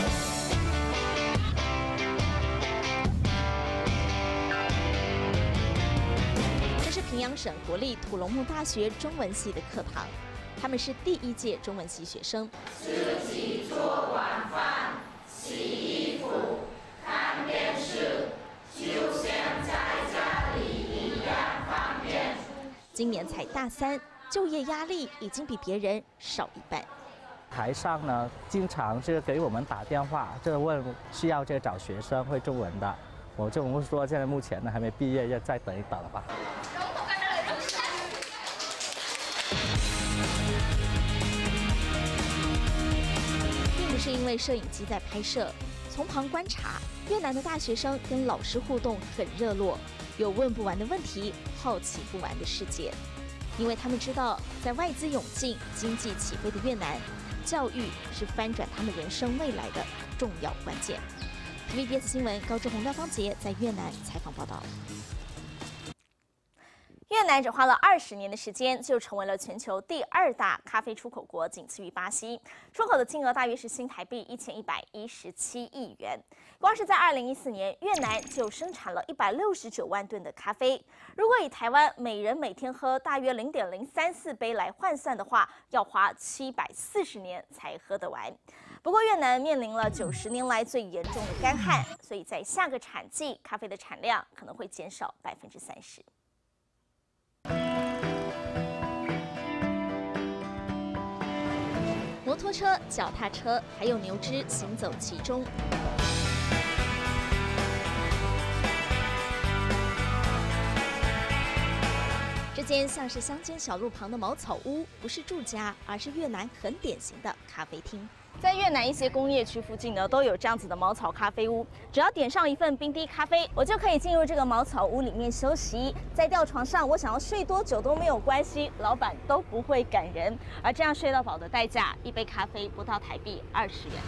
这是平阳省国立土龙木大学中文系的课堂，他们是第1届中文系学生。自己做晚饭、洗衣服、看电视，就像在家里一样方便。今年才大3，就业压力已经比别人少1半。 台上呢，经常是给我们打电话，就问需要找学生会中文的。我就说，现在目前呢还没毕业，要再等一等吧。 并不是因为摄影机在拍摄，从旁观察，越南的大学生跟老师互动很热络，有问不完的问题，好奇不完的世界。因为他们知道，在外资涌进、经济起飞的越南，教育是翻转他们人生未来的重要关键。TVBS 新闻高志宏、廖芳杰在越南采访报道。 越南只花了20年的时间，就成为了全球第2大咖啡出口国，仅次于巴西，出口的金额大约是新台币1117亿元。光是在2014年，越南就生产了169万吨的咖啡。如果以台湾每人每天喝大约0.034杯来换算的话，要花740年才喝得完。不过，越南面临了90年来最严重的干旱，所以在下个产季，咖啡的产量可能会减少30%。摩托车、脚踏车还有牛只行走其中。这间像是乡间小路旁的茅草屋，不是住家，而是越南很典型的咖啡厅。在越南一些工业区附近呢，都有这样子的茅草咖啡屋。只要点上一份冰滴咖啡，我就可以进入这个茅草屋里面休息。在吊床上，我想要睡多久都没有关系，老板都不会赶人。而这样睡到饱的代价，一杯咖啡不到台币20元。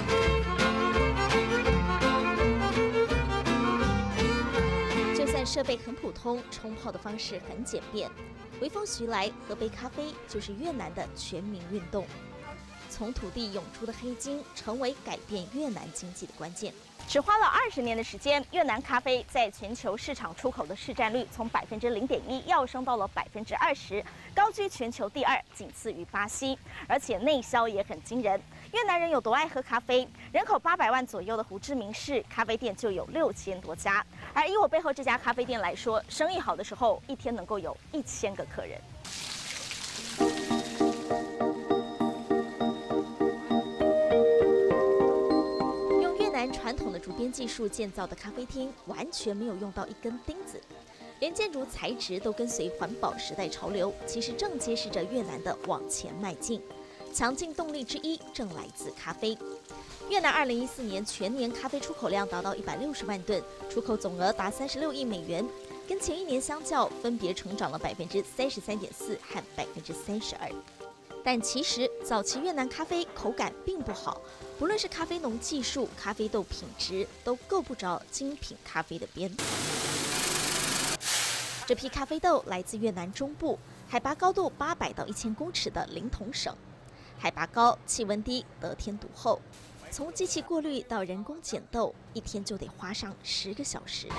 就算设备很普通，冲泡的方式很简便。微风徐来，喝杯咖啡就是越南的全民运动。从土地涌出的黑金，成为改变越南经济的关键。只花了20年的时间，越南咖啡在全球市场出口的市占率从0.1%跃升到了20%，高居全球第2，仅次于巴西。而且内销也很惊人。越南人有多爱喝咖啡？人口800万左右的胡志明市咖啡店就有6000多家。而以我背后这家咖啡店来说，生意好的时候，一天能够有1000个客人。传统的竹编技术建造的咖啡厅完全没有用到一根钉子，连建筑材质都跟随环保时代潮流，其实正揭示着越南的往前迈进。强劲动力之一正来自咖啡。越南2014年全年咖啡出口量达到160万吨，出口总额达36亿美元，跟前一年相较，分别成长了33.4%和32%。但其实早期越南咖啡口感并不好，不论是咖啡农技术、咖啡豆品质，都够不着精品咖啡的边。这批咖啡豆来自越南中部，海拔高度800到1000公尺的临潼省，海拔高、气温低，得天独厚。从机器过滤到人工剪豆，一天就得花上10个小时，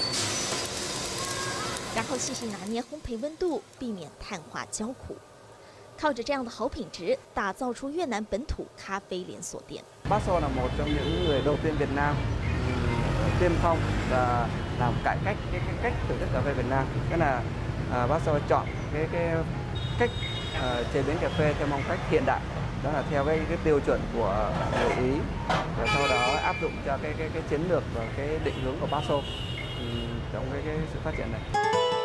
然后细细拿捏烘焙温度，避免碳化焦苦。靠着这样的好品质，打造出越南本土咖啡连锁店。 Basso là một trong những người đầu tiên Việt Nam tiên phong và làm cải cách cái cách thưởng thức cà phê Việt Nam. Cái là Basso chọn cái cách chế biến cà phê theo phong cách hiện đại, đó là theo cái tiêu chuẩn của người Ý, và sau đó áp dụng cho cái chiến lược và cái định hướng của Basso trong cái sự phát triển này.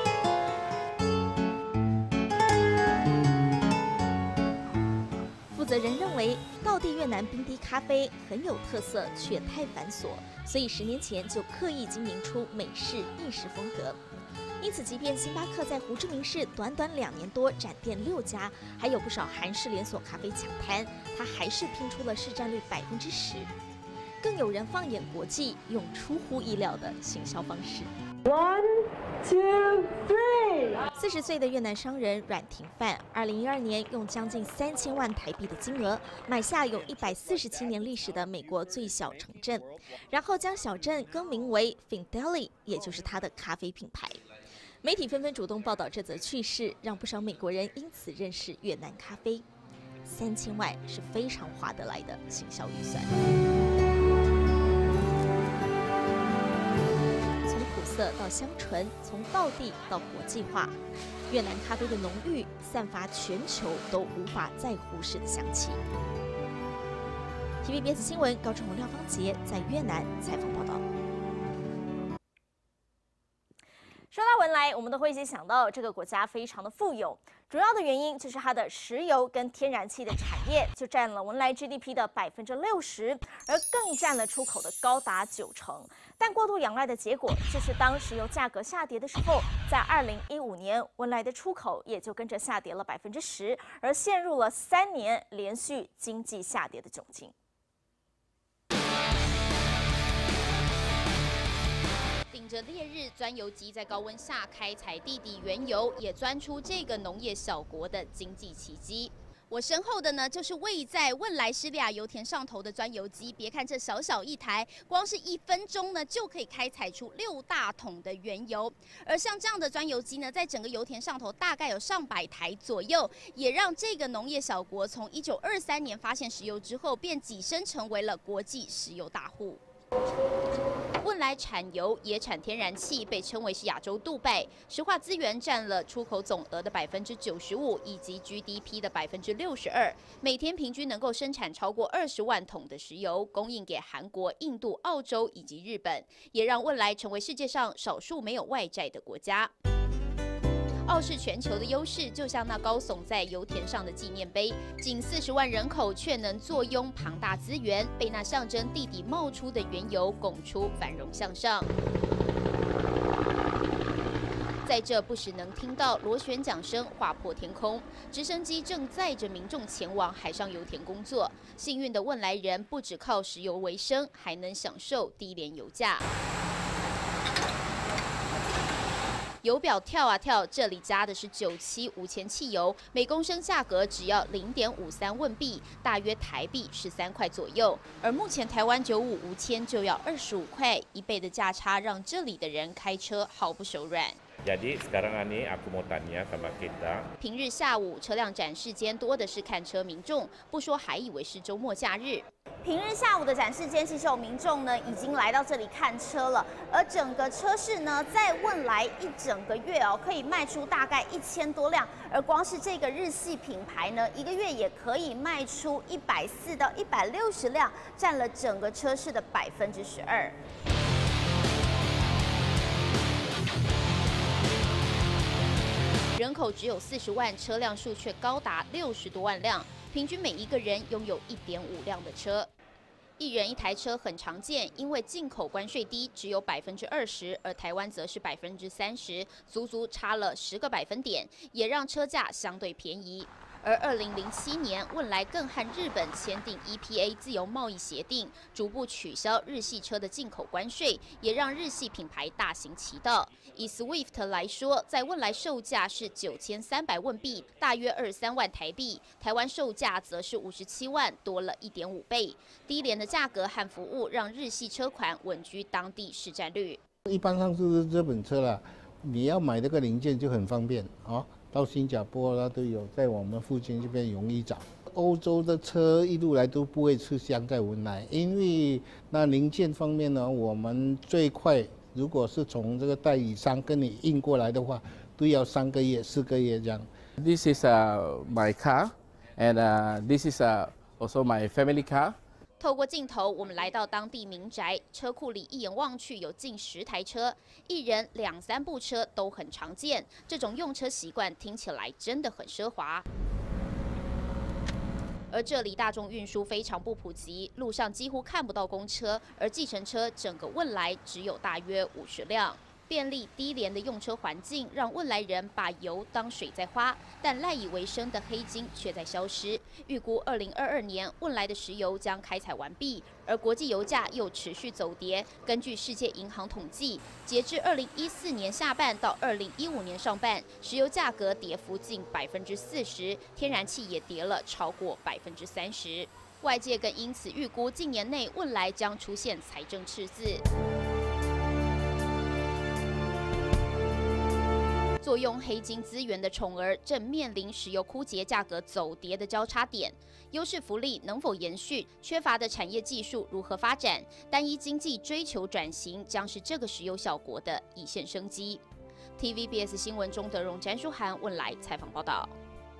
负责人认为，道地越南冰滴咖啡很有特色，却太繁琐，所以10年前就刻意经营出美式意式风格。因此，即便星巴克在胡志明市短短2年多展店6家，还有不少韩式连锁咖啡抢滩，它还是拼出了市占率10%。更有人放眼国际，用出乎意料的行销方式。1, 2, 3。40岁的越南商人阮廷范，2012年用将近3000万台币的金额买下有147年历史的美国最小城镇，然后将小镇更名为 Findeli， 也就是他的咖啡品牌。媒体纷纷主动报道这则趣事，让不少美国人因此认识越南咖啡。3000万是非常划得来的行销预算。 到香醇，从道地到国际化，越南咖啡的浓郁散发全球都无法再忽视的香气。TVBS 新闻高志宏、廖芳杰在越南采访报道。说到文莱，我们都会一起想到这个国家非常的富有，主要的原因就是它的石油跟天然气的产业就占了文莱 GDP 的60%，而更占了出口的高达90%。但过度仰赖的结果就是，当石油价格下跌的时候，在2015年，文莱的出口也就跟着下跌了10%，而陷入了3年连续经济下跌的窘境。 顶着烈日，钻油机在高温下开采地底原油，也钻出这个农业小国的经济奇迹。我身后的呢，就是位在汶莱施利亚油田上头的钻油机。别看这小小一台，光是1分钟呢，就可以开采出6大桶的原油。而像这样的钻油机呢，在整个油田上头大概有上百台左右，也让这个农业小国从1923年发现石油之后，便跻身成为了国际石油大户。汶莱产油也产天然气，被称为是亚洲杜拜。石化资源占了出口总额的95%，以及 GDP 的62%。每天平均能够生产超过20万桶的石油，供应给韩国、印度、澳洲以及日本，也让汶莱成为世界上少数没有外债的国家。傲视全球的优势，就像那高耸在油田上的纪念碑，仅40万人口却能坐拥庞大资源，被那象征地底冒出的原油拱出繁荣向上。在这不时能听到螺旋桨声划破天空，直升机正载着民众前往海上油田工作。幸运的汶莱人不只靠石油为生，还能享受低廉油价。油表跳啊跳，这里加的是97无铅汽油，每公升价格只要0.53问币，大约台币13块左右。而目前台湾95无铅就要25块，1倍的价差让这里的人开车毫不手软。 Jadi sekarang ini aku mau tanya sama kita。 平日下午车辆展示间多的是看车民众，不说还以为是周末假日。 平日下午的展示间，其实有民众呢已经来到这里看车了，而整个车市呢，在汶莱一整个月哦，可以卖出大概1000多辆，而光是这个日系品牌呢，一个月也可以卖出140到160辆，占了整个车市的12%。人口只有40万，车辆数却高达60多万辆，平均每一个人拥有1.5辆的车。1人1台车很常见，因为进口关税低，只有20%，而台湾则是30%，足足差了10个百分点，也让车价相对便宜。而2007年，汶莱更和日本签订 EPA 自由贸易协定，逐步取消日系车的进口关税，也让日系品牌大行其道。以 Swift 来说，在汶莱售价是9300问币，大约23万台币；台湾售价则是57万，多了1.5倍。低廉的价格和服务让日系车款稳居当地市占率。 一般上是日本车啦，你要买这个零件就很方便啊。到新加坡啦都有，在我们附近这边容易找。欧洲的车一路来都不会吃香在汶莱，因为那零件方面呢，我们最快如果是从这个代理商跟你运过来的话，都要3个月、4个月这样。 This is my car, and this is also my family car. 透过镜头，我们来到当地民宅，车库里一眼望去有近10台车，1人2、3部车都很常见。这种用车习惯听起来真的很奢华。而这里大众运输非常不普及，路上几乎看不到公车，而计程车整个汶莱只有大约50辆。便利低廉的用车环境让汶莱人把油当水在花，但赖以为生的黑金却在消失。预估2022年汶莱的石油将开采完毕，而国际油价又持续走跌。根据世界银行统计，截至2014年下半到2015年上半，石油价格跌幅近40%，天然气也跌了超过30%。外界更因此预估近年内汶莱将出现财政赤字。坐拥黑金资源的宠儿正面临石油枯竭、价格走跌的交叉点，优势福利能否延续？缺乏的产业技术如何发展？单一经济追求转型，将是这个石油小国的一线生机。TVBS 新闻钟德荣、詹淑涵汶莱采访报道。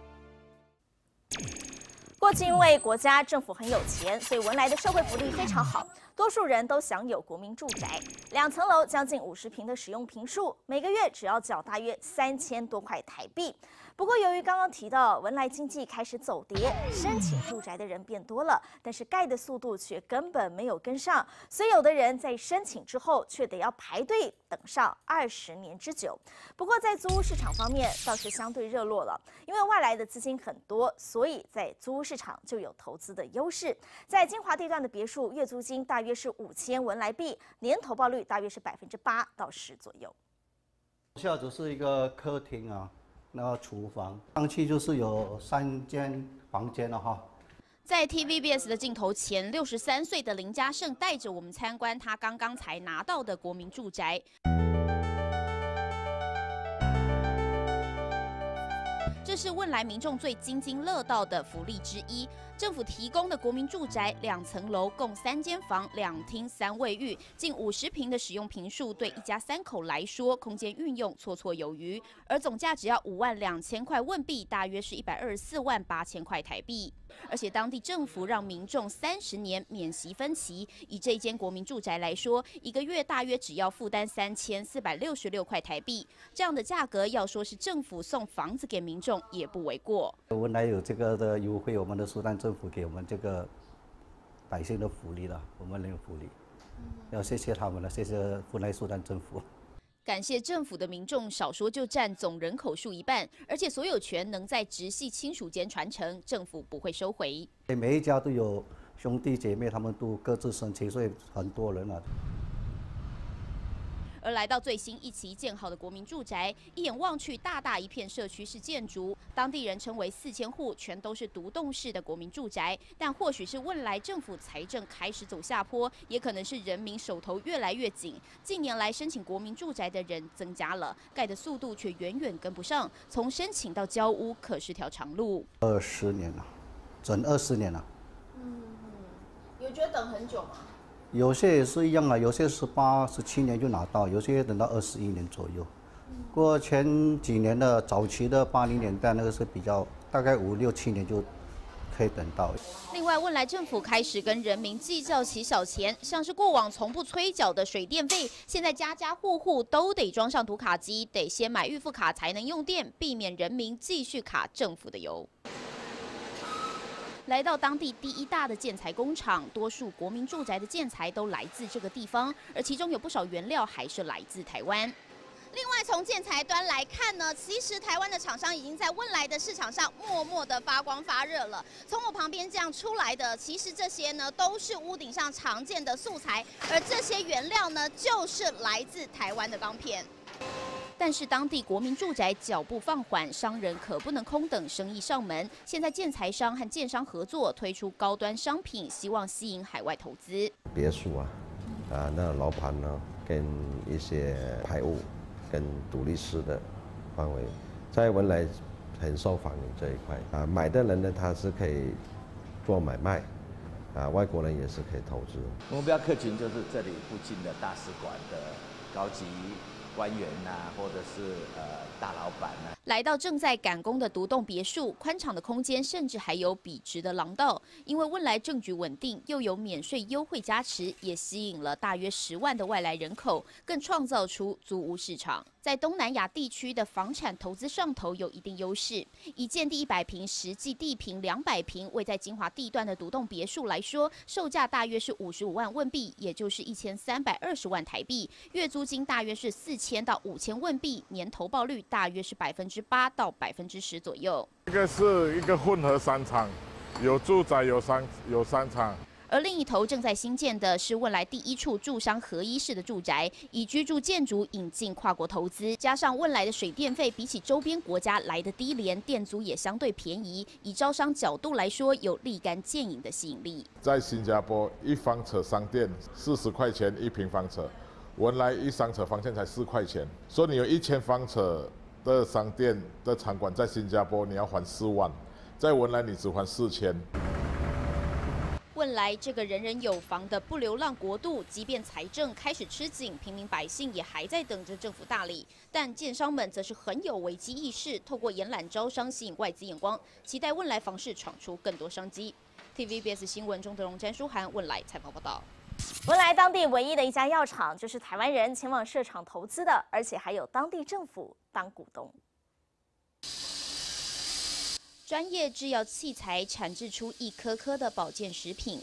过去因为国家政府很有钱，所以汶莱的社会福利非常好，多数人都享有国民住宅，2层楼将近50坪的使用坪数，每个月只要缴大约3000多块台币。 不过，由于刚刚提到文莱经济开始走跌，申请住宅的人变多了，但是盖的速度却根本没有跟上，所以有的人在申请之后却得要排队等上20年之久。不过，在租屋市场方面倒是相对热络了，因为外来的资金很多，所以在租屋市场就有投资的优势。在精华地段的别墅，月租金大约是5000文莱币，年投报率大约是8%到10%左右。 下只是一个客厅啊，那个厨房，上去就是有3间房间了哈。 在 TVBS 的镜头前，63岁的林家胜带着我们参观他刚刚才拿到的国民住宅。这是汶莱民众最津津乐道的福利之一。政府提供的国民住宅2层楼，共3间房、2厅3卫浴，近50坪的使用坪数，对一家3口来说，空间运用绰绰有余。而总价只要52000块问币，大约是1248000块台币。而且当地政府让民众30年免息分期。以这间国民住宅来说，1个月大约只要负担3466块台币。这样的价格，要说是政府送房子给民众也不为过。 文莱有这个的优惠，我们的苏丹政府给我们这个百姓的福利了，我们人有福利，要谢谢他们了，谢谢文莱苏丹政府。 感谢政府的民众少说就占总人口数1半，而且所有权能在直系亲属间传承，政府不会收回。 每一家都有兄弟姐妹，他们都各自申请，所以很多人啊。 而来到最新一期建好的国民住宅，一眼望去，大大一片社区式建筑，当地人称为4000户，全都是独栋式的国民住宅。但或许是汶莱政府财政开始走下坡，也可能是人民手头越来越紧。近年来申请国民住宅的人增加了，盖的速度却远远跟不上，从申请到交屋可是条长路。 20年了，整20年了。 有觉得等很久吗？ 有些也是一样啊，有些18、17年就拿到，有些等到21年左右。不过前几年的早期的80年代那个是比较，大概5、6、7年就可以等到。 另外，汶莱政府开始跟人民计较起小钱，像是过往从不催缴的水电费，现在家家户户都得装上读卡机，得先买预付卡才能用电，避免人民继续卡政府的油。来到当地第1大的建材工厂，多数国民住宅的建材都来自这个地方，而其中有不少原料还是来自台湾。另外，从建材端来看呢，其实台湾的厂商已经在汶莱的市场上默默的发光发热了。从我旁边这样出来的，其实这些呢都是屋顶上常见的素材，而这些原料呢就是来自台湾的钢片。但是当地国民住宅脚步放缓，商人可不能空等生意上门。现在建材商和建商合作，推出高端商品，希望吸引海外投资。 别墅那楼盘呢，跟一些排屋，跟独立式的范围，在汶莱很受欢迎这一块买的人呢，他是可以做买卖外国人也是可以投资。 目标客群就是这里附近的大使馆的高级官员或者是大老板来到正在赶工的独栋别墅，宽敞的空间，甚至还有笔直的廊道。因为汶莱政局稳定，又有免税优惠加持，也吸引了大约10万的外来人口，更创造出租屋市场。在东南亚地区的房产投资上头有一定优势。以建地100坪，实际地坪200坪，位在精华地段的独栋别墅来说，售价大约是55万问币，也就是1320万台币，月租金大约是4000到5000问币，年投报率大约是8%到10%左右。 这个是一个混合商场，有住宅有商场。 而另一头正在新建的是汶莱第1处住商合一式的住宅，以居住建筑引进跨国投资，加上汶莱的水电费比起周边国家来的低廉，店租也相对便宜，以招商角度来说，有立竿见影的吸引力。 在新加坡，1方尺商店40块钱1平方尺，汶莱1商尺房间才4块钱，所以你有1000方尺的商店的场馆在新加坡，你要还4万，在汶莱你只还4000。 汶莱这个人人有房的不流浪国度，即便财政开始吃紧，平民百姓也还在等着政府大礼。但建商们则是很有危机意识，透过延揽招商吸引外资眼光，期待汶莱房市闯出更多商机。TVBS 新闻钟德荣、詹书涵汶莱采访报道。 汶莱当地唯一的一家药厂，就是台湾人前往设厂投资的，而且还有当地政府当股东。 专业制药器材产制出一颗颗的保健食品。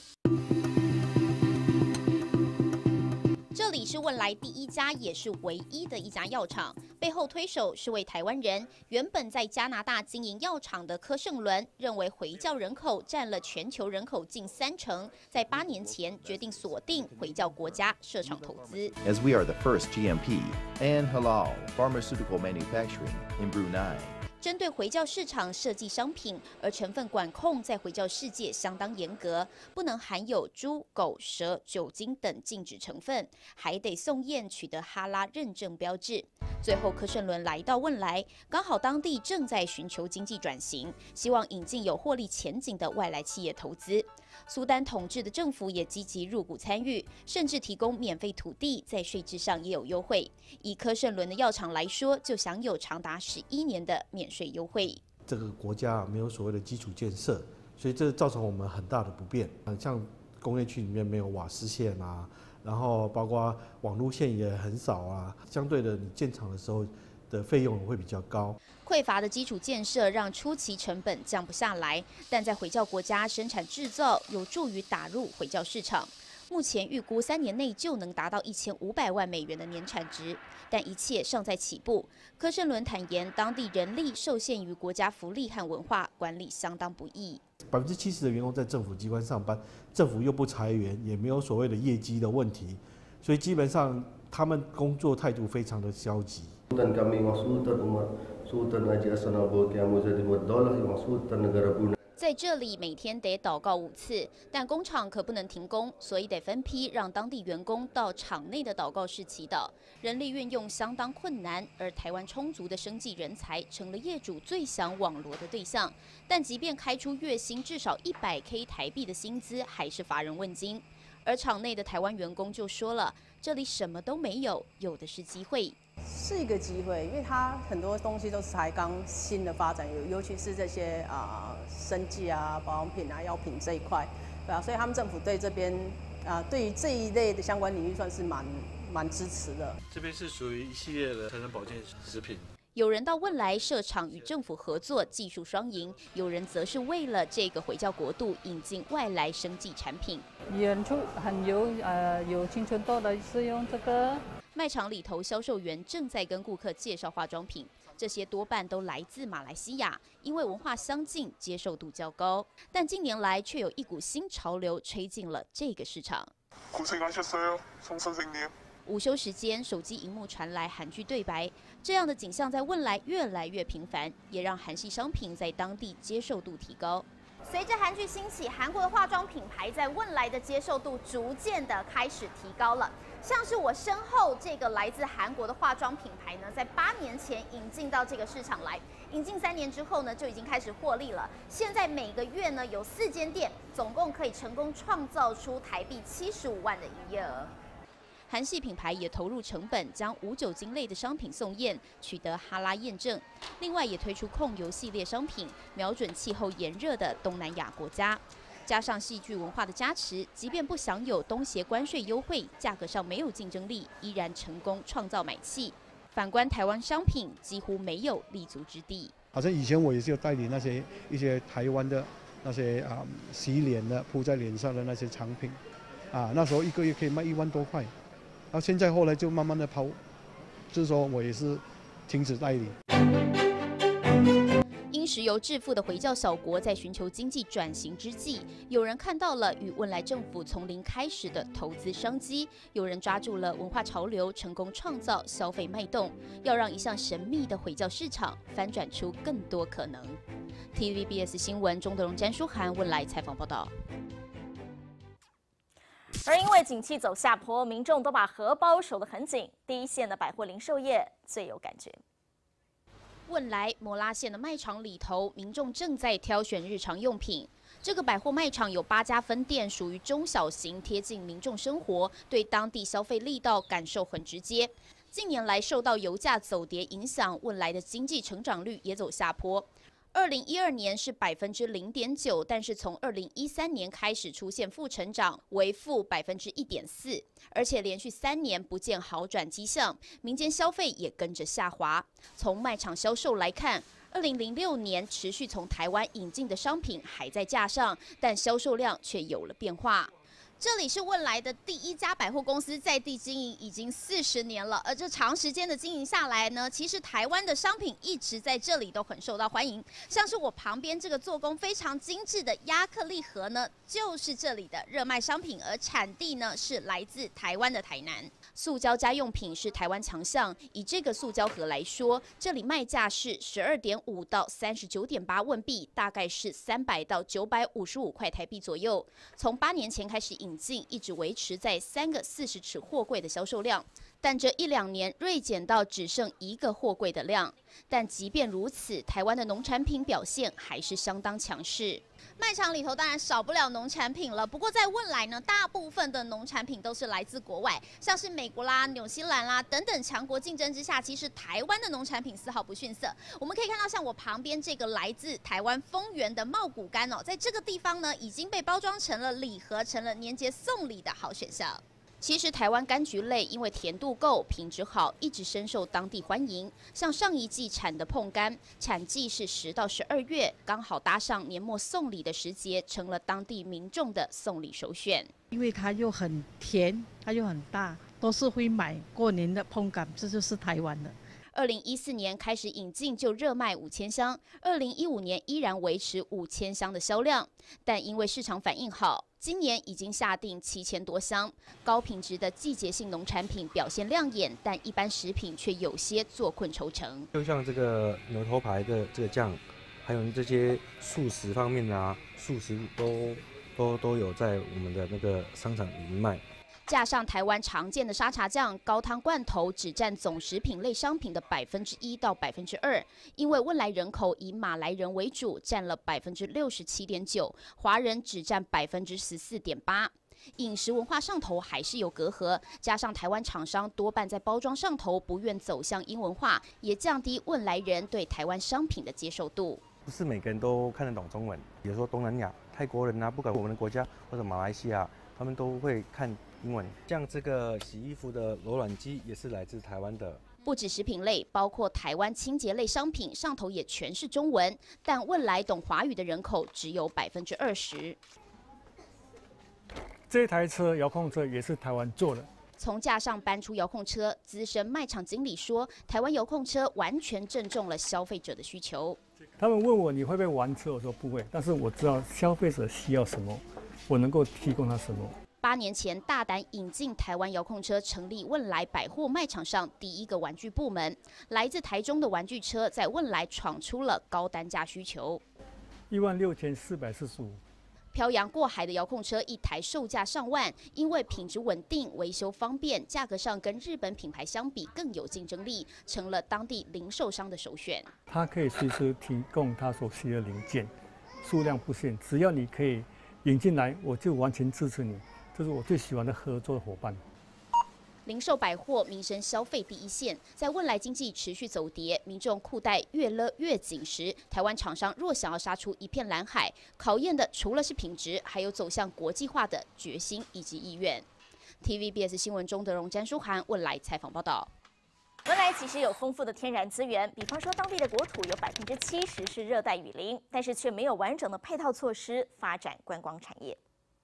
这里是汶莱第一家也是唯一的一家药厂，背后推手是位台湾人，原本在加拿大经营药厂的柯盛伦认为回教人口占了全球人口近30%，在8年前决定锁定回教国家设厂投资。 As we are the first GMP and halal pharmaceutical manufacturing in Brunei. 针对回教市场设计商品，而成分管控在回教世界相当严格，不能含有猪、狗、蛇、酒精等禁止成分，还得送验取得哈拉认证标志。最后，柯盛伦来到汶莱，刚好当地正在寻求经济转型，希望引进有获利前景的外来企业投资。苏丹统治的政府也积极入股参与，甚至提供免费土地，在税制上也有优惠。以柯盛伦的药厂来说，就享有长达11年的免税优惠。 这个国家没有所谓的基础建设，所以这造成我们很大的不便。像工业区里面没有瓦斯线啊，然后包括网路线也很少啊，相对的你建厂的时候的费用会比较高。 匮乏的基础建设让初期成本降不下来，但在回教国家生产制造有助于打入回教市场。目前预估3年内就能达到1500万美元的年产值，但一切尚在起步。柯盛伦坦言，当地人力受限于国家福利和文化，管理相当不易。 70%的员工在政府机关上班，政府又不裁员，也没有所谓的业绩的问题，所以基本上他们工作态度非常的消极。 在这里每天得祷告5次，但工厂可不能停工，所以得分批让当地员工到厂内的祷告室祈祷。人力运用相当困难，而台湾充足的生技人才成了业主最想网罗的对象。但即便开出月薪至少100K 台币的薪资，还是乏人问津。而厂内的台湾员工就说了，这里什么都没有，有的是机会。 是一个机会，因为它很多东西都是才刚新的发展，尤其是这些生技啊、保养品啊、药品这一块，对啊，所以他们政府对这边对于这一类的相关领域算是蛮支持的。 这边是属于一系列的成人保健食品。 有人到汶莱设厂与政府合作，技术双赢；有人则是为了这个回教国度引进外来生技产品。 演出很有青春痘的是用这个。 卖场里头，销售员正在跟顾客介绍化妆品，这些多半都来自马来西亚，因为文化相近，接受度较高。但近年来却有一股新潮流吹进了这个市场。午休时间，手机荧幕传来韩剧对白，这样的景象在汶莱越来越频繁，也让韩系商品在当地接受度提高。 随着韩剧兴起，韩国的化妆品牌在汶莱的接受度逐渐的开始提高了。像是我身后这个来自韩国的化妆品牌呢，在8年前引进到这个市场来，引进3年之后呢，就已经开始获利了。现在每个月呢有4间店，总共可以成功创造出台币75万的营业额。 韩系品牌也投入成本，将无酒精类的商品送验，取得哈拉验证。另外也推出控油系列商品，瞄准气候炎热的东南亚国家。加上戏剧文化的加持，即便不享有东协关税优惠，价格上没有竞争力，依然成功创造买气。反观台湾商品，几乎没有立足之地。 好像以前我也是有代理一些台湾的那些洗脸的铺在脸上的那些产品，那时候1个月可以卖1万多块，然后现在后来就慢慢的跑，就是说我也是停止代理。 因石油致富的回教小国在寻求经济转型之际，有人看到了与汶莱政府从零开始的投资商机，有人抓住了文化潮流，成功创造消费脉动，要让一向神秘的回教市场翻转出更多可能。TVBS 新闻钟德荣、詹书涵汶莱采访报道。 而因为景气走下坡，民众都把荷包守得很紧，第一线的百货零售业最有感觉。 汶莱摩拉县的卖场里头，民众正在挑选日常用品。这个百货卖场有8家分店，属于中小型，贴近民众生活，对当地消费力道感受很直接。近年来受到油价走跌影响，汶莱的经济成长率也走下坡。2012年是0.9%，但是从2013年开始出现负成长，为负1.4%，而且连续3年不见好转迹象，民间消费也跟着下滑。从卖场销售来看 2006年持续从台湾引进的商品还在架上，但销售量却有了变化。这里是汶莱的第一家百货公司，在地经营已经40年了。而这长时间的经营下来呢，其实台湾的商品一直在这里都很受到欢迎。像是我旁边这个做工非常精致的亚克力盒呢，就是这里的热卖商品，而产地呢是来自台湾的台南。塑胶家用品是台湾强项，以这个塑胶盒来说，这里卖价是12.5到39.8问币，大概是300到955块台币左右。从8年前开始引进，一直维持在3个40尺货柜的销售量，但这1-2年锐减到只剩1个货柜的量。但即便如此，台湾的农产品表现还是相当强势。卖场里头当然少不了农产品了，不过在汶莱呢，大部分的农产品都是来自国外，像是美国啦、纽西兰啦等等强国竞争之下，其实台湾的农产品丝毫不逊色。我们可以看到，像我旁边这个来自台湾丰原的茂谷柑哦，在这个地方呢，已经被包装成了礼盒，成了年节送礼的好选项。其实台湾柑橘类因为甜度够、品质好，一直深受当地欢迎。像上一季产的椪柑，产季是10到12月，刚好搭上年末送礼的时节，成了当地民众的送礼首选。 因为它又很甜，它又很大，都是会买过年的椪柑，这就是台湾的。 2014年开始引进就热卖5000箱，2015年依然维持5000箱的销量，但因为市场反应好，今年已经下定7000多箱。高品质的季节性农产品表现亮眼，但一般食品却有些坐困愁城。 就像这个牛头牌的这个酱，还有这些素食方面啊，素食都有在我们的那个商场里面卖。 加上台湾常见的沙茶酱、高汤罐头只占总食品类商品的1%到2%，因为汶莱人口以马来人为主，占了67.9%，华人只占14.8%。饮食文化上头还是有隔阂，加上台湾厂商多半在包装上头不愿走向英文化，也降低汶莱人对台湾商品的接受度。 不是每个人都看得懂中文，比如说东南亚、泰国人啊，不管我们的国家或者马来西亚，他们都会看英文。像这个洗衣服的柔软机也是来自台湾的。 不止食品类，包括台湾清洁类商品上头也全是中文，但汶莱懂华语的人口只有20%。 这台车遥控车也是台湾做的。 从架上搬出遥控车，资深卖场经理说，台湾遥控车完全正中了消费者的需求。 他们问我你会不会玩车，我说不会，但是我知道消费者需要什么，我能够提供他什么。 8年前大胆引进台湾遥控车，成立汶莱百货卖场上第一个玩具部门。来自台中的玩具车在汶莱闯出了高单价需求 ，16445。 漂洋过海的遥控车一台售价上万，因为品质稳定、维修方便，价格上跟日本品牌相比更有竞争力，成了当地零售商的首选。 它可以随时提供它所需的零件，数量不限，只要你可以引进来，我就完全支持你。这是我最喜欢的合作伙伴。 零售百货民生消费第一线，在汶莱经济持续走跌，民众裤带越勒越紧时，台湾厂商若想要杀出一片蓝海，考验的除了是品质，还有走向国际化的决心以及意愿。TVBS 新闻钟德荣、詹淑涵汶莱采访报道。 汶莱其实有丰富的天然资源，比方说当地的国土有70%是热带雨林，但是却没有完整的配套措施发展观光产业。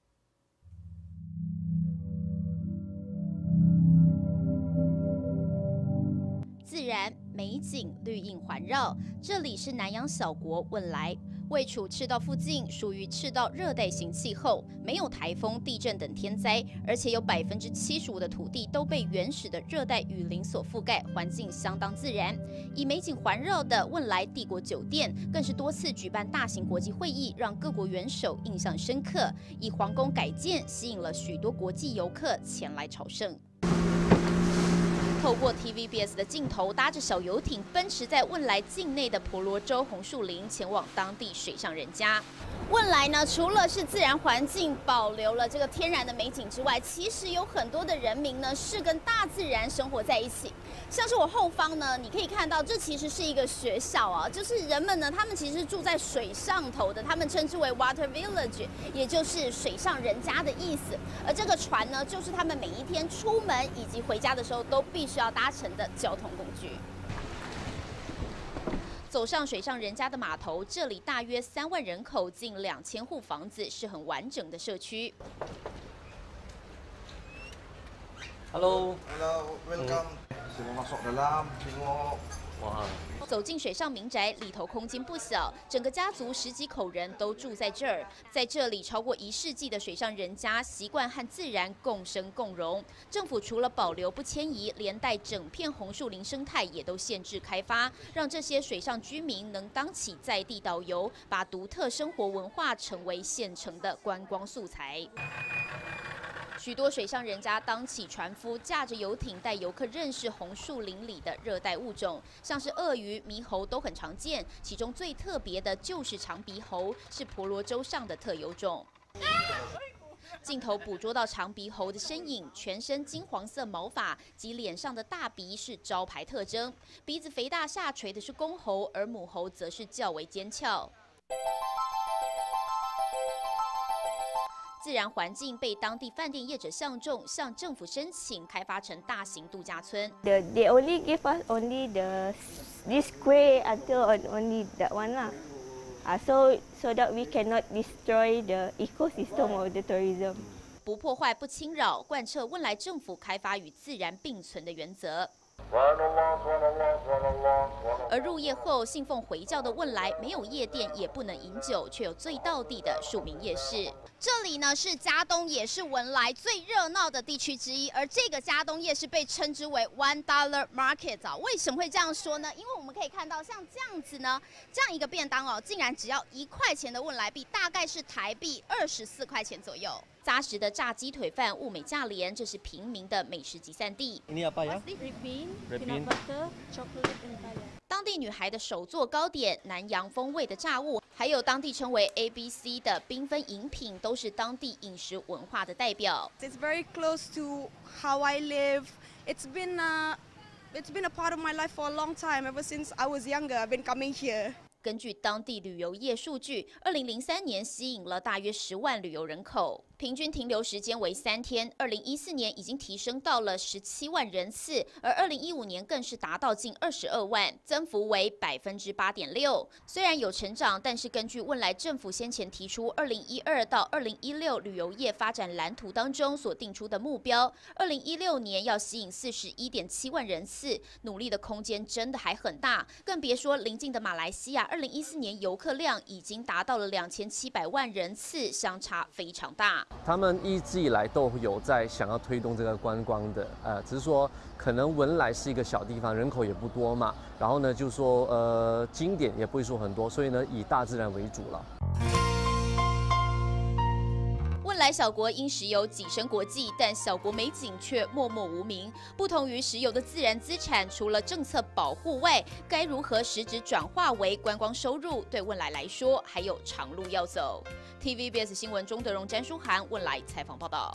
自然美景绿荫环绕，这里是南洋小国汶莱，位处赤道附近，属于赤道热带型气候，没有台风、地震等天灾，而且有75%的土地都被原始的热带雨林所覆盖，环境相当自然。以美景环绕的汶莱帝国酒店，更是多次举办大型国际会议，让各国元首印象深刻。以皇宫改建，吸引了许多国际游客前来朝圣。透过 TVBS 的镜头，搭着小游艇奔驰在汶莱境内的婆罗洲红树林，前往当地水上人家。汶莱呢，除了是自然环境保留了这个天然的美景之外，其实有很多的人民呢是跟大自然生活在一起。像是我后方呢，你可以看到，这其实是一个学校啊，就是人们呢，他们其实住在水上头的，他们称之为 Water Village， 也就是水上人家的意思。而这个船呢，就是他们每一天出门以及回家的时候都必须要搭乘的交通工具。 走上水上人家的码头，这里大约3万人口，近2000户房子，是很完整的社区。 Hello，welcome. Semua masuk dalam, tengok. 哇！走进水上民宅，里头空间不小，整个家族10几口人都住在这儿。在这里，超过1世纪的水上人家习惯和自然共生共荣。政府除了保留不迁移，连带整片红树林生态也都限制开发，让这些水上居民能当起在地导游，把独特生活文化成为现成的观光素材。许多水上人家当起船夫，驾着游艇带游客认识红树林里的热带物种，像是鳄鱼、猕猴都很常见。其中最特别的就是长鼻猴，是婆罗洲上的特有种。镜头捕捉到长鼻猴的身影，全身金黄色毛发及脸上的大鼻是招牌特征。鼻子肥大下垂的是公猴，而母猴则是较为尖翘。自然环境被当地饭店业者相中，向政府申请开发成大型度假村。 They only give us only this square until only that one lah. So that we cannot destroy the ecosystem of the tourism. 不破坏、不侵扰，贯彻汶莱政府开发与自然并存的原则。而入夜后信奉回教的汶莱没有夜店，也不能饮酒，却有最道地的庶民夜市。这里呢是嘉东，也是汶莱最热闹的地区之一。而这个嘉东夜市被称之为 $1 Market 啊，为什么会这样说呢？因为我们可以看到像这样子呢，这样一个便当哦，竟然只要1块钱的汶莱币，大概是台币24块钱左右。扎实的炸鸡腿饭物美价廉，这是平民的美食集散地。 Ini apa ya? Red bean, peanut butter, chocolate and kaya. 当地女孩的手做糕点、南洋风味的炸物，还有當地稱為 ABC 的繽紛飲品，都是當地飲食文化的代表。 It's very close to how I live. It's been a part of my life for a long time. Ever since I was younger, I've been coming here. 根据当地旅游业数据，2003年吸引了大约10万旅游人口，平均停留时间为3天。2014年已经提升到了17万人次，而2015年更是达到近22万，增幅为8.6%。虽然有成长，但是根据汶莱政府先前提出2012到2016旅游业发展蓝图当中所定出的目标，2016年要吸引41.7万人次，努力的空间真的还很大，更别说邻近的马来西亚。2014年游客量已经达到了2700万人次，相差非常大。 他们一直以来都有在想要推动这个观光的，只是说可能汶莱是一个小地方，人口也不多嘛，然后呢，就是说景点也不会说很多，所以呢，以大自然为主了。 汶莱小国因石油跻身国际，但小国美景却默默无名。不同于石油的自然资产，除了政策保护外，该如何实质转化为观光收入，对汶莱来说还有长路要走。TVBS 新闻钟德荣、詹淑涵汶莱采访报道。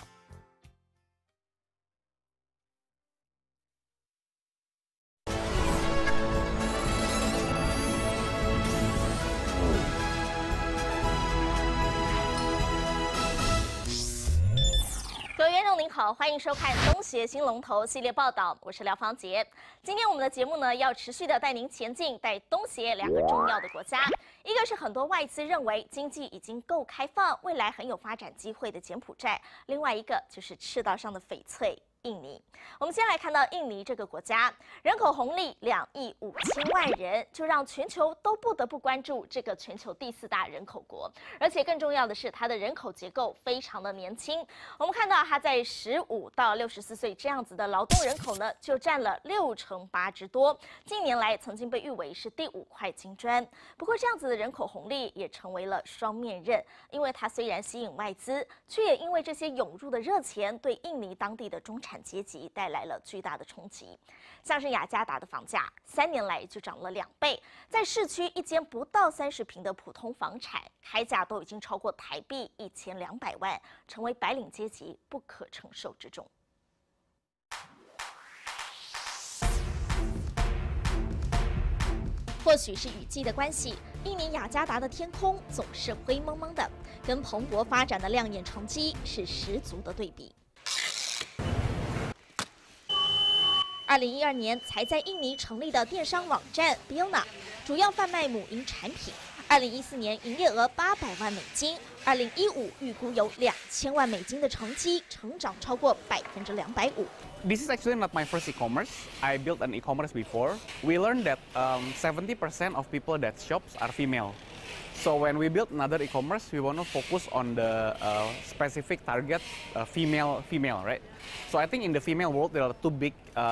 各位观众您好，欢迎收看《东协新龙头》系列报道，我是廖芳杰。今天我们的节目呢，要持续的带您前进，带东协2个重要的国家，一个是很多外资认为经济已经够开放，未来很有发展机会的柬埔寨，另外一个就是赤道上的翡翠。印尼，我们先来看到印尼这个国家，人口红利2亿5千万人，就让全球都不得不关注这个全球第4大人口国。而且更重要的是，它的人口结构非常的年轻。我们看到它在15到64岁这样子的劳动人口呢，就占了8%之多。近年来曾经被誉为是第5块金砖。不过这样子的人口红利也成为了双面刃，因为它虽然吸引外资，却也因为这些涌入的热钱，对印尼当地的中产阶级带来了巨大的冲击。像是雅加达的房价3年来就涨了2倍，在市区一间不到30平的普通房产开价都已经超过台币1200万，成为白领阶级不可承受之重。或许是雨季的关系，印尼雅加达的天空总是灰蒙蒙的，跟蓬勃发展的亮眼成绩是十足的对比。 2012年才在印尼成立的电商网站 Biona， 主要贩卖母婴产品。2014年营业额800万美金，2015预估有2000万美金的成绩，成长超过250%。 This is actually not my first e-commerce. I built an e-commerce before. We learned that 70% of people that shops are female. So when we build another e-commerce, we want to focus on the specific target female, right? So I think in the female world there are two big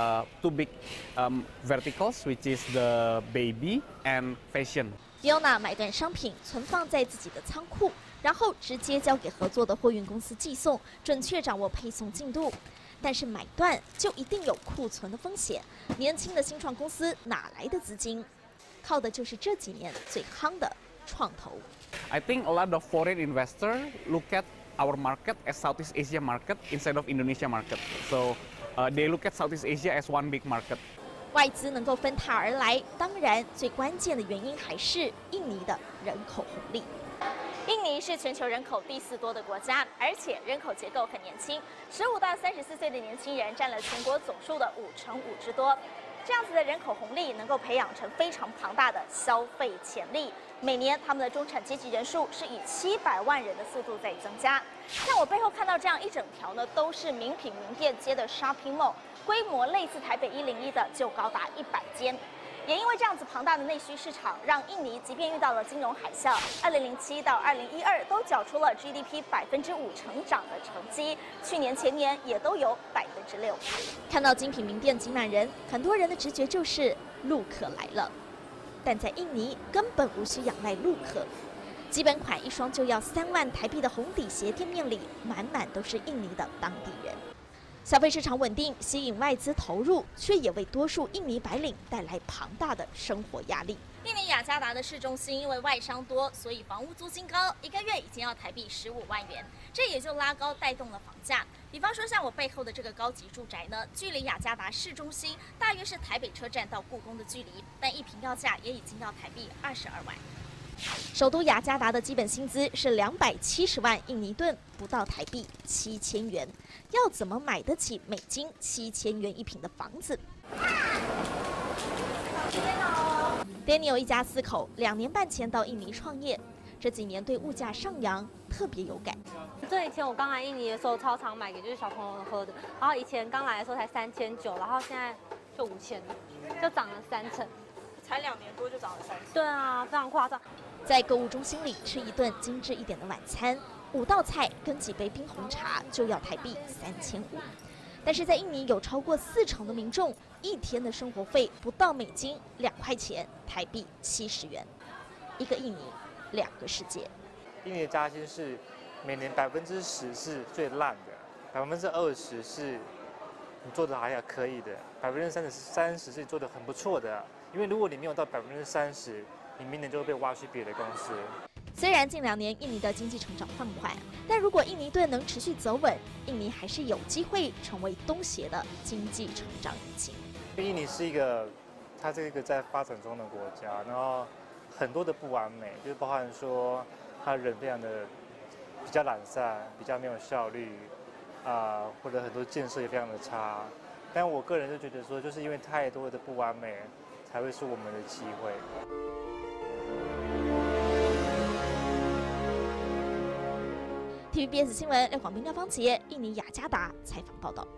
verticals, which is the baby and fashion. Biona 买断商品存放在自己的仓库，然后直接交给合作的货运公司寄送，准确掌握配送进度。但是买断就一定有库存的风险，年轻的新创公司哪来的资金？靠的就是这几年最夯的创投。 I think a lot of foreign investors look at our market as Southeast Asia market instead of Indonesia market. So they look at Southeast Asia as one big market. 外资能够分塔而来，当然最关键的原因还是印尼的人口红利。印尼是全球人口第4多的国家，而且人口结构很年轻，15到34岁的年轻人占了全国总数的5%之多。这样子的人口红利能够培养成非常庞大的消费潜力。每年他们的中产阶级人数是以700万人的速度在增加。像我背后看到这样一整条呢，都是名品名店街的 shopping mall， 规模类似台北101的就高达100间。也因为这样子庞大的内需市场，让印尼即便遇到了金融海啸，2007到2012都缴出了 GDP 5%成长的成绩，去年前年也都有6%。看到精品名店挤满人，很多人的直觉就是陆客来了，但在印尼根本无需仰赖陆客，基本款1双就要3万台币的红底鞋店面里，满满都是印尼的当地人。消费市场稳定，吸引外资投入，却也为多数印尼白领带来庞大的生活压力。印尼雅加达的市中心因为外商多，所以房屋租金高，1个月已经要台币15万元，这也就拉高带动了房价。比方说像我背后的这个高级住宅呢，距离雅加达市中心大约是台北车站到故宫的距离，但一坪要价也已经要台币22万。首都雅加达的基本薪资是270万印尼盾，不到台币7000元，要怎么买得起美金7000元1坪的房子？Daniel 一家4口2年半前到印尼创业，这几年对物价上扬特别有感。 以前我刚来印尼的时候，超常买给就是小朋友喝的，然后以前刚来的时候才3900，然后现在就5000了，就涨了3成。才2年多就涨了3成。对啊，非常夸张。 在购物中心里吃一顿精致一点的晚餐，5道菜跟几杯冰红茶就要台币3500。但是在印尼有超过40%的民众1天的生活费不到美金2块钱，台币70元。一个印尼，2个世界。 印尼的加薪是每年10%是最烂的，20%是你做的还可以的，30%是你做的很不错的。因为如果你没有到30%，你明年就会被挖去别的公司。 虽然近2年印尼的经济成长放缓，但如果印尼盾能持续走稳，印尼还是有机会成为东协的经济成长引擎。 印尼是一个，它是一个在发展中的国家，然后很多的不完美，就是包含说他人非常的比较懒散，比较没有效率，或者很多建设也非常的差。但我个人就觉得说，就是因为太多的不完美，才会是我们的机会。 TVBS 新闻廖广斌、廖芳杰，印尼雅加达采访报道。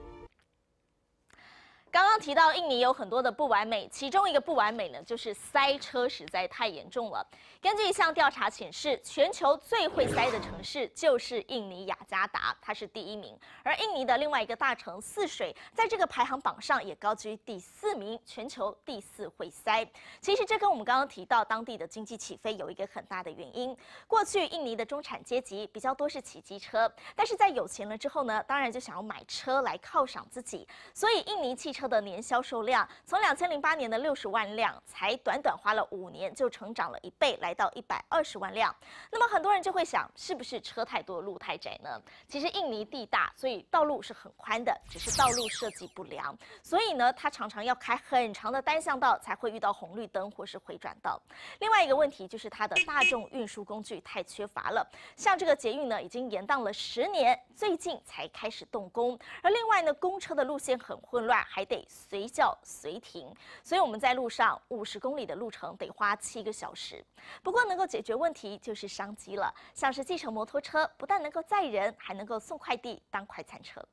刚刚提到印尼有很多的不完美，其中一个不完美呢，就是塞车实在太严重了。根据一项调查显示，全球最会塞的城市就是印尼雅加达，它是第1名。而印尼的另外一个大城泗水，在这个排行榜上也高居第4名，全球第4会塞。其实这跟我们刚刚提到当地的经济起飞有一个很大的原因。过去印尼的中产阶级比较多是骑机车，但是在有钱了之后呢，当然就想要买车来犒赏自己，所以印尼汽车的年销售量从2008年的60万辆，才短短花了5年就成长了1倍，来到120万辆。那么很多人就会想，是不是车太多路太窄呢？其实印尼地大，所以道路是很宽的，只是道路设计不良，所以呢，它常常要开很长的单向道才会遇到红绿灯或是回转道。另外一个问题就是它的大众运输工具太缺乏了，像这个捷运呢，已经延宕了10年，最近才开始动工。而另外呢，公车的路线很混乱，还得随叫随停，所以我们在路上50公里的路程得花7个小时。不过能够解决问题就是商机了，像是计程摩托车，不但能够载人，还能够送快递当快餐车。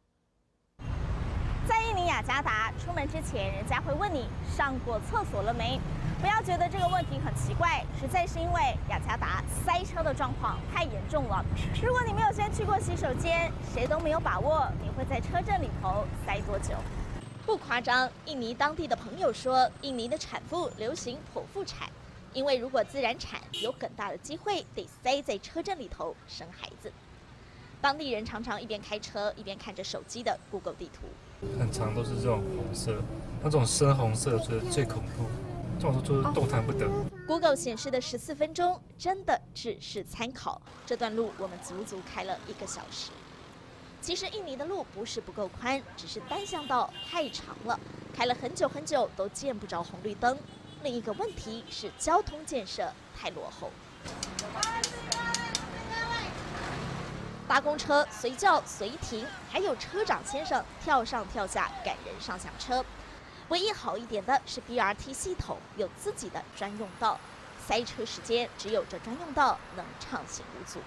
在印尼雅加达，出门之前人家会问你上过厕所了没？不要觉得这个问题很奇怪，实在是因为雅加达塞车的状况太严重了。如果你没有先去过洗手间，谁都没有把握你会在车阵里头塞多久。不夸张，印尼当地的朋友说，印尼的产妇流行剖腹产，因为如果自然产，有很大的机会得塞在车阵里头生孩子。当地人常常一边开车一边看着手机的 Google 地图。 很常都是这种红色，那种深红色我觉得最恐怖，这种就是动弹不得。 Google 显示的14分钟真的只是参考，这段路我们足足开了1个小时。其实印尼的路不是不够宽，只是单向道太长了，开了很久很久都见不着红绿灯。另一个问题是交通建设太落后。搭公车随叫随停，还有车长先生跳上跳下赶人上下车。唯一好一点的是 BRT 系统有自己的专用道，塞车时间只有这专用道能畅行无阻。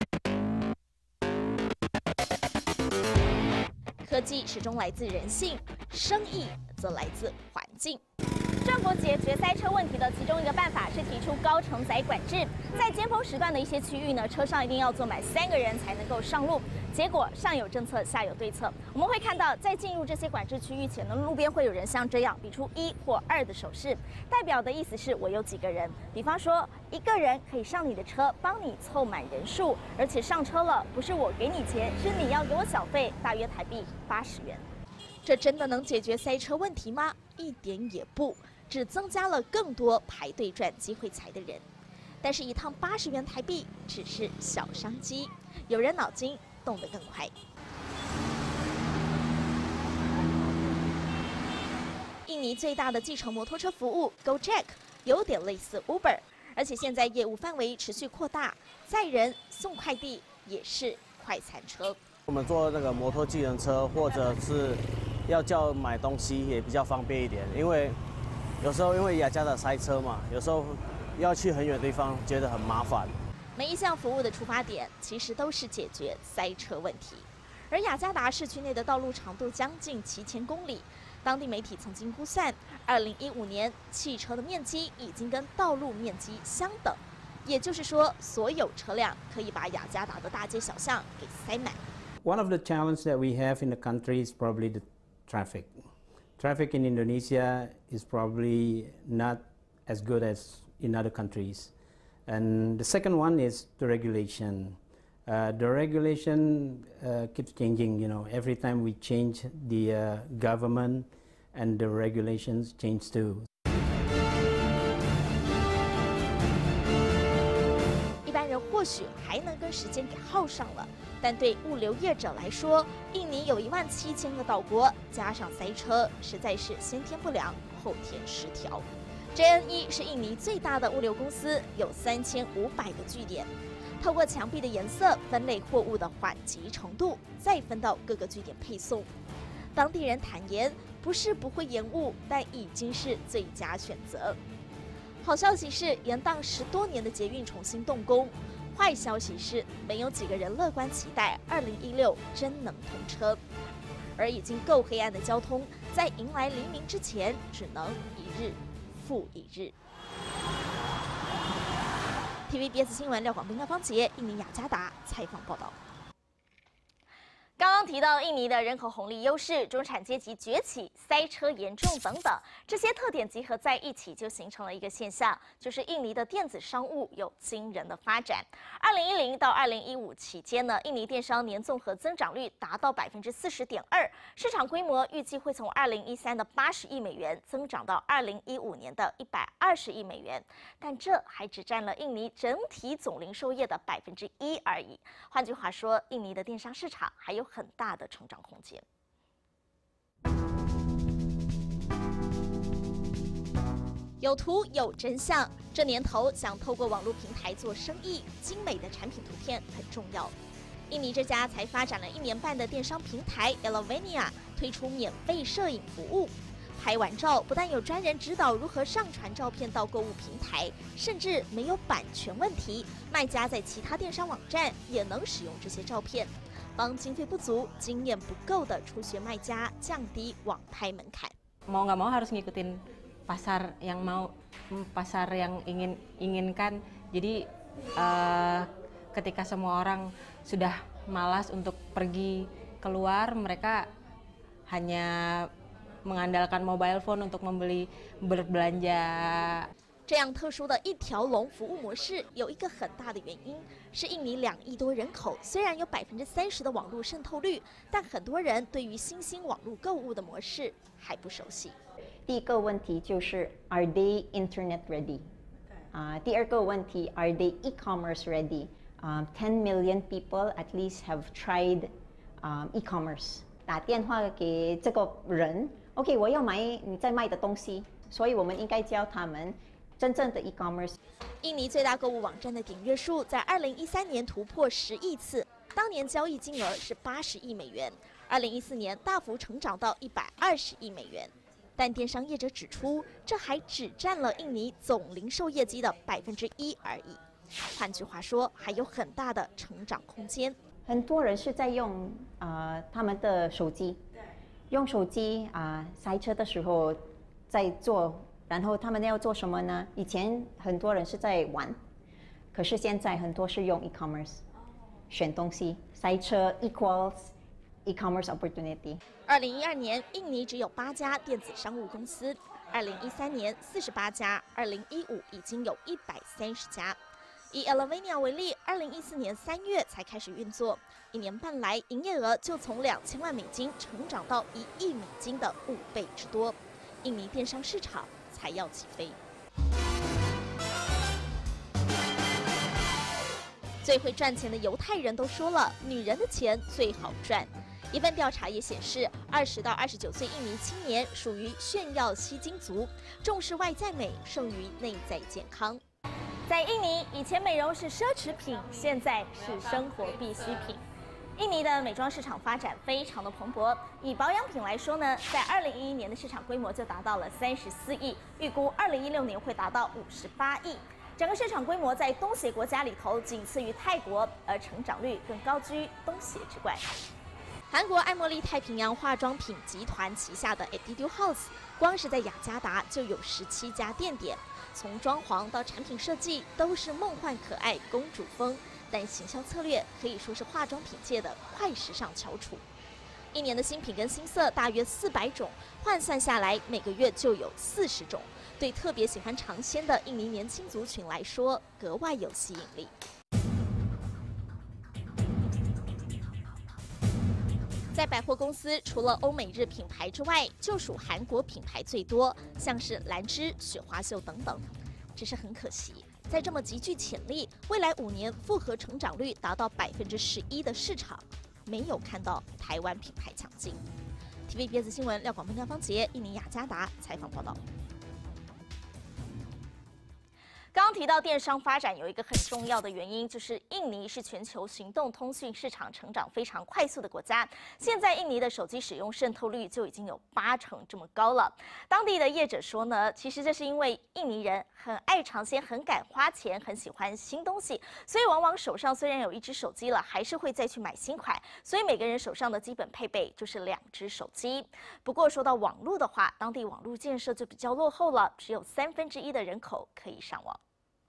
科技始终来自人性，生意则来自环境。政府解决塞车问题的其中一个办法是提出高承载管制，在尖峰时段的一些区域呢，车上一定要坐满3个人才能够上路。结果上有政策，下有对策。我们会看到，在进入这些管制区域前呢，路边会有人像这样比出1或2的手势，代表的意思是我有几个人。比方说，1个人可以上你的车，帮你凑满人数，而且上车了不是我给你钱，是你要给我小费，大约台币80元。这真的能解决塞车问题吗？一点也不。只增加了更多排队赚机会财的人，但是1趟80元台币只是小商机，有人脑筋动得更快。印尼最大的计程摩托车服务 Gojek 有点类似 Uber， 而且现在业务范围持续扩大，载人送快递也是快餐车。 我们坐那个摩托计程车，或者是要叫买东西也比较方便一点，因为有时候因为雅加达塞车嘛，有时候要去很远的地方，觉得很麻烦。 每一项服务的出发点其实都是解决塞车问题。而雅加达市区内的道路长度将近7000公里，当地媒体曾经估算，2015年汽车的面积已经跟道路面积相等，也就是说，所有车辆可以把雅加达的大街小巷给塞满。 One of the challenges that we have in the country is probably the traffic. Traffic in Indonesia is probably not as good as in other countries. And the second one is the regulation. The regulation keeps changing, you know, every time we change the government and the regulations change too. 一般人或许还能跟时间给耗上了，但对物流业者来说，印尼有17000个岛国，加上塞车，实在是先天不良，后天失调。JNE 是印尼最大的物流公司，有3500个据点。透过墙壁的颜色分类货物的缓急程度，再分到各个据点配送。当地人坦言，不是不会延误，但已经是最佳选择。好消息是，延宕10多年的捷运重新动工。坏消息是，没有几个人乐观期待2016真能通车。而已经够黑暗的交通，在迎来黎明之前，只能一日复一日。TVBS 新闻廖广斌、廖芳杰，印尼雅加达采访报道。刚刚提到印尼的人口红利优势、中产阶级崛起、塞车严重等等，这些特点集合在一起，就形成了一个现象，就是印尼的电子商务有惊人的发展。2010到2015期间呢，印尼电商年综合增长率达到40.2%，市场规模预计会从2013的80亿美元增长到2015年的120亿美元，但这还只占了印尼整体总零售业的1%而已。换句话说，印尼的电商市场还有很大的成长空间。有图有真相，这年头想透过网络平台做生意，精美的产品图片很重要。 印尼这家才发展了1年半的电商平台 Elevania 推出免费摄影服务，拍完照不但有专人指导如何上传照片到购物平台，甚至没有版权问题，卖家在其他电商网站也能使用这些照片，帮经费不足、经验不够的初学卖家降低网拍门槛。 Mau nggak mau harus ngikutin pasar yang inginkan. Jadi ketika semua orang sudah malas untuk pergi keluar, mereka hanya mengandalkan mobile phone untuk berbelanja。 这样特殊的一条龙服务模式有一个很大的原因，是印尼2亿多人口，虽然有30%的网络渗透率，但很多人对于新兴网络购物的模式还不熟悉。 第一个问题就是 Are they internet ready？ 第二个问题 Are they e-commerce ready？ 10 million people at least have tried e-commerce。打电话给这个人 ，OK， 我要买你在卖的东西，所以我们应该教他们。真正的 e-commerce。 印尼最大购物网站的点阅数在2013年突破10亿次，当年交易金额是80亿美元，2014年大幅成长到120亿美元。但电商业者指出，这还只占了印尼总零售业绩的1%而已。换句话说，还有很大的成长空间。 很多人是在用他们的手机，用手机塞车的时候在做。然后他们要做什么呢？以前很多人是在玩，可是现在很多是用 e-commerce 选东西，塞车 equals e-commerce opportunity。 2012年，印尼只有8家电子商务公司，2013年48家，2015已经有130家。以 Elevania 为例，2014年3月才开始运作，1年半来，营业额就从2000万美金成长到1亿美金的5倍之多。印尼电商市场才要起飞。最会赚钱的犹太人都说了，女人的钱最好赚。一份调查也显示，20到29岁印尼青年属于炫耀吸睛族，重视外在美胜于内在健康。在印尼，以前美容是奢侈品，现在是生活必需品。印尼的美妆市场发展非常的蓬勃，以保养品来说呢，在2011年的市场规模就达到了34亿，预估2016年会达到58亿。整个市场规模在东协国家里头仅次于泰国，而成长率更高居东协之冠。韩国爱茉莉太平洋化妆品集团旗下的 Etude House， 光是在雅加达就有17家店点，从装潢到产品设计都是梦幻可爱公主风。但行销策略可以说是化妆品界的快时尚翘楚。一年的新品跟新色大约400种，换算下来每个月就有40种，对特别喜欢尝鲜的印尼年轻族群来说格外有吸引力。在百货公司，除了欧美日品牌之外，就属韩国品牌最多，像是兰芝、雪花秀等等。只是很可惜，在这么极具潜力、未来5年复合成长率达到11%的市场，没有看到台湾品牌抢进。TVBS 新闻廖广芬、廖芳杰，印尼雅加达采访报道。刚刚提到电商发展有一个很重要的原因，就是印尼是全球行动通讯市场成长非常快速的国家。现在印尼的手机使用渗透率就已经有80%这么高了。当地的业者说呢，其实这是因为印尼人很爱尝鲜，很敢花钱，很喜欢新东西，所以往往手上虽然有1只手机了，还是会再去买新款。所以每个人手上的基本配备就是2只手机。不过说到网络的话，当地网络建设就比较落后了，只有1/3的人口可以上网。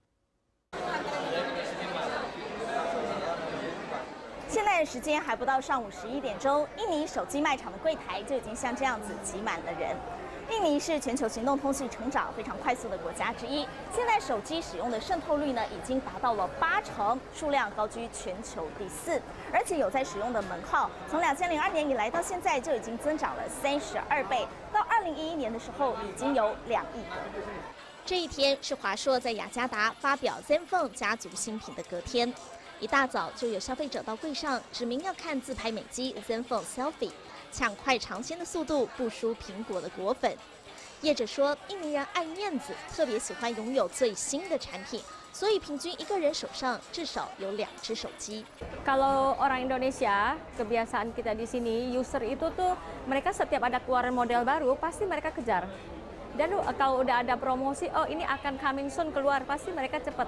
现在的时间还不到上午11点钟，印尼手机卖场的柜台就已经像这样子挤满了人。印尼是全球行动通讯成长非常快速的国家之一，现在手机使用的渗透率呢已经达到了80%，数量高居全球第4，而且有在使用的门号，从2002年以来到现在就已经增长了32倍，到2011年的时候已经有2亿个。这一天是华硕在雅加达发表 Zenfone 家族新品的隔天，一大早就有消费者到柜上指明要看自拍美肌 Zenfone Selfie， 抢快尝鲜的速度不输苹果的果粉。业者说，印尼人爱面子，特别喜欢拥有最新的产品， 所以平均一个人手上至少有2只手机。 Kalau orang Indonesia, kebiasaan kita di sini user itu tuh mereka setiap ada keluaran model baru pasti mereka kejar. Dan kalau udah ada promosi, oh ini akan coming soon keluar, pasti mereka cepat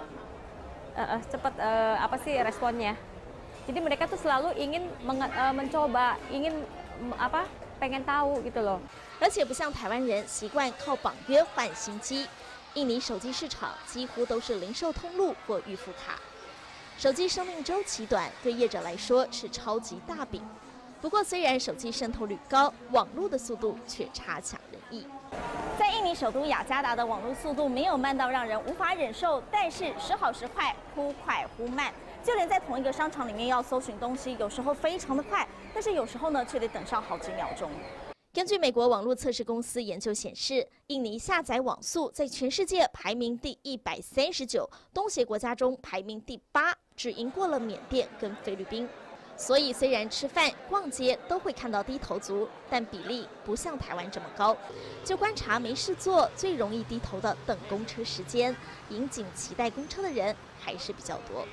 responnya. Jadi mereka tuh selalu ingin mencoba, ingin pengen tahu gitu loh. 而且不像台湾人习惯靠绑约换新机。 印尼手机市场几乎都是零售通路或预付卡，手机生命周期短，对业者来说是超级大饼。不过，虽然手机渗透率高，网络的速度却差强人意。在印尼首都雅加达的网络速度没有慢到让人无法忍受，但是时好时坏，忽快忽慢。就连在同一个商场里面要搜寻东西，有时候非常的快，但是有时候呢却得等上好几秒钟。 根据美国网络测试公司研究显示，印尼下载网速在全世界排名第139，东协国家中排名第8，只赢过了缅甸跟菲律宾。所以虽然吃饭、逛街都会看到低头族，但比例不像台湾这么高。就观察没事做最容易低头的等公车时间，引颈期待公车的人还是比较多。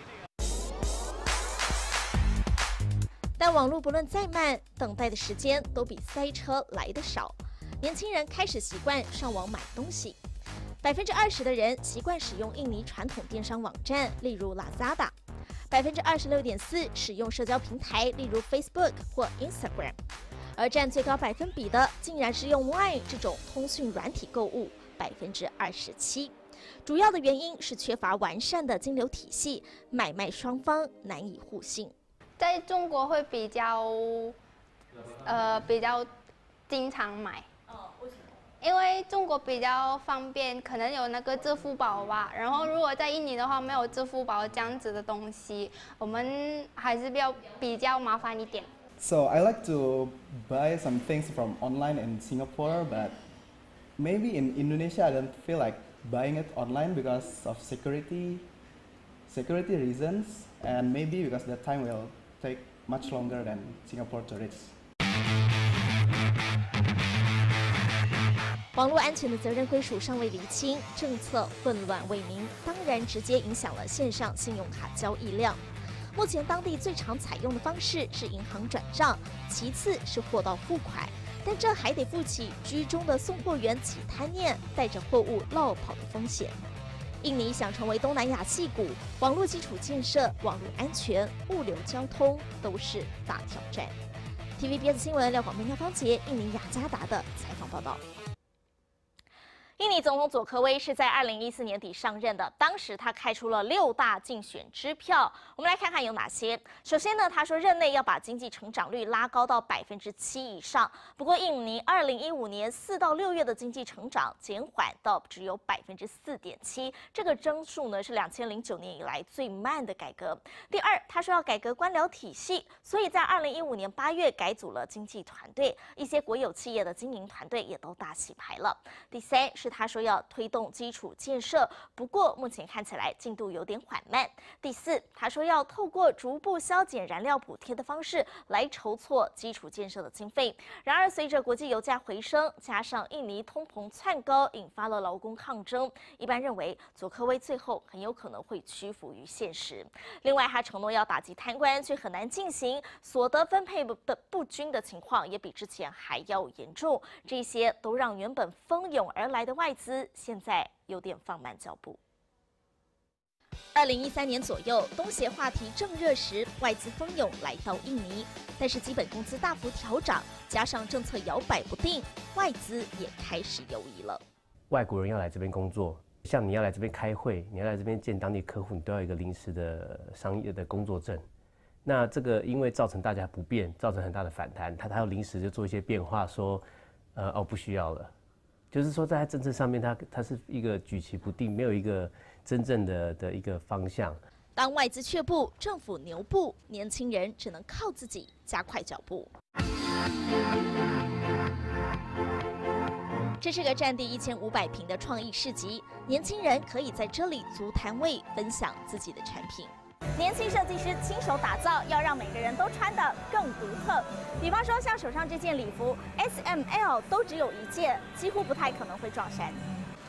但网络不论再慢，等待的时间都比塞车来得少。年轻人开始习惯上网买东西，20%的人习惯使用印尼传统电商网站，例如 Lazada；26.4% 使用社交平台，例如 Facebook 或 Instagram。而占最高百分比的，竟然是用 Line 这种通讯软体购物，27%。主要的原因是缺乏完善的金流体系，买卖双方难以互信。 在中国会比较经常买，为什么？因为中国比较方便，可能有那个支付宝吧。然后如果在印尼的话，没有支付宝这样子的东西，我们还是比较麻烦一点。 So I like to buy some things from online in Singapore, but maybe in Indonesia I don't feel like buying it online because of security reasons, and maybe because the time will take much longer than Singapore to reach. 网络安全的责任归属尚未厘清，政策混乱未明，当然直接影响了线上信用卡交易量。目前当地最常采用的方式是银行转账，其次是货到付款，但这还得负起居中的送货员起贪念，带着货物落跑的风险。 印尼想成为东南亚矽谷，网络基础建设、网络安全、物流交通都是大挑战。TVBS 新闻廖广斌、廖芳杰，印尼雅加达的采访报道。 印尼总统佐科威是在2014年底上任的，当时他开出了6大竞选支票，我们来看看有哪些。首先呢，他说任内要把经济成长率拉高到7%以上。不过，印尼2015年4到6月的经济成长减缓到只有4.7%，这个增速呢是2009年以来最慢的改革。第二，他说要改革官僚体系，所以在2015年8月改组了经济团队，一些国有企业的经营团队也都大洗牌了。第三是 他说要推动基础建设，不过目前看起来进度有点缓慢。第四，他说要透过逐步削减燃料补贴的方式来筹措基础建设的经费。然而，随着国际油价回升，加上印尼通膨窜高，引发了劳工抗争。一般认为，佐科威最后很有可能会屈服于现实。另外，他承诺要打击贪官，却很难进行，所得分配的不均的情况也比之前还要严重。这些都让原本蜂拥而来的外资现在有点放慢脚步。2013年左右，东协话题正热时，外资蜂拥来到印尼，但是基本工资大幅调涨，加上政策摇摆不定，外资也开始犹疑了。 外国人要来这边工作，像你要来这边开会，你要来这边见当地客户，你都要一个临时的商业的工作证。那这个因为造成大家不便，造成很大的反弹，他要临时就做一些变化，说，不需要了。 就是说，在政策上面，它是一个举棋不定，没有一个真正的一个方向。 当外资却步，政府牛步，年轻人只能靠自己加快脚步。这是个占地1500平的创意市集，年轻人可以在这里租摊位，分享自己的产品。 年轻设计师亲手打造，要让每个人都穿得更独特。比方说，像手上这件礼服 ，S、M、L 都只有1件，几乎不太可能会撞衫。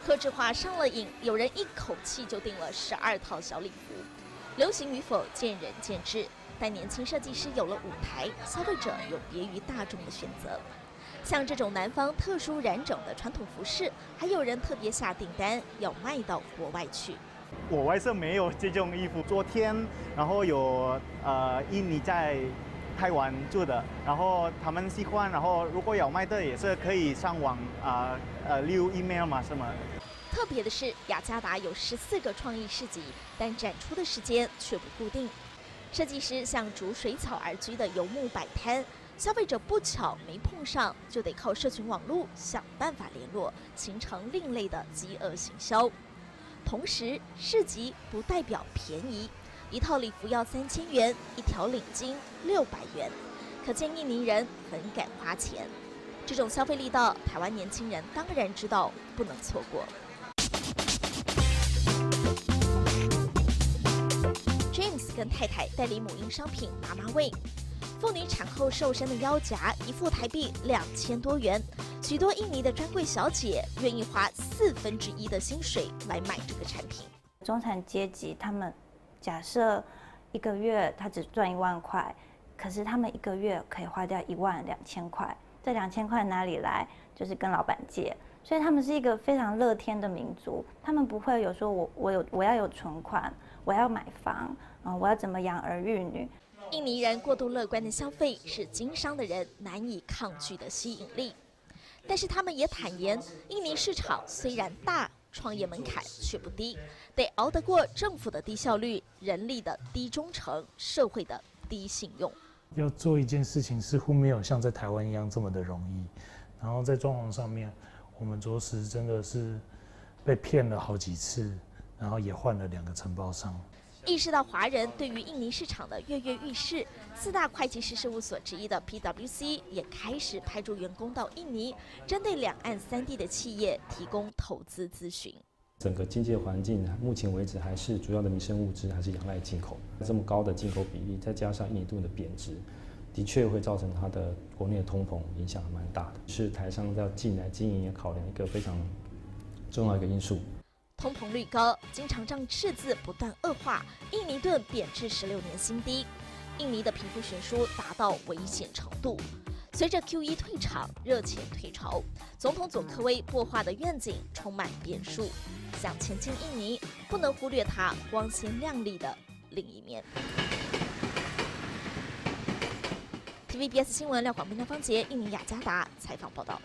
客制化上了瘾，有人一口气就订了12套小礼服。流行与否见仁见智，但年轻设计师有了舞台，消费者有别于大众的选择。像这种南方特殊染整的传统服饰，还有人特别下订单要卖到国外去。 我外甥没有这种衣服，昨天然后有印尼在台湾住的，然后他们喜欢，然后如果要卖的也是可以上网留 email 嘛，是吗？ 特别的是，雅加达有14个创意市集，但展出的时间却不固定。设计师像逐水草而居的游牧摆摊，消费者不巧没碰上，就得靠社群网络想办法联络，形成另类的饥饿行销。同时，市集不代表便宜，一套礼服要3000元，一条领巾600元，可见印尼人很敢花钱。这种消费力道，台湾年轻人当然知道，不能错过。James 跟太太代理母婴商品妈妈味，妇女产后瘦身的腰夹一副台币2000多元，许多印尼的专柜小姐愿意花1/4的薪水来买这个产品。 中产阶级他们假设一个月他只赚1万块，可是他们一个月可以花掉12000块，这2000块哪里来？就是跟老板借。所以他们是一个非常乐天的民族，他们不会有说我要有存款，我要买房，我要怎么养儿育女。 印尼人过度乐观的消费是经商的人难以抗拒的吸引力，但是他们也坦言，印尼市场虽然大，创业门槛却不低，得熬得过政府的低效率、人力的低忠诚、社会的低信用。 要做一件事情，似乎没有像在台湾一样这么的容易，然后在装潢上面。我们着实真的是被骗了好几次，然后也换了2个承包商。 意识到华人对于印尼市场的跃跃欲试，4大会计师事务所之一的 PwC 也开始派驻员工到印尼，针对两岸3地的企业提供投资咨询。 整个经济环境目前为止还是主要的民生物资还是仰赖进口，这么高的进口比例，再加上印尼盾的贬值。的确会造成它的国内的通膨影响蛮大的，是台商要进来经营也考量一个非常重要一个因素。 通膨率高，经常账赤字不断恶化，印尼盾贬至16年新低，印尼的贫富悬殊达到危险程度。随着 QE 退场，热钱退潮，总统佐科威擘画的愿景充满变数。想前进印尼，不能忽略它光鲜亮丽的另一面。TVBS 新闻廖广斌、方杰，印尼雅加达采访报道。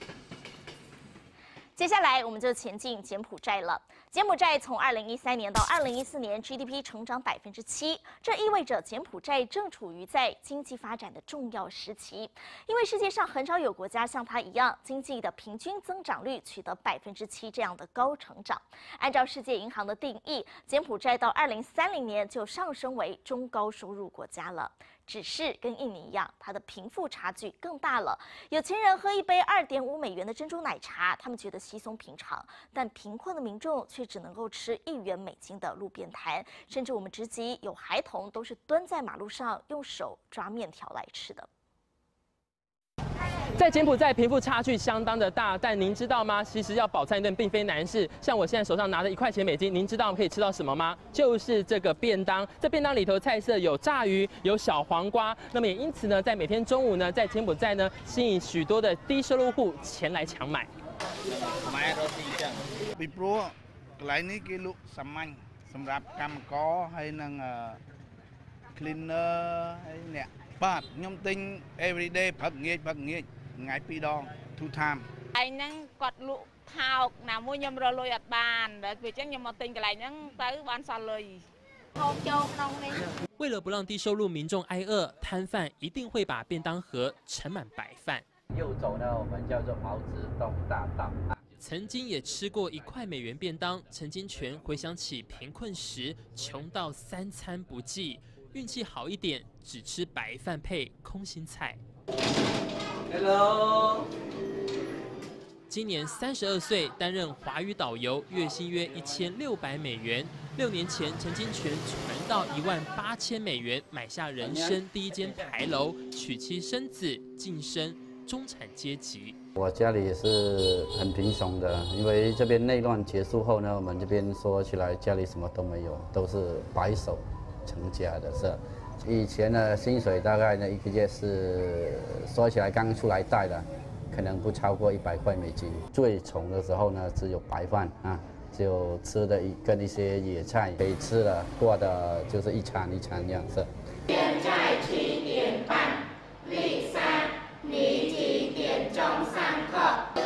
接下来我们就前进柬埔寨了。柬埔寨从2013年到2014年 GDP 成长7%，这意味着柬埔寨正处于在经济发展的重要时期。因为世界上很少有国家像它一样，经济的平均增长率取得7%这样的高成长。按照世界银行的定义，柬埔寨到2030年就上升为中高收入国家了。只是跟印尼一样，它的贫富差距更大了。有钱人喝一杯2.5美元的珍珠奶茶，他们觉得稀松平常，但贫困的民众却只能够吃1元美金的路边摊，甚至我们直击有孩童都是蹲在马路上用手抓面条来吃的。 在柬埔寨贫富差距相当的大，但您知道吗？其实要饱餐一顿并非难事。像我现在手上拿的1块钱美金，您知道可以吃到什么吗？就是这个便当。这便当里头菜色有炸鱼，有小黄瓜。那么也因此呢，在每天中午呢，在柬埔寨呢，吸引许多的低收入户前来抢买。 买rotiចឹងពីព្រោះកន្លែងនេះគេលក់សាមញ្ញសម្រាប់កម្មករហើយនឹង cleaner ហើយអ្នកបាទខ្ញុំទិញ everyday ព្រឹកងាយថ្ងៃ2ដង two time ឯហ្នឹងគាត់លក់ថោកណាមួយខ្ញុំរកលុយអត់បានតែពេលចឹងខ្ញុំមកទិញកន្លែងហ្នឹងទៅបានសល់លុយថោកចូលក្នុងនេះ为了不让低收入民众挨饿，摊贩一定会把便当盒盛满白饭。 右走呢，我们叫做毛泽东大道。 曾经也吃过1块美元便当，陈金泉回想起贫困时穷到3餐不继，运气好一点，只吃白饭配空心菜。 Hello。 今年32岁，担任华语导游，月薪约1600美元。6年前，陈金泉存到18000美元，买下人生第一间牌楼，娶妻生子，晋升中产阶级。 我家里也是很贫穷的，因为这边内乱结束后呢，我们这边说起来家里什么都没有，都是白手成家的是。以前的薪水大概呢1个月是说起来刚出来带的，可能不超过100块美金。最穷的时候呢，只有白饭啊。 就吃的跟一些野菜可以吃了，过的就是一餐一餐这样子。 现在7点半，立3，你几点钟上课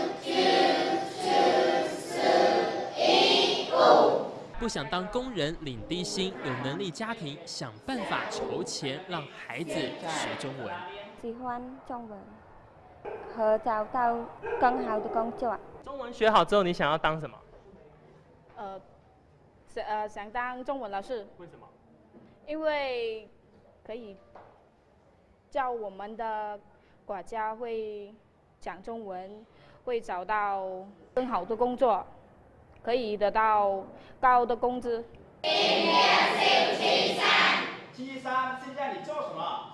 ？9、10、9、10、15。 不想当工人领低薪，有能力家庭想办法筹钱让孩子学中文。 喜欢中文和找到更好的工作。 中文学好之后，你想要当什么？ 想当中文老师。 为什么？ 因为可以教我们的国家会讲中文，会找到更好的工作，可以得到高的工资。今年是7、3。7、3，现在你做什么？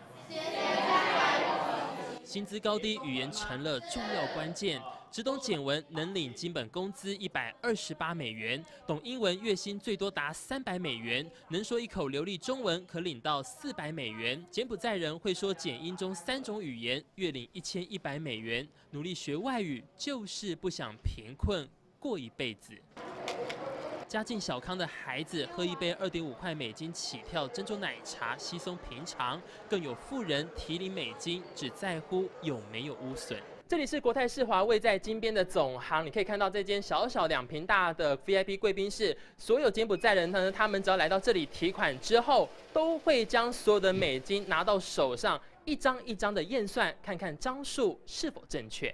薪资高低，语言成了重要关键。 只懂简文能领基本工资128美元，懂英文月薪最多达300美元，能说一口流利中文可领到400美元。柬埔寨人会说简英中3种语言，月领1100美元。努力学外语就是不想贫困过一辈子。家境小康的孩子喝一杯2.5块美金起跳珍珠奶茶稀松平常，更有富人提领美金只在乎有没有污损。 这里是国泰世华位在金边的总行，你可以看到这间小小2坪大的 VIP 贵宾室，所有柬埔寨人呢，他们只要来到这里提款之后，都会将所有的美金拿到手上，一张一张的验算，看看张数是否正确。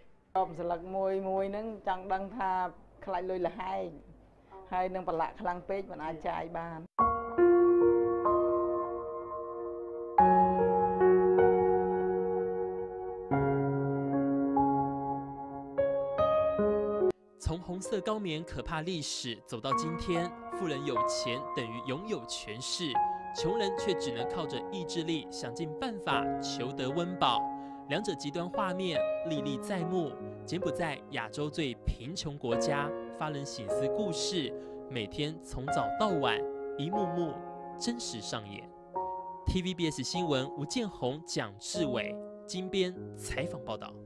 从红色高棉可怕历史走到今天，富人有钱等于拥有权势，穷人却只能靠着意志力想尽办法求得温饱。两者极端画面历历在目。柬埔寨亚洲最贫穷国家，发人省思故事，每天从早到晚，一幕幕真实上演。TVBS 新闻吴建宏、蒋志伟金边采访报道。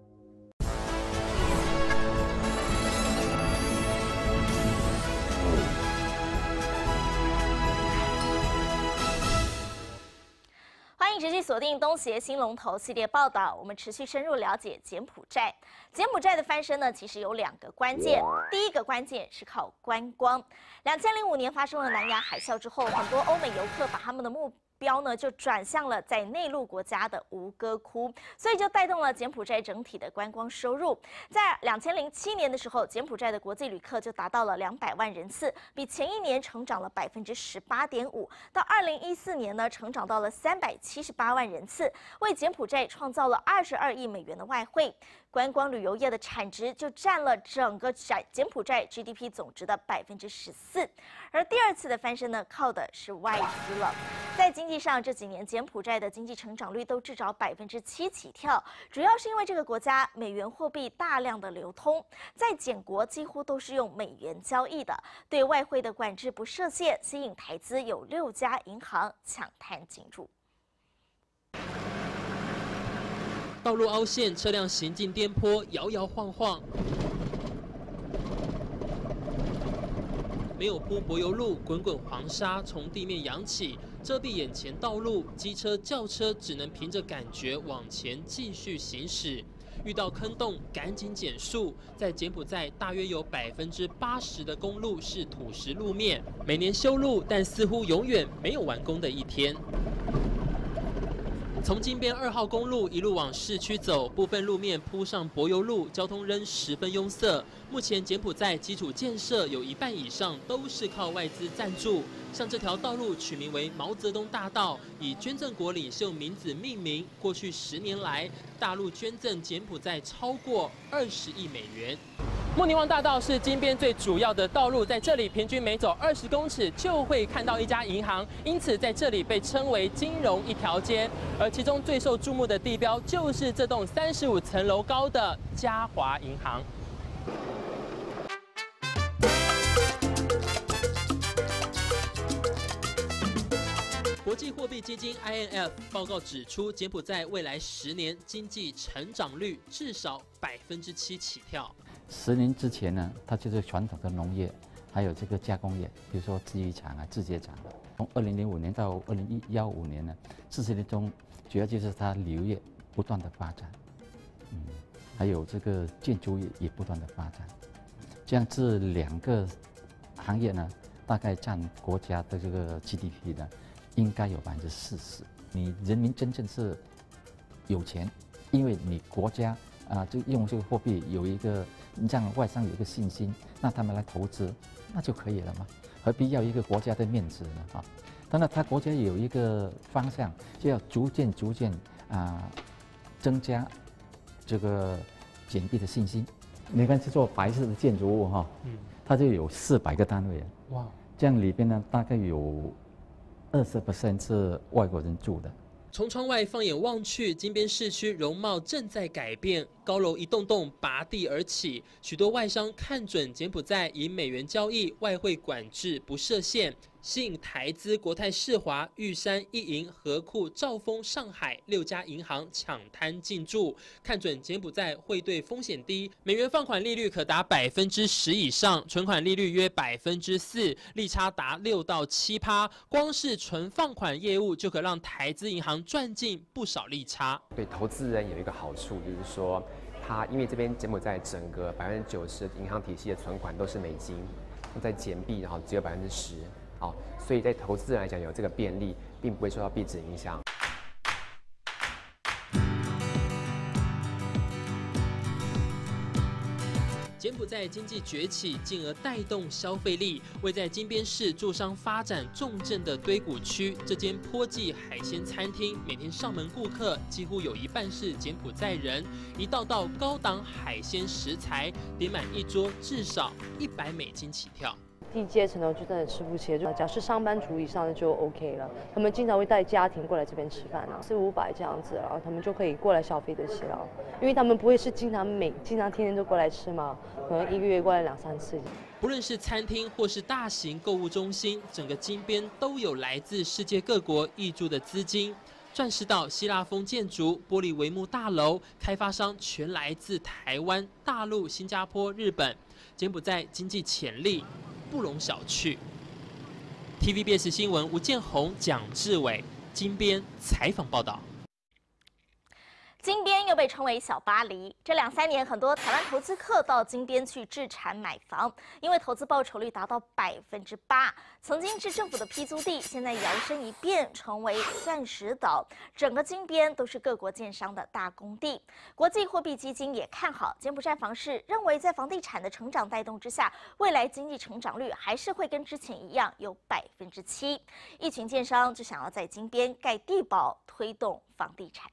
欢迎持续锁定东协新龙头系列报道，我们持续深入了解柬埔寨。柬埔寨的翻身呢，其实有2个关键。第一个关键是靠观光。2005年发生了南亚海啸之后，很多欧美游客把他们的目标呢就转向了在内陆国家的吴哥窟，所以就带动了柬埔寨整体的观光收入。在2007年的时候，柬埔寨的国际旅客就达到了200万人次，比前一年成长了18.5%。到2014年呢，成长到了378万人次，为柬埔寨创造了22亿美元的外汇。观光旅游业的产值就占了整个柬埔寨 GDP 总值的14%。而第2次的翻身呢，靠的是外资了。在经济上，这几年柬埔寨的经济成长率都至少7%起跳，主要是因为这个国家美元货币大量的流通，在柬国几乎都是用美元交易的，对外汇的管制不设限，吸引台资有6家银行抢滩进驻。 道路凹陷，车辆行进颠簸，摇摇晃晃。没有铺柏油路，滚滚黄沙从地面扬起，遮蔽眼前道路。机车、轿车只能凭着感觉往前继续行驶。遇到坑洞，赶紧减速。在柬埔寨，大约有80%的公路是土石路面，每年修路，但似乎永远没有完工的一天。 从金边2号公路一路往市区走，部分路面铺上柏油路，交通仍十分拥塞。目前柬埔寨基础建设有1半以上都是靠外资赞助，像这条道路取名为毛泽东大道，以捐赠国领袖名字命名。过去10年来，大陆捐赠柬埔寨超过20亿美元。 慕尼旺大道是金边最主要的道路，在这里平均每走20公尺就会看到一家银行，因此在这里被称为金融一条街。而其中最受注目的地标就是这栋35层楼高的嘉华银行。国际货币基金 IMF 报告指出，柬埔寨未来10年经济成长率至少7%起跳。 10年之前呢，它就是传统的农业，还有这个加工业，比如说制衣厂啊、制鞋厂。从2005年到2015年呢，40年中主要就是它旅游业不断的发展，还有这个建筑业也不断的发展。这样这2个行业呢，大概占国家的这个 GDP 呢。应该有40%。你人民真正是有钱，因为你国家就用这个货币有一个让外商有一个信心，那他们来投资，那就可以了嘛，何必要一个国家的面子呢？啊，当然，他国家有一个方向，就要逐渐增加这个柬币的信心。你看，去做白色的建筑物哈，它就有400个单位，哇，这样里边呢大概有20% 是外国人住的。 从窗外放眼望去，金边市区容貌正在改变，高楼一栋栋拔地而起，许多外商看准柬埔寨以美元交易，外汇管制不设限，吸引台资国泰世华、玉山、一银、和库、兆丰、上海6家银行抢滩进驻，看准柬埔寨汇兑风险低，美元放款利率可达10%以上，存款利率约4%，利差达6到7%，光是纯放款业务就可让台资银行赚进不少利差。 对投资人有一个好处，就是说，他因为这边柬埔寨整个90%的银行体系的存款都是美金，在柬币然后只有10%。好，所以在投资人来讲有这个便利，并不会受到币值影响。 柬埔寨经济崛起，进而带动消费力。位在金边市驻商发展重镇的堆谷区，这间坡记海鲜餐厅，每天上门顾客几乎有一半是柬埔寨人。一道道高档海鲜食材，点满一桌至少$100起跳。 低阶层的就真的吃不起，假设上班族以上的就 OK 了。他们经常会带家庭过来这边吃饭啊，400-500这样子，然后他们就可以过来消费得起了。因为他们不会是经常天天都过来吃嘛，可能1个月过来2-3次。 不论是餐厅或是大型购物中心，整个金边都有来自世界各国挹注的资金。钻石岛希腊风建筑、玻璃帷幕大楼，开发商全来自台湾、大陆、新加坡、日本。柬埔寨经济潜力不容小觑。TVBS 新闻吴建宏、蒋志伟金边采访报道。 金边又被称为小巴黎。这2-3年，很多台湾投资客到金边去置产买房，因为投资报酬率达到8%。曾经是政府的批租地，现在摇身一变成为钻石岛，整个金边都是各国建商的大工地。国际货币基金也看好柬埔寨房市，认为在房地产的成长带动之下，未来经济成长率还是会跟之前一样有7%。一群建商就想要在金边盖地堡，推动房地产。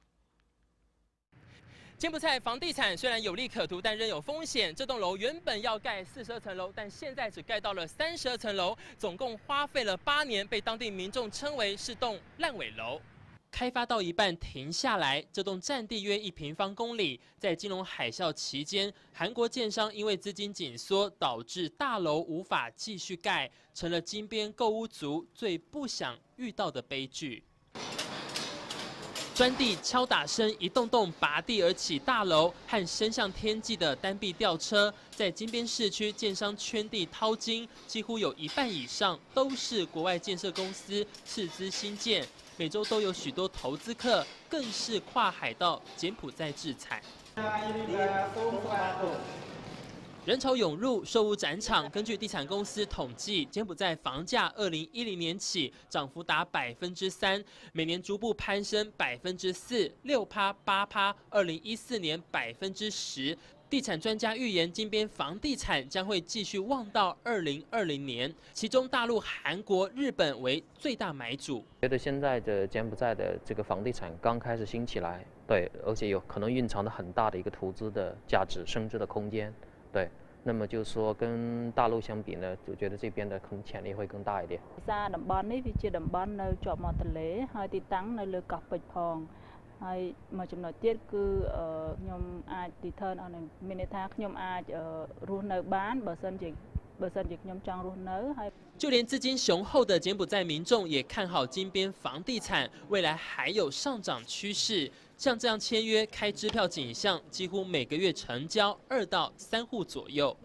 柬埔寨房地产虽然有利可图，但仍有风险。这栋楼原本要盖42层楼，但现在只盖到了32层楼，总共花费了8年，被当地民众称为是栋烂尾楼。开发到一半停下来，这栋占地约1平方公里，在金融海啸期间，韩国建商因为资金紧缩，导致大楼无法继续盖，成了金边购屋族最不想遇到的悲剧。钻地敲打声，一栋栋拔地而起大楼和升向天际的单臂吊车，在金边市区建商圈地掏金，几乎有1半以上都是国外建设公司斥资新建，每周都有许多投资客，更是跨海到柬埔寨置产。人潮涌入，售屋展场。根据地产公司统计，柬埔寨房价2010年起涨幅达3%，每年逐步攀升4%、6%、8%，2014年10%。地产专家预言，金边房地产将会继续旺到2020年，其中大陆、韩国、日本为最大买主。 觉得现在的柬埔寨的这个房地产刚开始兴起来，对，而且有可能蕴藏着很大的一个投资的价值、升值的空间。对， 那么就是说跟大陆相比呢，我觉得这边的可能潜力会更大一点。 សារតំបន់នេះវាជាតំបន់នៅជាប់មាត់ទន្លេហើយទីតាំងនៅលើកោះពេជ្រផងហើយមួយចំណុចទៀតគឺខ្ញុំអាច return on មានន័យថាខ្ញុំអាចរស់នៅបានបើសិនជាខ្ញុំចង់រស់នៅហើយ就连资金雄厚的柬埔寨民众也看好金边房地产未来还有上涨趋势。像这样签约开支票景象，几乎每个月成交2到3户左右。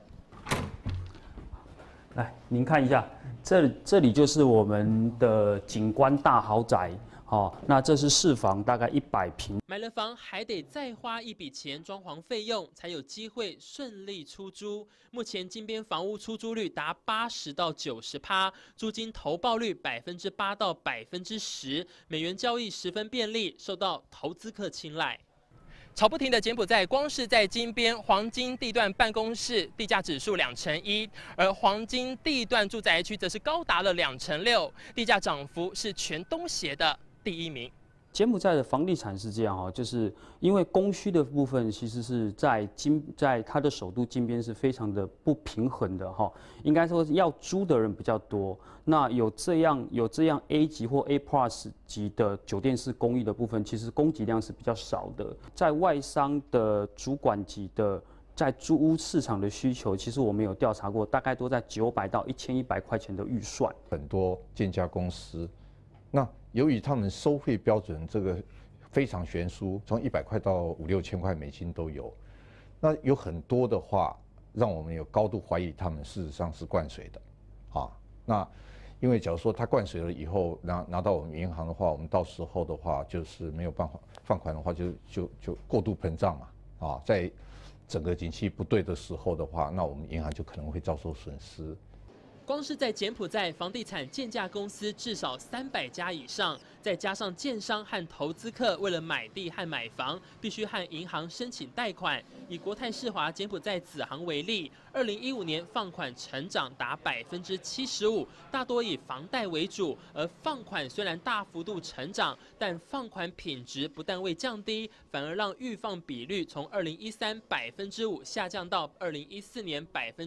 来，您看一下，这里就是我们的景观大豪宅。 好，那这是4房，大概100平。 买了房还得再花一笔钱装潢费用，才有机会顺利出租。目前金边房屋出租率达80到90%，租金投报率8%到10%，美元交易十分便利，受到投资客青睐。 吵不停的柬埔寨，光是在金边黄金地段办公室地价指数2%，而黄金地段住宅区则是高达了2%6%，地价涨幅是全东协的第1名。 柬埔寨的房地产是这样哦，就是因为供需的部分其实是在它的首都金边是非常的不平衡的哈，应该说要租的人比较多。那有这样 A 级或 A Plus 级的酒店式公寓的部分，其实供给量是比较少的。在外商的主管级的在租屋市场的需求，其实我们有调查过，大概都在900到1100块钱的预算。 很多建价公司，那 由于他们收费标准这个非常悬殊，从100块到5、6千块美金都有，那有很多的话，让我们有高度怀疑他们事实上是灌水的，啊，那因为假如说他灌水了以后拿到我们银行的话，我们到时候的话就是没有办法放款的话就过度膨胀嘛，啊，在整个景气不对的时候的话，那我们银行就可能会遭受损失。 光是在柬埔寨，房地产建价公司至少300家以上，再加上建商和投资客为了买地和买房，必须和银行申请贷款。以国泰世华柬埔寨子行为例，2015年放款成长达75%，大多以房贷为主。而放款虽然大幅度成长，但放款品质不但未降低，反而让预放比率从2013 5%下降到2014年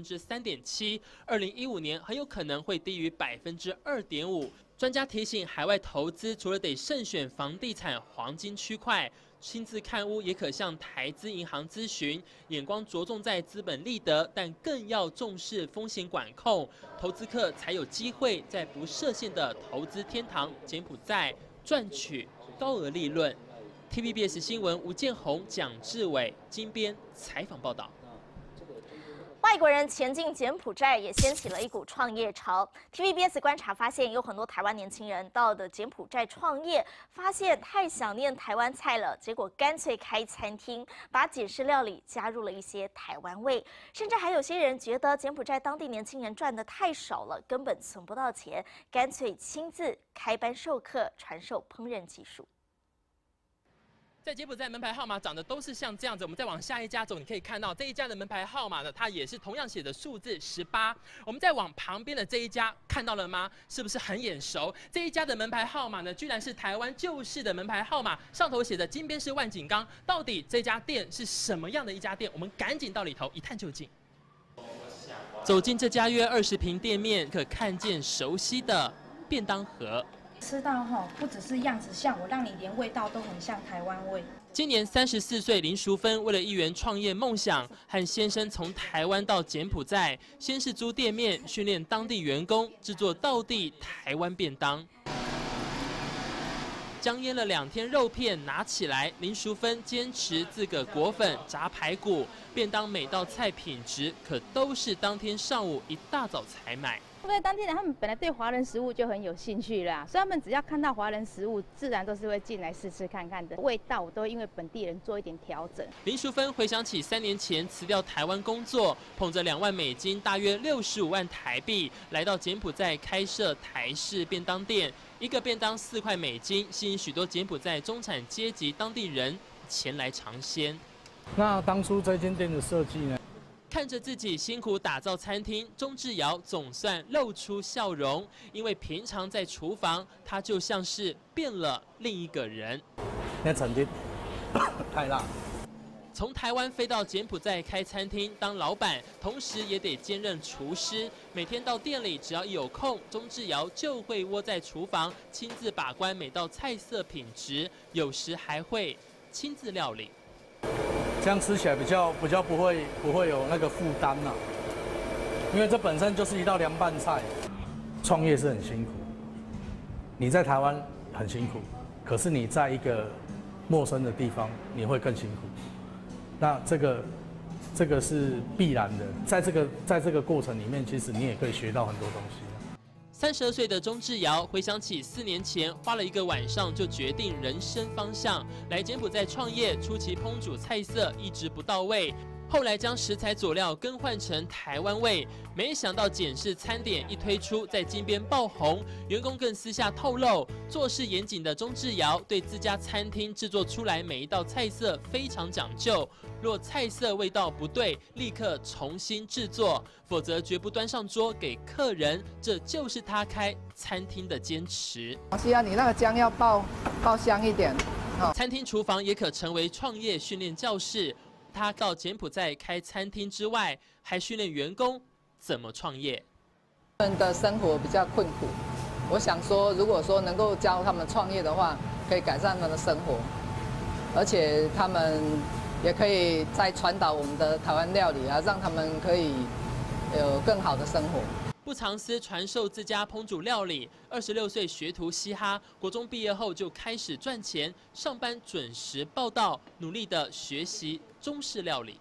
3.7%，2015年 很有可能会低于2.5%。专家提醒，海外投资除了得慎选房地产黄金区块，亲自看屋也可向台资银行咨询，眼光着重在资本利得，但更要重视风险管控，投资客才有机会在不设限的投资天堂柬埔寨赚取高额利润。TVBS 新闻吴建宏、蒋志伟金边采访报道。 外国人前进柬埔寨也掀起了一股创业潮。TVBS 观察发现，有很多台湾年轻人到了柬埔寨创业，发现太想念台湾菜了，结果干脆开餐厅，把简式料理加入了一些台湾味。甚至还有些人觉得柬埔寨当地年轻人赚得太少了，根本存不到钱，干脆亲自开班授课，传授烹饪技术。 在柬埔寨门牌号码长得都是像这样子，我们再往下一家走，你可以看到这一家的门牌号码呢，它也是同样写的数字18。我们再往旁边的这一家看到了吗？是不是很眼熟？这一家的门牌号码呢，居然是台湾旧市的门牌号码，上头写的金边市万景冈。到底这家店是什么样的一家店？我们赶紧到里头一探究竟。走进这家约20平店面，可看见熟悉的便当盒。 吃到哈，不只是样子像我，让你连味道都很像台湾味。 今年34岁林淑芬，为了一圆创业梦想，和先生从台湾到柬埔寨，先是租店面，训练当地员工制作道地台湾便当。将腌了2天肉片拿起来，林淑芬坚持自个裹粉炸排骨，便当每道菜品质可都是当天上午一大早才买。 因为当地人他们本来对华人食物就很有兴趣啦，所以他们只要看到华人食物，自然都是会进来试吃看看的。味道我都会因为本地人做一点调整。 林淑芬回想起3年前辞掉台湾工作，捧着2万美金，大约65万台币，来到柬埔寨开设台式便当店，一个便当4块美金，吸引许多柬埔寨中产阶级当地人前来尝鲜。 那当初这间店的设计呢？ 看着自己辛苦打造餐厅，钟志尧总算露出笑容。因为平常在厨房，他就像是变了另一个人。 那餐厅太辣。 从台湾飞到柬埔寨开餐厅当老板，同时也得兼任厨师。每天到店里，只要一有空，钟志尧就会窝在厨房亲自把关每道菜色品质，有时还会亲自料理。 这样吃起来比较不会有那个负担呐，因为这本身就是一道凉拌菜。创业是很辛苦，你在台湾很辛苦，可是你在一个陌生的地方，你会更辛苦。那这个是必然的，在这个过程里面，其实你也可以学到很多东西。 32岁的钟志尧回想起4年前花了1个晚上就决定人生方向，来柬埔寨创业，初期烹煮菜色一直不到位。后来将食材佐料更换成台湾味，没想到简式餐点一推出，在金边爆红，员工更私下透露，做事严谨的钟志尧对自家餐厅制作出来每一道菜色非常讲究，若菜色味道不对，立刻重新制作，否则绝不端上桌给客人。这就是他开餐厅的坚持。 需要你那个姜要爆香一点。 餐厅厨房也可成为创业训练教室。他到柬埔寨开餐厅之外，还训练员工怎么创业。 他们的生活比较困苦，我想说，如果说能够教他们创业的话，可以改善他们的生活，而且他们也可以再传导我们的台湾料理啊，让他们可以有更好的生活。 不藏私传授自家烹煮料理。26岁学徒嘻哈，国中毕业后就开始赚钱，上班准时报到，努力的学习中式料理。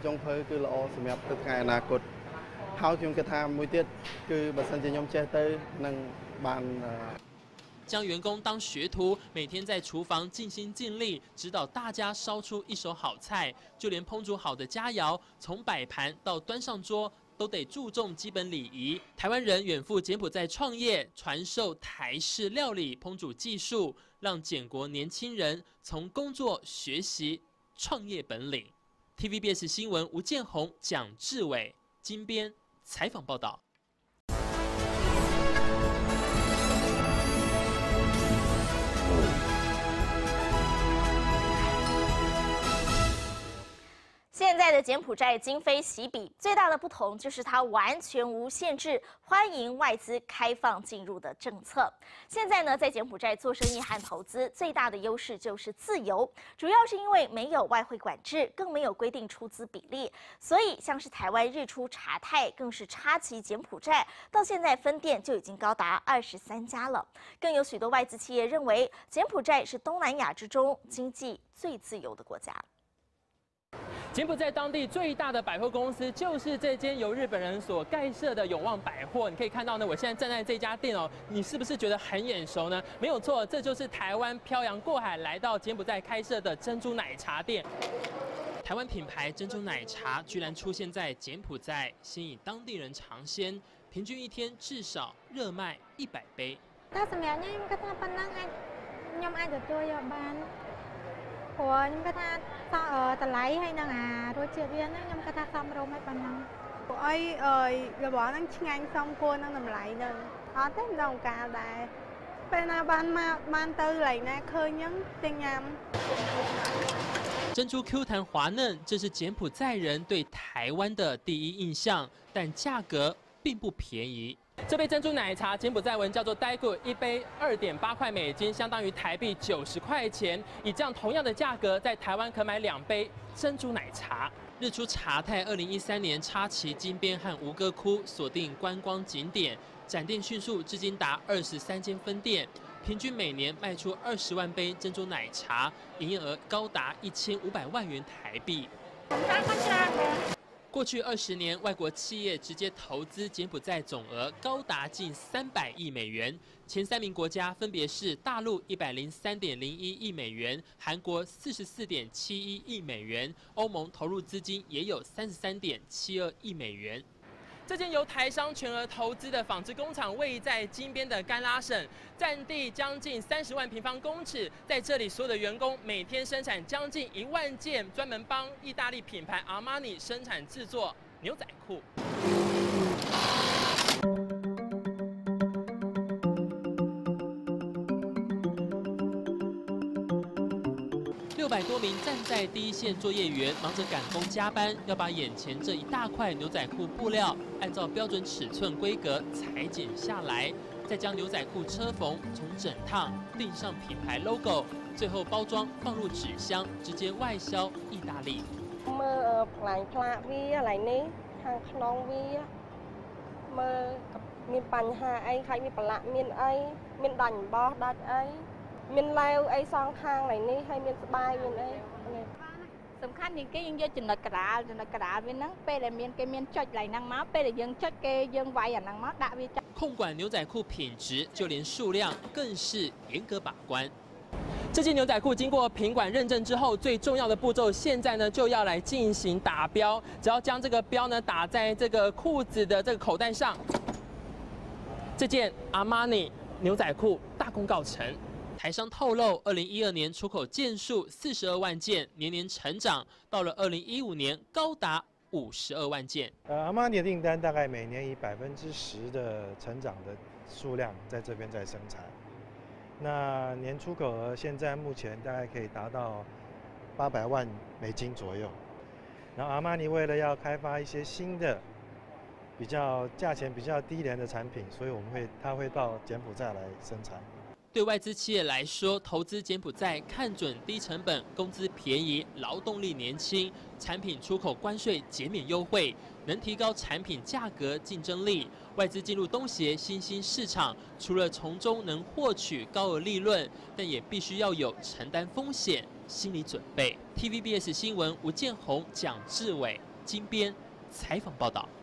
将员工当学徒，每天在厨房尽心尽力，指导大家烧出一手好菜。就连烹煮好的佳肴，从摆盘到端上桌，都得注重基本礼仪。台湾人远赴柬埔寨创业，传授台式料理烹煮技术，让柬国年轻人从工作学习创业本领。TVBS 新闻吴建宏、蒋志伟金边采访报道。 现在的柬埔寨今非昔比，最大的不同就是它完全无限制，欢迎外资开放进入的政策。现在呢，在柬埔寨做生意和投资最大的优势就是自由，主要是因为没有外汇管制，更没有规定出资比例，所以像是台湾日出茶泰更是插旗柬埔寨，到现在分店就已经高达23家了。更有许多外资企业认为，柬埔寨是东南亚之中经济最自由的国家。 柬埔寨当地最大的百货公司就是这间由日本人所盖设的永旺百货。你可以看到呢，我现在站在这家店哦，你是不是觉得很眼熟呢？没有错，这就是台湾漂洋过海来到柬埔寨开设的珍珠奶茶店。台湾品牌珍珠奶茶居然出现在柬埔寨，吸引当地人尝鲜，平均一天至少热卖100杯。 ถ้าสมัยนี้ก็ถ้าปนังខ្ញុំអាចទទួលយកបានព្រោះខ្ញុំគាត់ថាតម្លៃហើយនឹងរសជាតិវាហ្នឹងខ្ញុំគាត់ថាសមរម្យហើយប៉ុណ្ណឹងព្រោះអីរបស់ហ្នឹងឆ្ងាញ់សមគួរនឹងតម្លៃហ្នឹងអត់ទេម្ដងកាលដែរពេលណាបានទៅកន្លែងណាឃើញហ្នឹងទាំងញ៉ាំ珍珠 Q 弹滑嫩，这是柬埔寨人对台湾的第一印象，但价格并不便宜。这杯珍珠奶茶柬埔寨文叫做呆固，一杯2.8块美金，相当于台币90块钱。以这样同样的价格，在台湾可买2杯珍珠奶茶。日出茶泰2013年插旗金边和吴哥窟，锁定观光景点，展店迅速，至今达23间分店，平均每年卖出20万杯珍珠奶茶，营业额高达1500万元台币。过去20年，外国企业直接投资柬埔寨总额高达近300亿美元。前3名国家分别是大陆103.01亿美元，韩国44.71亿美元，欧盟投入资金也有33.72亿美元。这间由台商全额投资的纺织工厂位在金边的甘拉省，占地将近30万平方公尺。在这里，所有的员工每天生产将近1万件，专门帮意大利品牌阿玛尼生产制作牛仔裤。600 多名站在第一线作业员忙着赶工加班，要把眼前这一大块牛仔裤布料按照标准尺寸规格裁剪下来，再将牛仔裤车缝，从整趟钉上品牌 logo， 最后包装放入纸箱，直接外销意大利。 មើលផ្លែផ្លាកវាកន្លែងនេះខាងក្នុងវាមើលមានបញ្ហាអីខ្លាចវាប្រឡាក់មានអីមានដាច់អំបោះដាច់អីមានឡែវអីសងខាងកន្លែងនេះហើយមានស្បែកមានអីសំខាន់ជាងគេយើងយកចំណុចកណ្ដាលវាហ្នឹងពេលដែលមានគេមានចុចកន្លែងហ្នឹងមកពេលដែលយើងចុចគេយើងវាយអាហ្នឹងមកដាក់វាចាក់控管牛仔裤品质，就连数量更是严格把关。这件牛仔裤经过品管认证之后，最重要的步骤现在呢就要来进行打标。只要将这个标呢打在这个裤子的这个口袋上，这件阿玛尼牛仔裤大功告成。台商透露，2012年出口件数42万件，年年成长，到了2015年高达52万件。 阿玛尼的订单大概每年以10%的成长的数量在这边在生产。 那年出口额现在目前大概可以达到800万美金左右。然后阿玛尼为了要开发一些新的、价钱比较低廉的产品，所以它会到柬埔寨来生产。 对外资企业来说，投资柬埔寨看准低成本、工资便宜、劳动力年轻，产品出口关税减免优惠，能提高产品价格竞争力。外资进入东协新兴市场，除了从中能获取高额利润，但也必须要有承担风险心理准备。TVBS 新闻吴建宏、蒋志伟、金边采访报道。